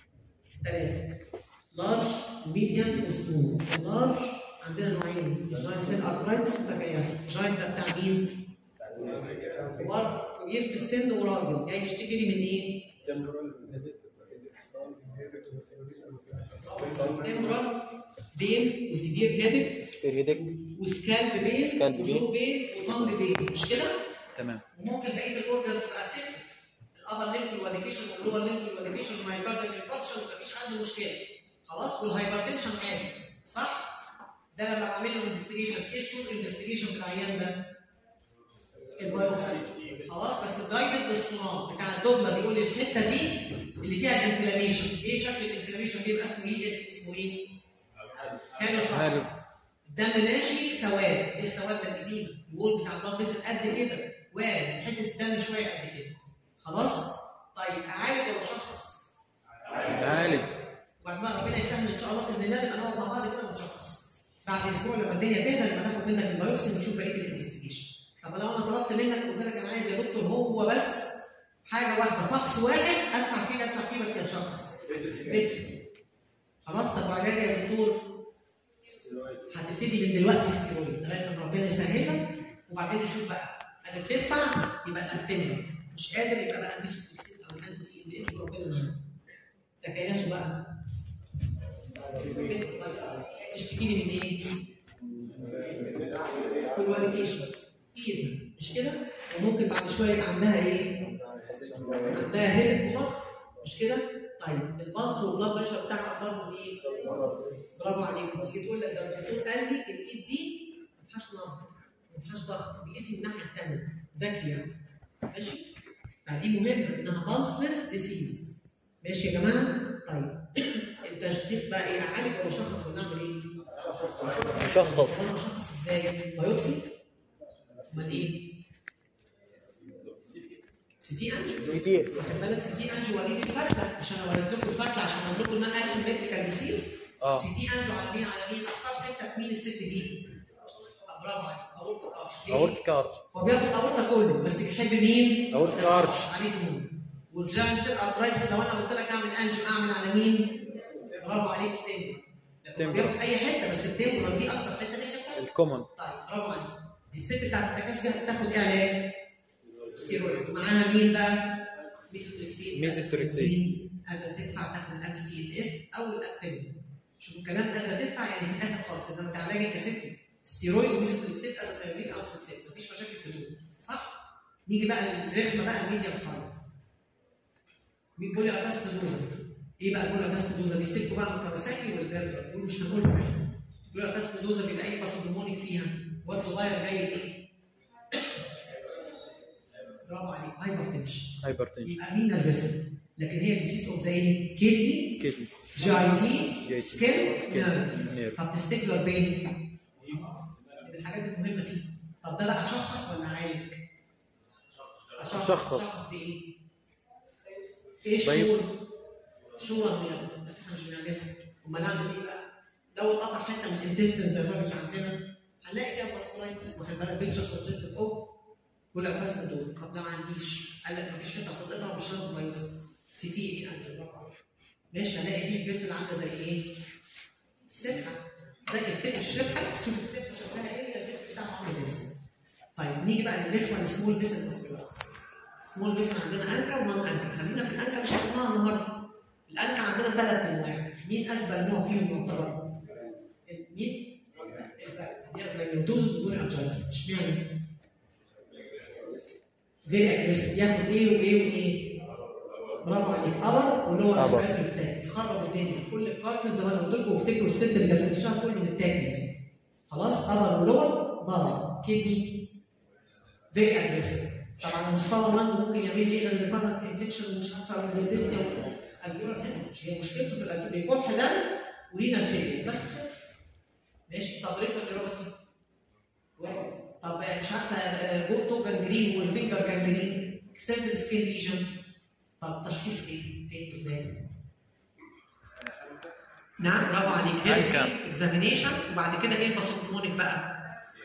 ثلاثه لارج وميديوم وسمول اللارج عندنا نوعين جاينت سيل ارترايتس وتكيس جاينت ده بتاع مين؟ كبير في السن وراجل جاي يشتكي لي من ايه؟ تمبرال بين وسيفير هيدك وسكالب بين وجو بين وطنج بين مش كده؟ تمام وممكن بقيه الاورجنز تبقى افكتد الابر ليمب والواديكيشن واللور ليمب والواديكيشن والمايوكارديال انفكشن مفيش عنده مشكله خلاص والهايبرتنشن عادي صح؟ ده لما بعمل له انفستيجيشن ايه الشور انفستيجيشن في العيان ده؟ البايوبسي خلاص بس الجايدد بالصناعه بتاع الدوبلر بيقول لي الحته دي اللي فيها الانفلاميشن، ايه شكل الانفلاميشن بيبقى اسمه ايه؟ اسمه ايه؟ هالو صح. الدم ماشي سواد، ايه السواد ده؟ الاديمه، الوول بتاع البلاد فيسل قد كده، وارد حته الدم شويه قد كده. خلاص؟ طيب اعالج ولا اشخص؟ اعالج. وبعد ما ربنا يسهل ان شاء الله باذن الله نبقى نقعد مع بعض كده ونشخص. بعد اسبوع لما الدنيا تهدى نبقى ناخد منك البيوبسي ونشوف بقيه الانفستيجيشن. طب لو انا طلبت منك قلت لك انا عايز يا دكتور هو بس حاجه واحده، فحص واحد ادفع فيه ادفع فيه بس يتشخص. بيت سي. خلاص؟ طب وعلاج يا دكتور؟ هتبتدي من دلوقتي الستيرويد لغايه لما ربنا يسهلك، وبعدين نشوف بقى انا بتدفع يبقى تكتمل، مش قادر يبقى بقى الميثوتريكسين او الانتي تي ان اف وربنا معانا. تكيسوا بقى. تشتكي لي من ايه؟ كونفاليكيشن ايد مش كده؟ وممكن بعد شويه يبقى عندها ايه؟ عندها هيدك وضغط مش كده؟ طيب البلس والبلاد بريشر بتاعها اخبارهم ايه؟ برافو عليك. تيجي تقول لك ده الدكتور قال لي الايد دي ما فيهاش نبض ما فيهاش ضغط، بيقيس من الناحيه الثانيه، ذكي يعني. ماشي؟ فدي مهمه انها بلسلس ديسيز. ماشي يا جماعه؟ طيب التشخيص بقى ايه؟ اعالج ولا اشخص ولا اعمل ايه؟ اشخص. انا اشخص ازاي؟ بايوبسي؟ امال ايه؟ سي تي انجو. سي تي. واخد بالك سي تي انجو وريني الفتله، مش انا وريت لكم الفتله عشان اقول لكم انها اسيمتريكال ديسيز. اه سي تي انجو على مين؟ على مين؟ اختار حته في مين الست دي؟ برافو عليك. اورتيك ارش. اورتيك ارش. هو بياخد اورتا كله بس بيحب مين؟ اورتيك ارش. عليه دهون. والجاينت سيل ارترايتس لو انا قلت لك اعمل انجو اعمل على مين؟ برافو عليك التمبر. بياخد اي حته بس التمبر دي اكتر حته بيحبها. الكومن. طيب برافو عليك. الست بتاعت التكاسل دي هتاخد ايه علاج؟ ستيرويد. معاها مين بقى؟ ميثوتريكسين. ميثوتريكسين. قادره تدفع تاخد الانتي تي ان اف او الاكتيفين. شوفوا الكلام، قادره تدفع يعني في الاخر خالص انما تعالجي كستي ستيرويد وميثوتريكسين ازاسيلين او ستات، مفيش مشاكل في دول صح؟ نيجي بقى الرخمه بقى الميديم سايز. بيقول لي اتاستودوزا. ايه بقى بيقول اتاستودوزا دي؟ سيبكوا بقى من كواساكي والبرجر دول مش هنقولهم احنا. بيقول اتاستودوزا بيبقى ايه باسودومونيك فيها؟ واد صغير جاي ايه؟ برافو عليك. هايبرتنشن. هايبرتنشن. يبقى مين الريسك؟ لكن هي ديسيس اوف زي كيدني كيدني جي اي تي سكين نيرف. طب تستيكلر بين من الحاجات المهمه فيه. طب ده بقى اشخص ولا اعالج؟ اشخص. اشخص دي ايه؟ ايه الشور؟ شور بس احنا مش بنعملها. امال نعمل ايه بقى؟ لو اتقطع حته من الانتستين زي الراجل اللي عندنا هنلاقي فيها باسكولايتس. واخد بالك بيكتشر سجستيف اوف ولا باست دوز. طب ده ما عنديش، قال لك مفيش حته بتتقطع ومش هاخد بايوبسي. سي تي اي انجو. ماشي هلاقي فيه الجسم اللي عامله زي ايه؟ السبحه. زي افتكر الشبحه، شوف السبحه شكلها ايه؟ الجسم بتاعها عامل زي السبحه. طيب نيجي بقى للرخوه السمول فيسل باسكولايتس. سمول فيسل عندنا انكا ونون انكا. خلينا في الانكا مش هنقولها النهارده. الانكا عندنا ثلاث انواع، مين اسبل نوع فيهم يعتبر؟ مين؟ البايلوتوزس والانجلز. اشمعنى؟ فيري اجريسيف. ياخد ايه وايه وايه؟ برافو عليك. ابر ولور ريسبيرتوري تراكت. يخرب الدنيا. كل البارتس زي ما انا قلت لكم وافتكروا الست اللي كانت بتشتغل كله متاكل دي. خلاص ابر ولور ضرر كدني فيري اجريسيف. طبعا مستوى اللنج ممكن يعمل لي غير ريكارنت انفكشن ومش عارفه والديستيا والفيرال هيموريدج. هي مشكلته في الالفيول بيكح ده ورينا الفيل بس خلص. ماشي. طب ريفر نيوروباثي. طب مش عارفه بورتو جانجرين والفينجر جانجرين اكستنسيف سكين ليجن. طب تشخيص ايه؟ فين ازاي؟ نعم برافو عليك. هيستوري اكزامينيشن وبعد كده ايه الباسودومونيك بقى؟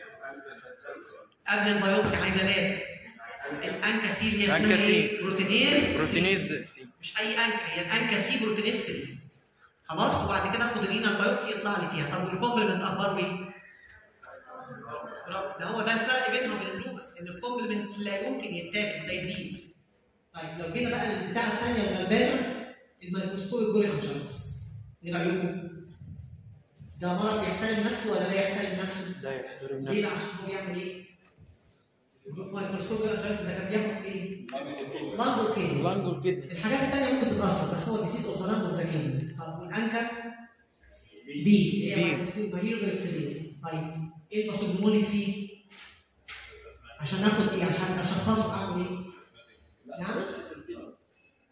قبل البيوبسي عايزه لاب. الانكا سي هي اسمها ايه؟ بروتينيز. بروتينيز مش اي انكا، هي الانكا سي بروتينيز ثلاثة. خلاص وبعد كده اخد الرينا البيوبسي يطلع لي فيها. طب والكومبلمنت اخباره ايه؟ ده هو ده الفرق بينهم وبين اللوبس ان الكومبلمنت لا يمكن يتاكل ده يزيد. طيب لو جينا بقى للبتاعه الثانيه الغلبانه الميكروسكوبيك جولي انجلز. ايه رايكم؟ ده مرض يحترم نفسه ولا لا يحترم نفسه؟ لا يحترم ليه؟ نفسه. عشان هو بيعمل ايه؟ الميكروسكوبيك جولي انجلز ده كان بياخد ايه؟ لانجو كيدني. لانجو كيدني. الحاجات الثانيه ممكن تتاثر بس هو ديسيس اوف زلانجو وزكين. طب والانكا بي اللي هي مايلوجريبسيديز. طيب ايه الباسودومونيك فيه؟ عشان اخد ايه؟ عشان اشخصه اعمل ايه؟ نعم؟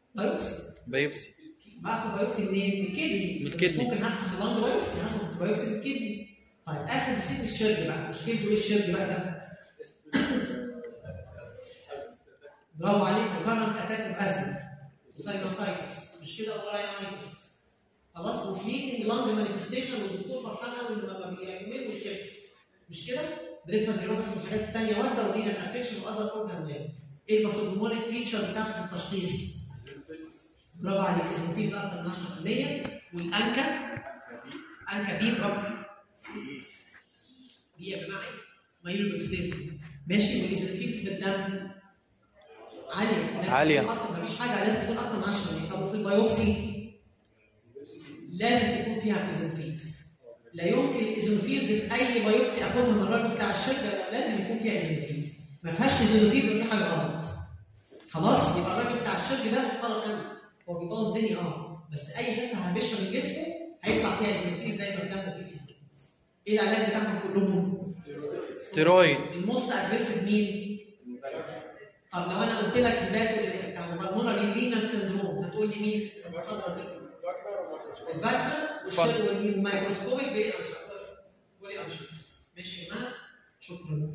بايوبسي. بايوبسي. باخد بايوبسي منين؟ من الكدني. من الكدني. ممكن هاخد لانج بايوبسي، هاخد بايوبسي من الكدني. طيب اخر ديسيز الشرج بقى، مشكلته ايه الشرج بقى ده؟ برافو عليك، وكارنت اتاك بازم وساينوسايتس، مش كده؟ اوراينايتس. خلاص، وفليتنج لانج مانيفستيشن، والدكتور فرحان قوي لما بيعمل ويخف، مش كده؟ دريفن نيروباثي والحاجات الثانيه وارده، ولينا الافكشن واذر اورجان. ايه الباثوجنومونيك فيتشر بتاعت التشخيص؟ برافو عليك، ايزوفيلز اكتر من عشرة بالمية، والانكا انكا بي برافو دي يا جماعه مايلوبكسليزم، ماشي. والايزوفيلز في الدم عاليه عاليه، مفيش حاجه لازم تكون اكتر من عشرة بالمية. طب وفي البيوبسي لازم تكون فيها ايزوفيلز. لا يمكن الايزوفيلز في اي بايوبسي اخدها من الراجل بتاع الشركه لازم يكون فيها ايزوفيلز، ما فيهاش ايزوفيلز وفي حاجه غلط. خلاص، يبقى الراجل بتاع الشركه ده محترم قوي، هو بيبوظ الدنيا اه، بس اي حته هنبشها من جسمه هيطلع فيها ايزوفيلز زي ما قدامه في ايزوفيلز. ايه العلاج بتاعهم كلهم؟ ستيرويد. الموست اجريسيف مين؟ طب لو انا قلت لك الباتو بتاع المالمونري رينال سندروم هتقول لي مين؟ المحاضره دي الفاكتور والشر والميكروسكوبيك بيري بولي انشيتس. ماشي يا جماعه؟ شكرا.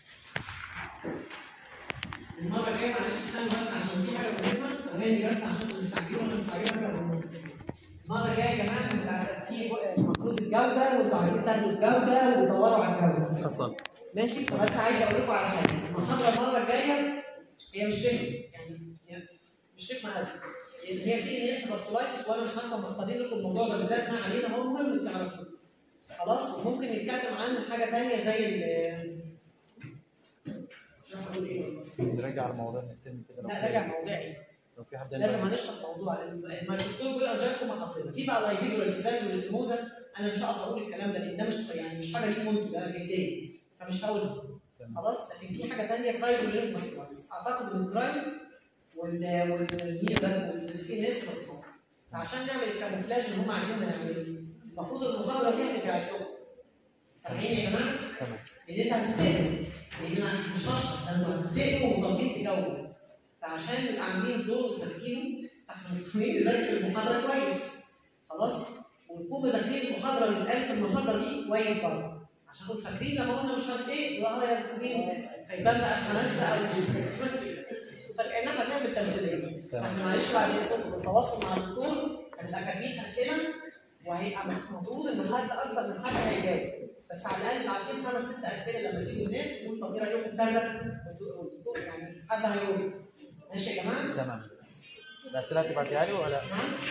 المره الجايه معلش استنوا بس عشان في حاجه مهمه، ثواني بس عشان تستعجلوا، انا مستعجل حاجه مهمه. المره الجايه يا جماعه في المفروض الجوده، وانتوا عايزين تاخدوا الجوده وتدوروا على الجوده. حصل. ماشي؟ بس عايز اقول لكم على حاجه، المحاضره المره الجايه هي مش رخمه، يعني مش رخمه قوي. هي سي ان اس فاسكولايتس، وانا مش هفهم مختارين لكم الموضوع ده بالذات، ما علينا مهم ان تعرفوه. خلاص، وممكن نتكلم عن حاجه ثانيه زي ال مش عارف اقول ايه والله. نرجع الموضوع التاني كده. لا راجع موضوعي. لو في حد لازم هنشرح موضوع الميكروسكوب والانجايف وما حاطينه في بقى اللايفيد والانفلاز والسموزه. انا مش هقدر اقول الكلام ده لان ده مش يعني مش حاجه ليكم انتوا، ده جديه، فمش هقولها. خلاص، لكن في حاجه ثانيه كرايم والليمفاسيتس، اعتقد ان الكرايم وال والمين ده والسي ان اس بس. فعشان نعمل الكاموفلاج اللي هم عايزيننا نعمله، المفروض المحاضره دي هتبقى لكم. سامعين يا جماعه؟ تمام. لان انت هتتسالوا، لان انا مش هشرح، ده انتوا هتتسالوا وطالبين تجاوبوا. فعشان نبقى عاملين الدور وسالكينه، احنا مضطرين نذاكر المحاضره كويس. خلاص؟ ونكون مذاكرين المحاضره اللي اتقالت في المحاضره دي كويس برضه. عشان نكون فاكرين لما قلنا مش عارف ايه، يبقى يا فاكرين فيبان بقى احنا ناس بقى فكأننا احنا بنعمل تمثيليه. فاحنا معلش بعد اذنكم بالتواصل مع الدكتور هنبقى كاتبين اسئله، وهيبقى المفروض ان حد اكتر من حد هيجاوب، بس على الاقل عارفين خمس ست اسئله لما تيجي الناس تقول طب ايه رايكم كذا، والدكتور يعني حد هيقول. ماشي يا جماعه؟ تمام. الاسئله هتبعتيها لي ولا؟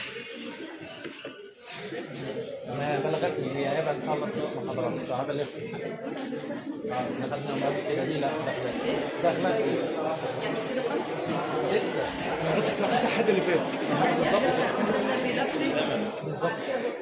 ما بلغتني هي هيبقى نخلص محاضرات انا بلغت. اه احنا خدنا قبل كده دي. لا ده خلاص ستة. انا قلت لك الحد اللي فات بالظبط بالظبط.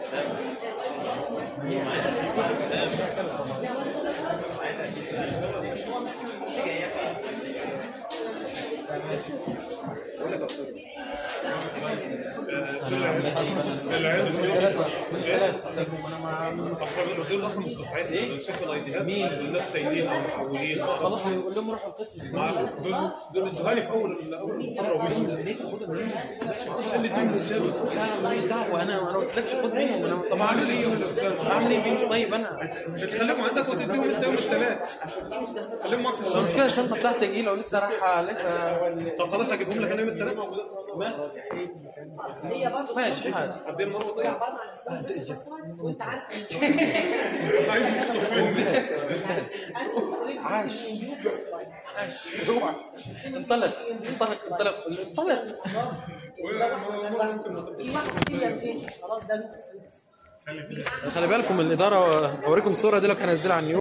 اصلا دول اصلا مش دفعتي، شافوا الايديات مين الناس سايبين او محولين خلاص يقول لهم روحوا القسم. دول دول ادوها لي في اول اول مره ومشوا. ليه تاخدها منهم؟ عشان الاثنين بيساووا. انا ماليش دعوه، انا انا قلت لكش خد منهم. انا طب اعمل ايه يا استاذ؟ اعمل ايه بيهم؟ طيب انا تخليهم عندك وتديهم انت والثلاث، خليهم معاك في الشنطه. المشكله الشنطه بتاعتي تقيله ولسه رايحه لسه. طب خلاص هجيبهم لك انا يوم الثلاث. ماشي هات. قد ايه المره طيب؟ وانت عارف عايز تشوف مني. عاش عاش جوع. انطلق انطلق انطلق انطلق. في واحد فيا فين خلاص ده خلي بالكم الاداره، اوريكم الصوره دي لو هنزلها على النيوز.